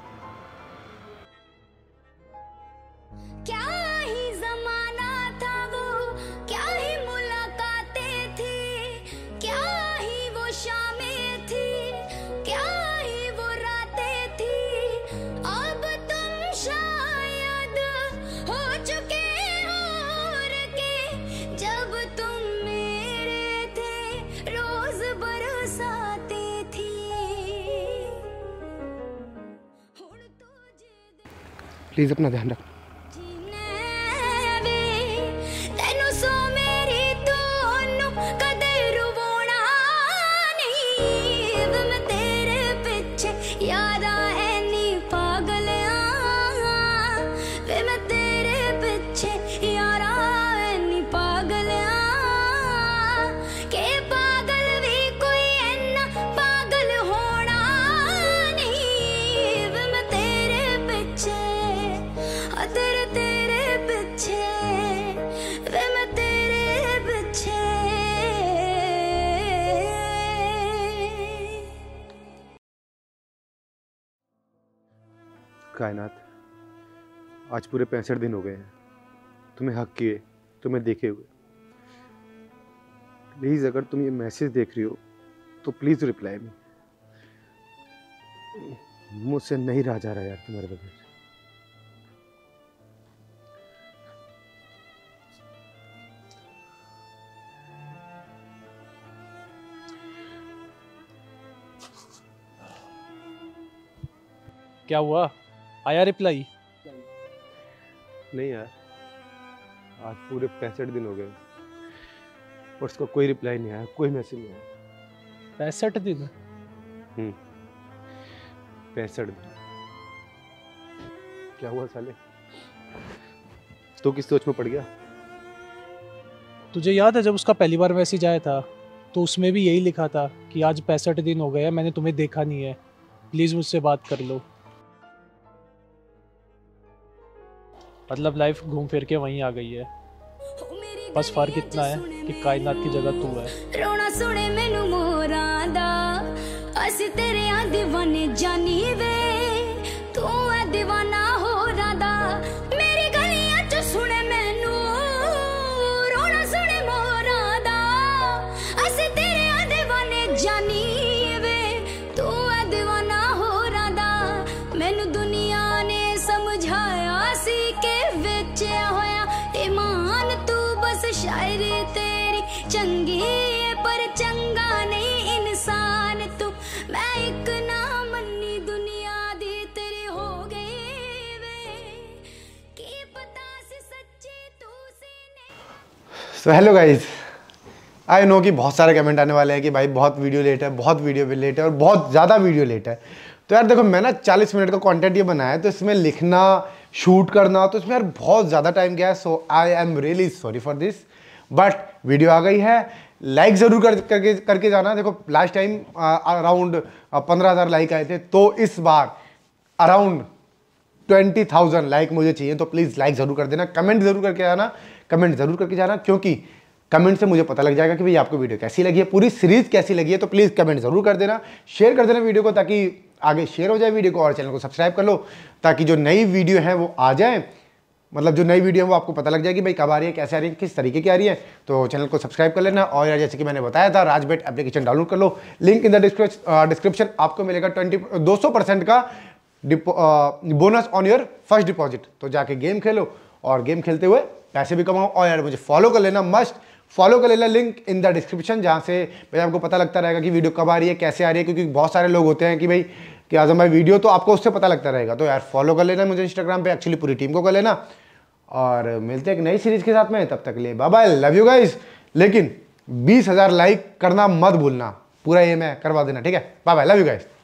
क्या ही जमाना था वो, क्या ही मुलाकातें थी, क्या ही वो शामें थी, क्या ही वो रातें थी। अब तुम शायद हो चुके और के, जब तुम मेरे थे रोज बरसाते थी। प्लीज अपना ध्यान रख। तेनू सो मेरी तोनू कदे रुवाना नहीं, मैं तेरे पीछे यादा ऐनी पागल आ, वे मैं तेरे पीछे यारा ऐनी पागल आ, के पागल भी कोई ऐना पागल होना नहीं, वे मैं तेरे पीछे तेरे तेरे पीछे, वे मैं तेरे पीछे। कायनात, आज पूरे पैंसठ दिन हो गए हैं तुम्हें हक किए, तुम्हें देखे हुए। प्लीज अगर तुम ये मैसेज देख रही हो तो प्लीज रिप्लाई मी। मुझसे नहीं रहा जा रहा यार तुम्हारे बगैर। क्या हुआ, आया रिप्लाई? नहीं यार, आज पूरे पैंसठ दिन हो गए और उसका कोई रिप्लाई नहीं आया, कोई मैसेज नहीं आया। पैंसठ दिन? हम्म पैंसठ दिन। क्या हुआ साले, तो किस सोच में पड़ गया? तुझे याद है जब उसका पहली बार मैसेज आया था तो उसमें भी यही लिखा था कि आज पैंसठ दिन हो गए हैं, मैंने तुम्हें देखा नहीं है, प्लीज मुझसे बात कर लो। मतलब लाइफ घूम फिर के वहीं आ गई है, बस फर्क इतना है कि कायनात की जगह तू है। रोना सुने मैनू मोरा दा, असी तेरे आ दीवाने जानी वे, तू है दीवाना हो रादा। मेरी गलियां च सुने मैनू रोना सुने मोरा दा, असी तेरे आ दीवाने जानी वे, तू है दीवाना हो रादा। मैनू दुनिया ने समझाया सी के बेचया होया ईमान, तू बस शायरी तेरी चंगी है पर चंगा नहीं इंसान तू। मैं एक ना मन्नी दुनिया दी तेरी हो गई वे, की पता सी सच्ची तू सी नहीं। So hello guys, I know कि बहुत सारे कमेंट आने वाले हैं कि भाई बहुत वीडियो लेट है, बहुत वीडियो भी लेट है और बहुत ज़्यादा वीडियो लेट है। तो यार देखो, मैं ना चालीस मिनट का कंटेंट ये बनाया है, तो इसमें लिखना शूट करना तो इसमें यार बहुत ज़्यादा टाइम गया है। So I am really sorry for this, but video आ गई है। लाइक ज़रूर कर, करके करके जाना। देखो लास्ट टाइम अराउंड पंद्रह हज़ार लाइक आए थे, तो इस बार अराउंड ट्वेंटी थाउजेंड लाइक मुझे चाहिए, तो प्लीज़ लाइक ज़रूर कर देना, कमेंट ज़रूर करके आना, कमेंट ज़रूर करके जाना, क्योंकि कमेंट से मुझे पता लग जाएगा कि भाई आपको वीडियो कैसी लगी है, पूरी सीरीज़ कैसी लगी है। तो प्लीज़ कमेंट ज़रूर कर देना, शेयर कर देना वीडियो को, ताकि आगे शेयर हो जाए वीडियो को, और चैनल को सब्सक्राइब कर लो ताकि जो नई वीडियो है वो आ जाए, मतलब जो नई वीडियो है वो आपको पता लग जाएगी भाई कब आ रही है, कैसे आ रही है, किस तरीके की आ रही है। तो चैनल को सब्सक्राइब कर लेना। और यार जैसे कि मैंने बताया था, राजबेट एप्लीकेशन डाउनलोड कर लो, लिंक इन द डिस्क्रिप्शन। आपको मिलेगा ट्वेंटी दो सौ परसेंट का bonus on your first deposit. तो जाके गेम खेलो और गेम खेलते हुए पैसे भी कमाओ। और यार मुझे फॉलो कर लेना, मस्ट फॉलो कर लेना, लिंक इन द डिस्क्रिप्शन, जहाँ से भाई आपको पता लगता रहेगा कि वीडियो कब आ रही है, कैसे आ रही है, क्योंकि बहुत सारे लोग होते हैं कि भाई कि आजम भाई वीडियो, तो आपको उससे पता लगता रहेगा। तो यार फॉलो कर लेना मुझे इंस्टाग्राम पे, एक्चुअली पूरी टीम को कर लेना। और मिलते हैं एक नई सीरीज के साथ में, तब तक के लिए bye bye, love you guys. लेकिन बीस हज़ार लाइक करना मत भूलना, पूरा ये मैं करवा देना, ठीक है। Bye bye, love you guys.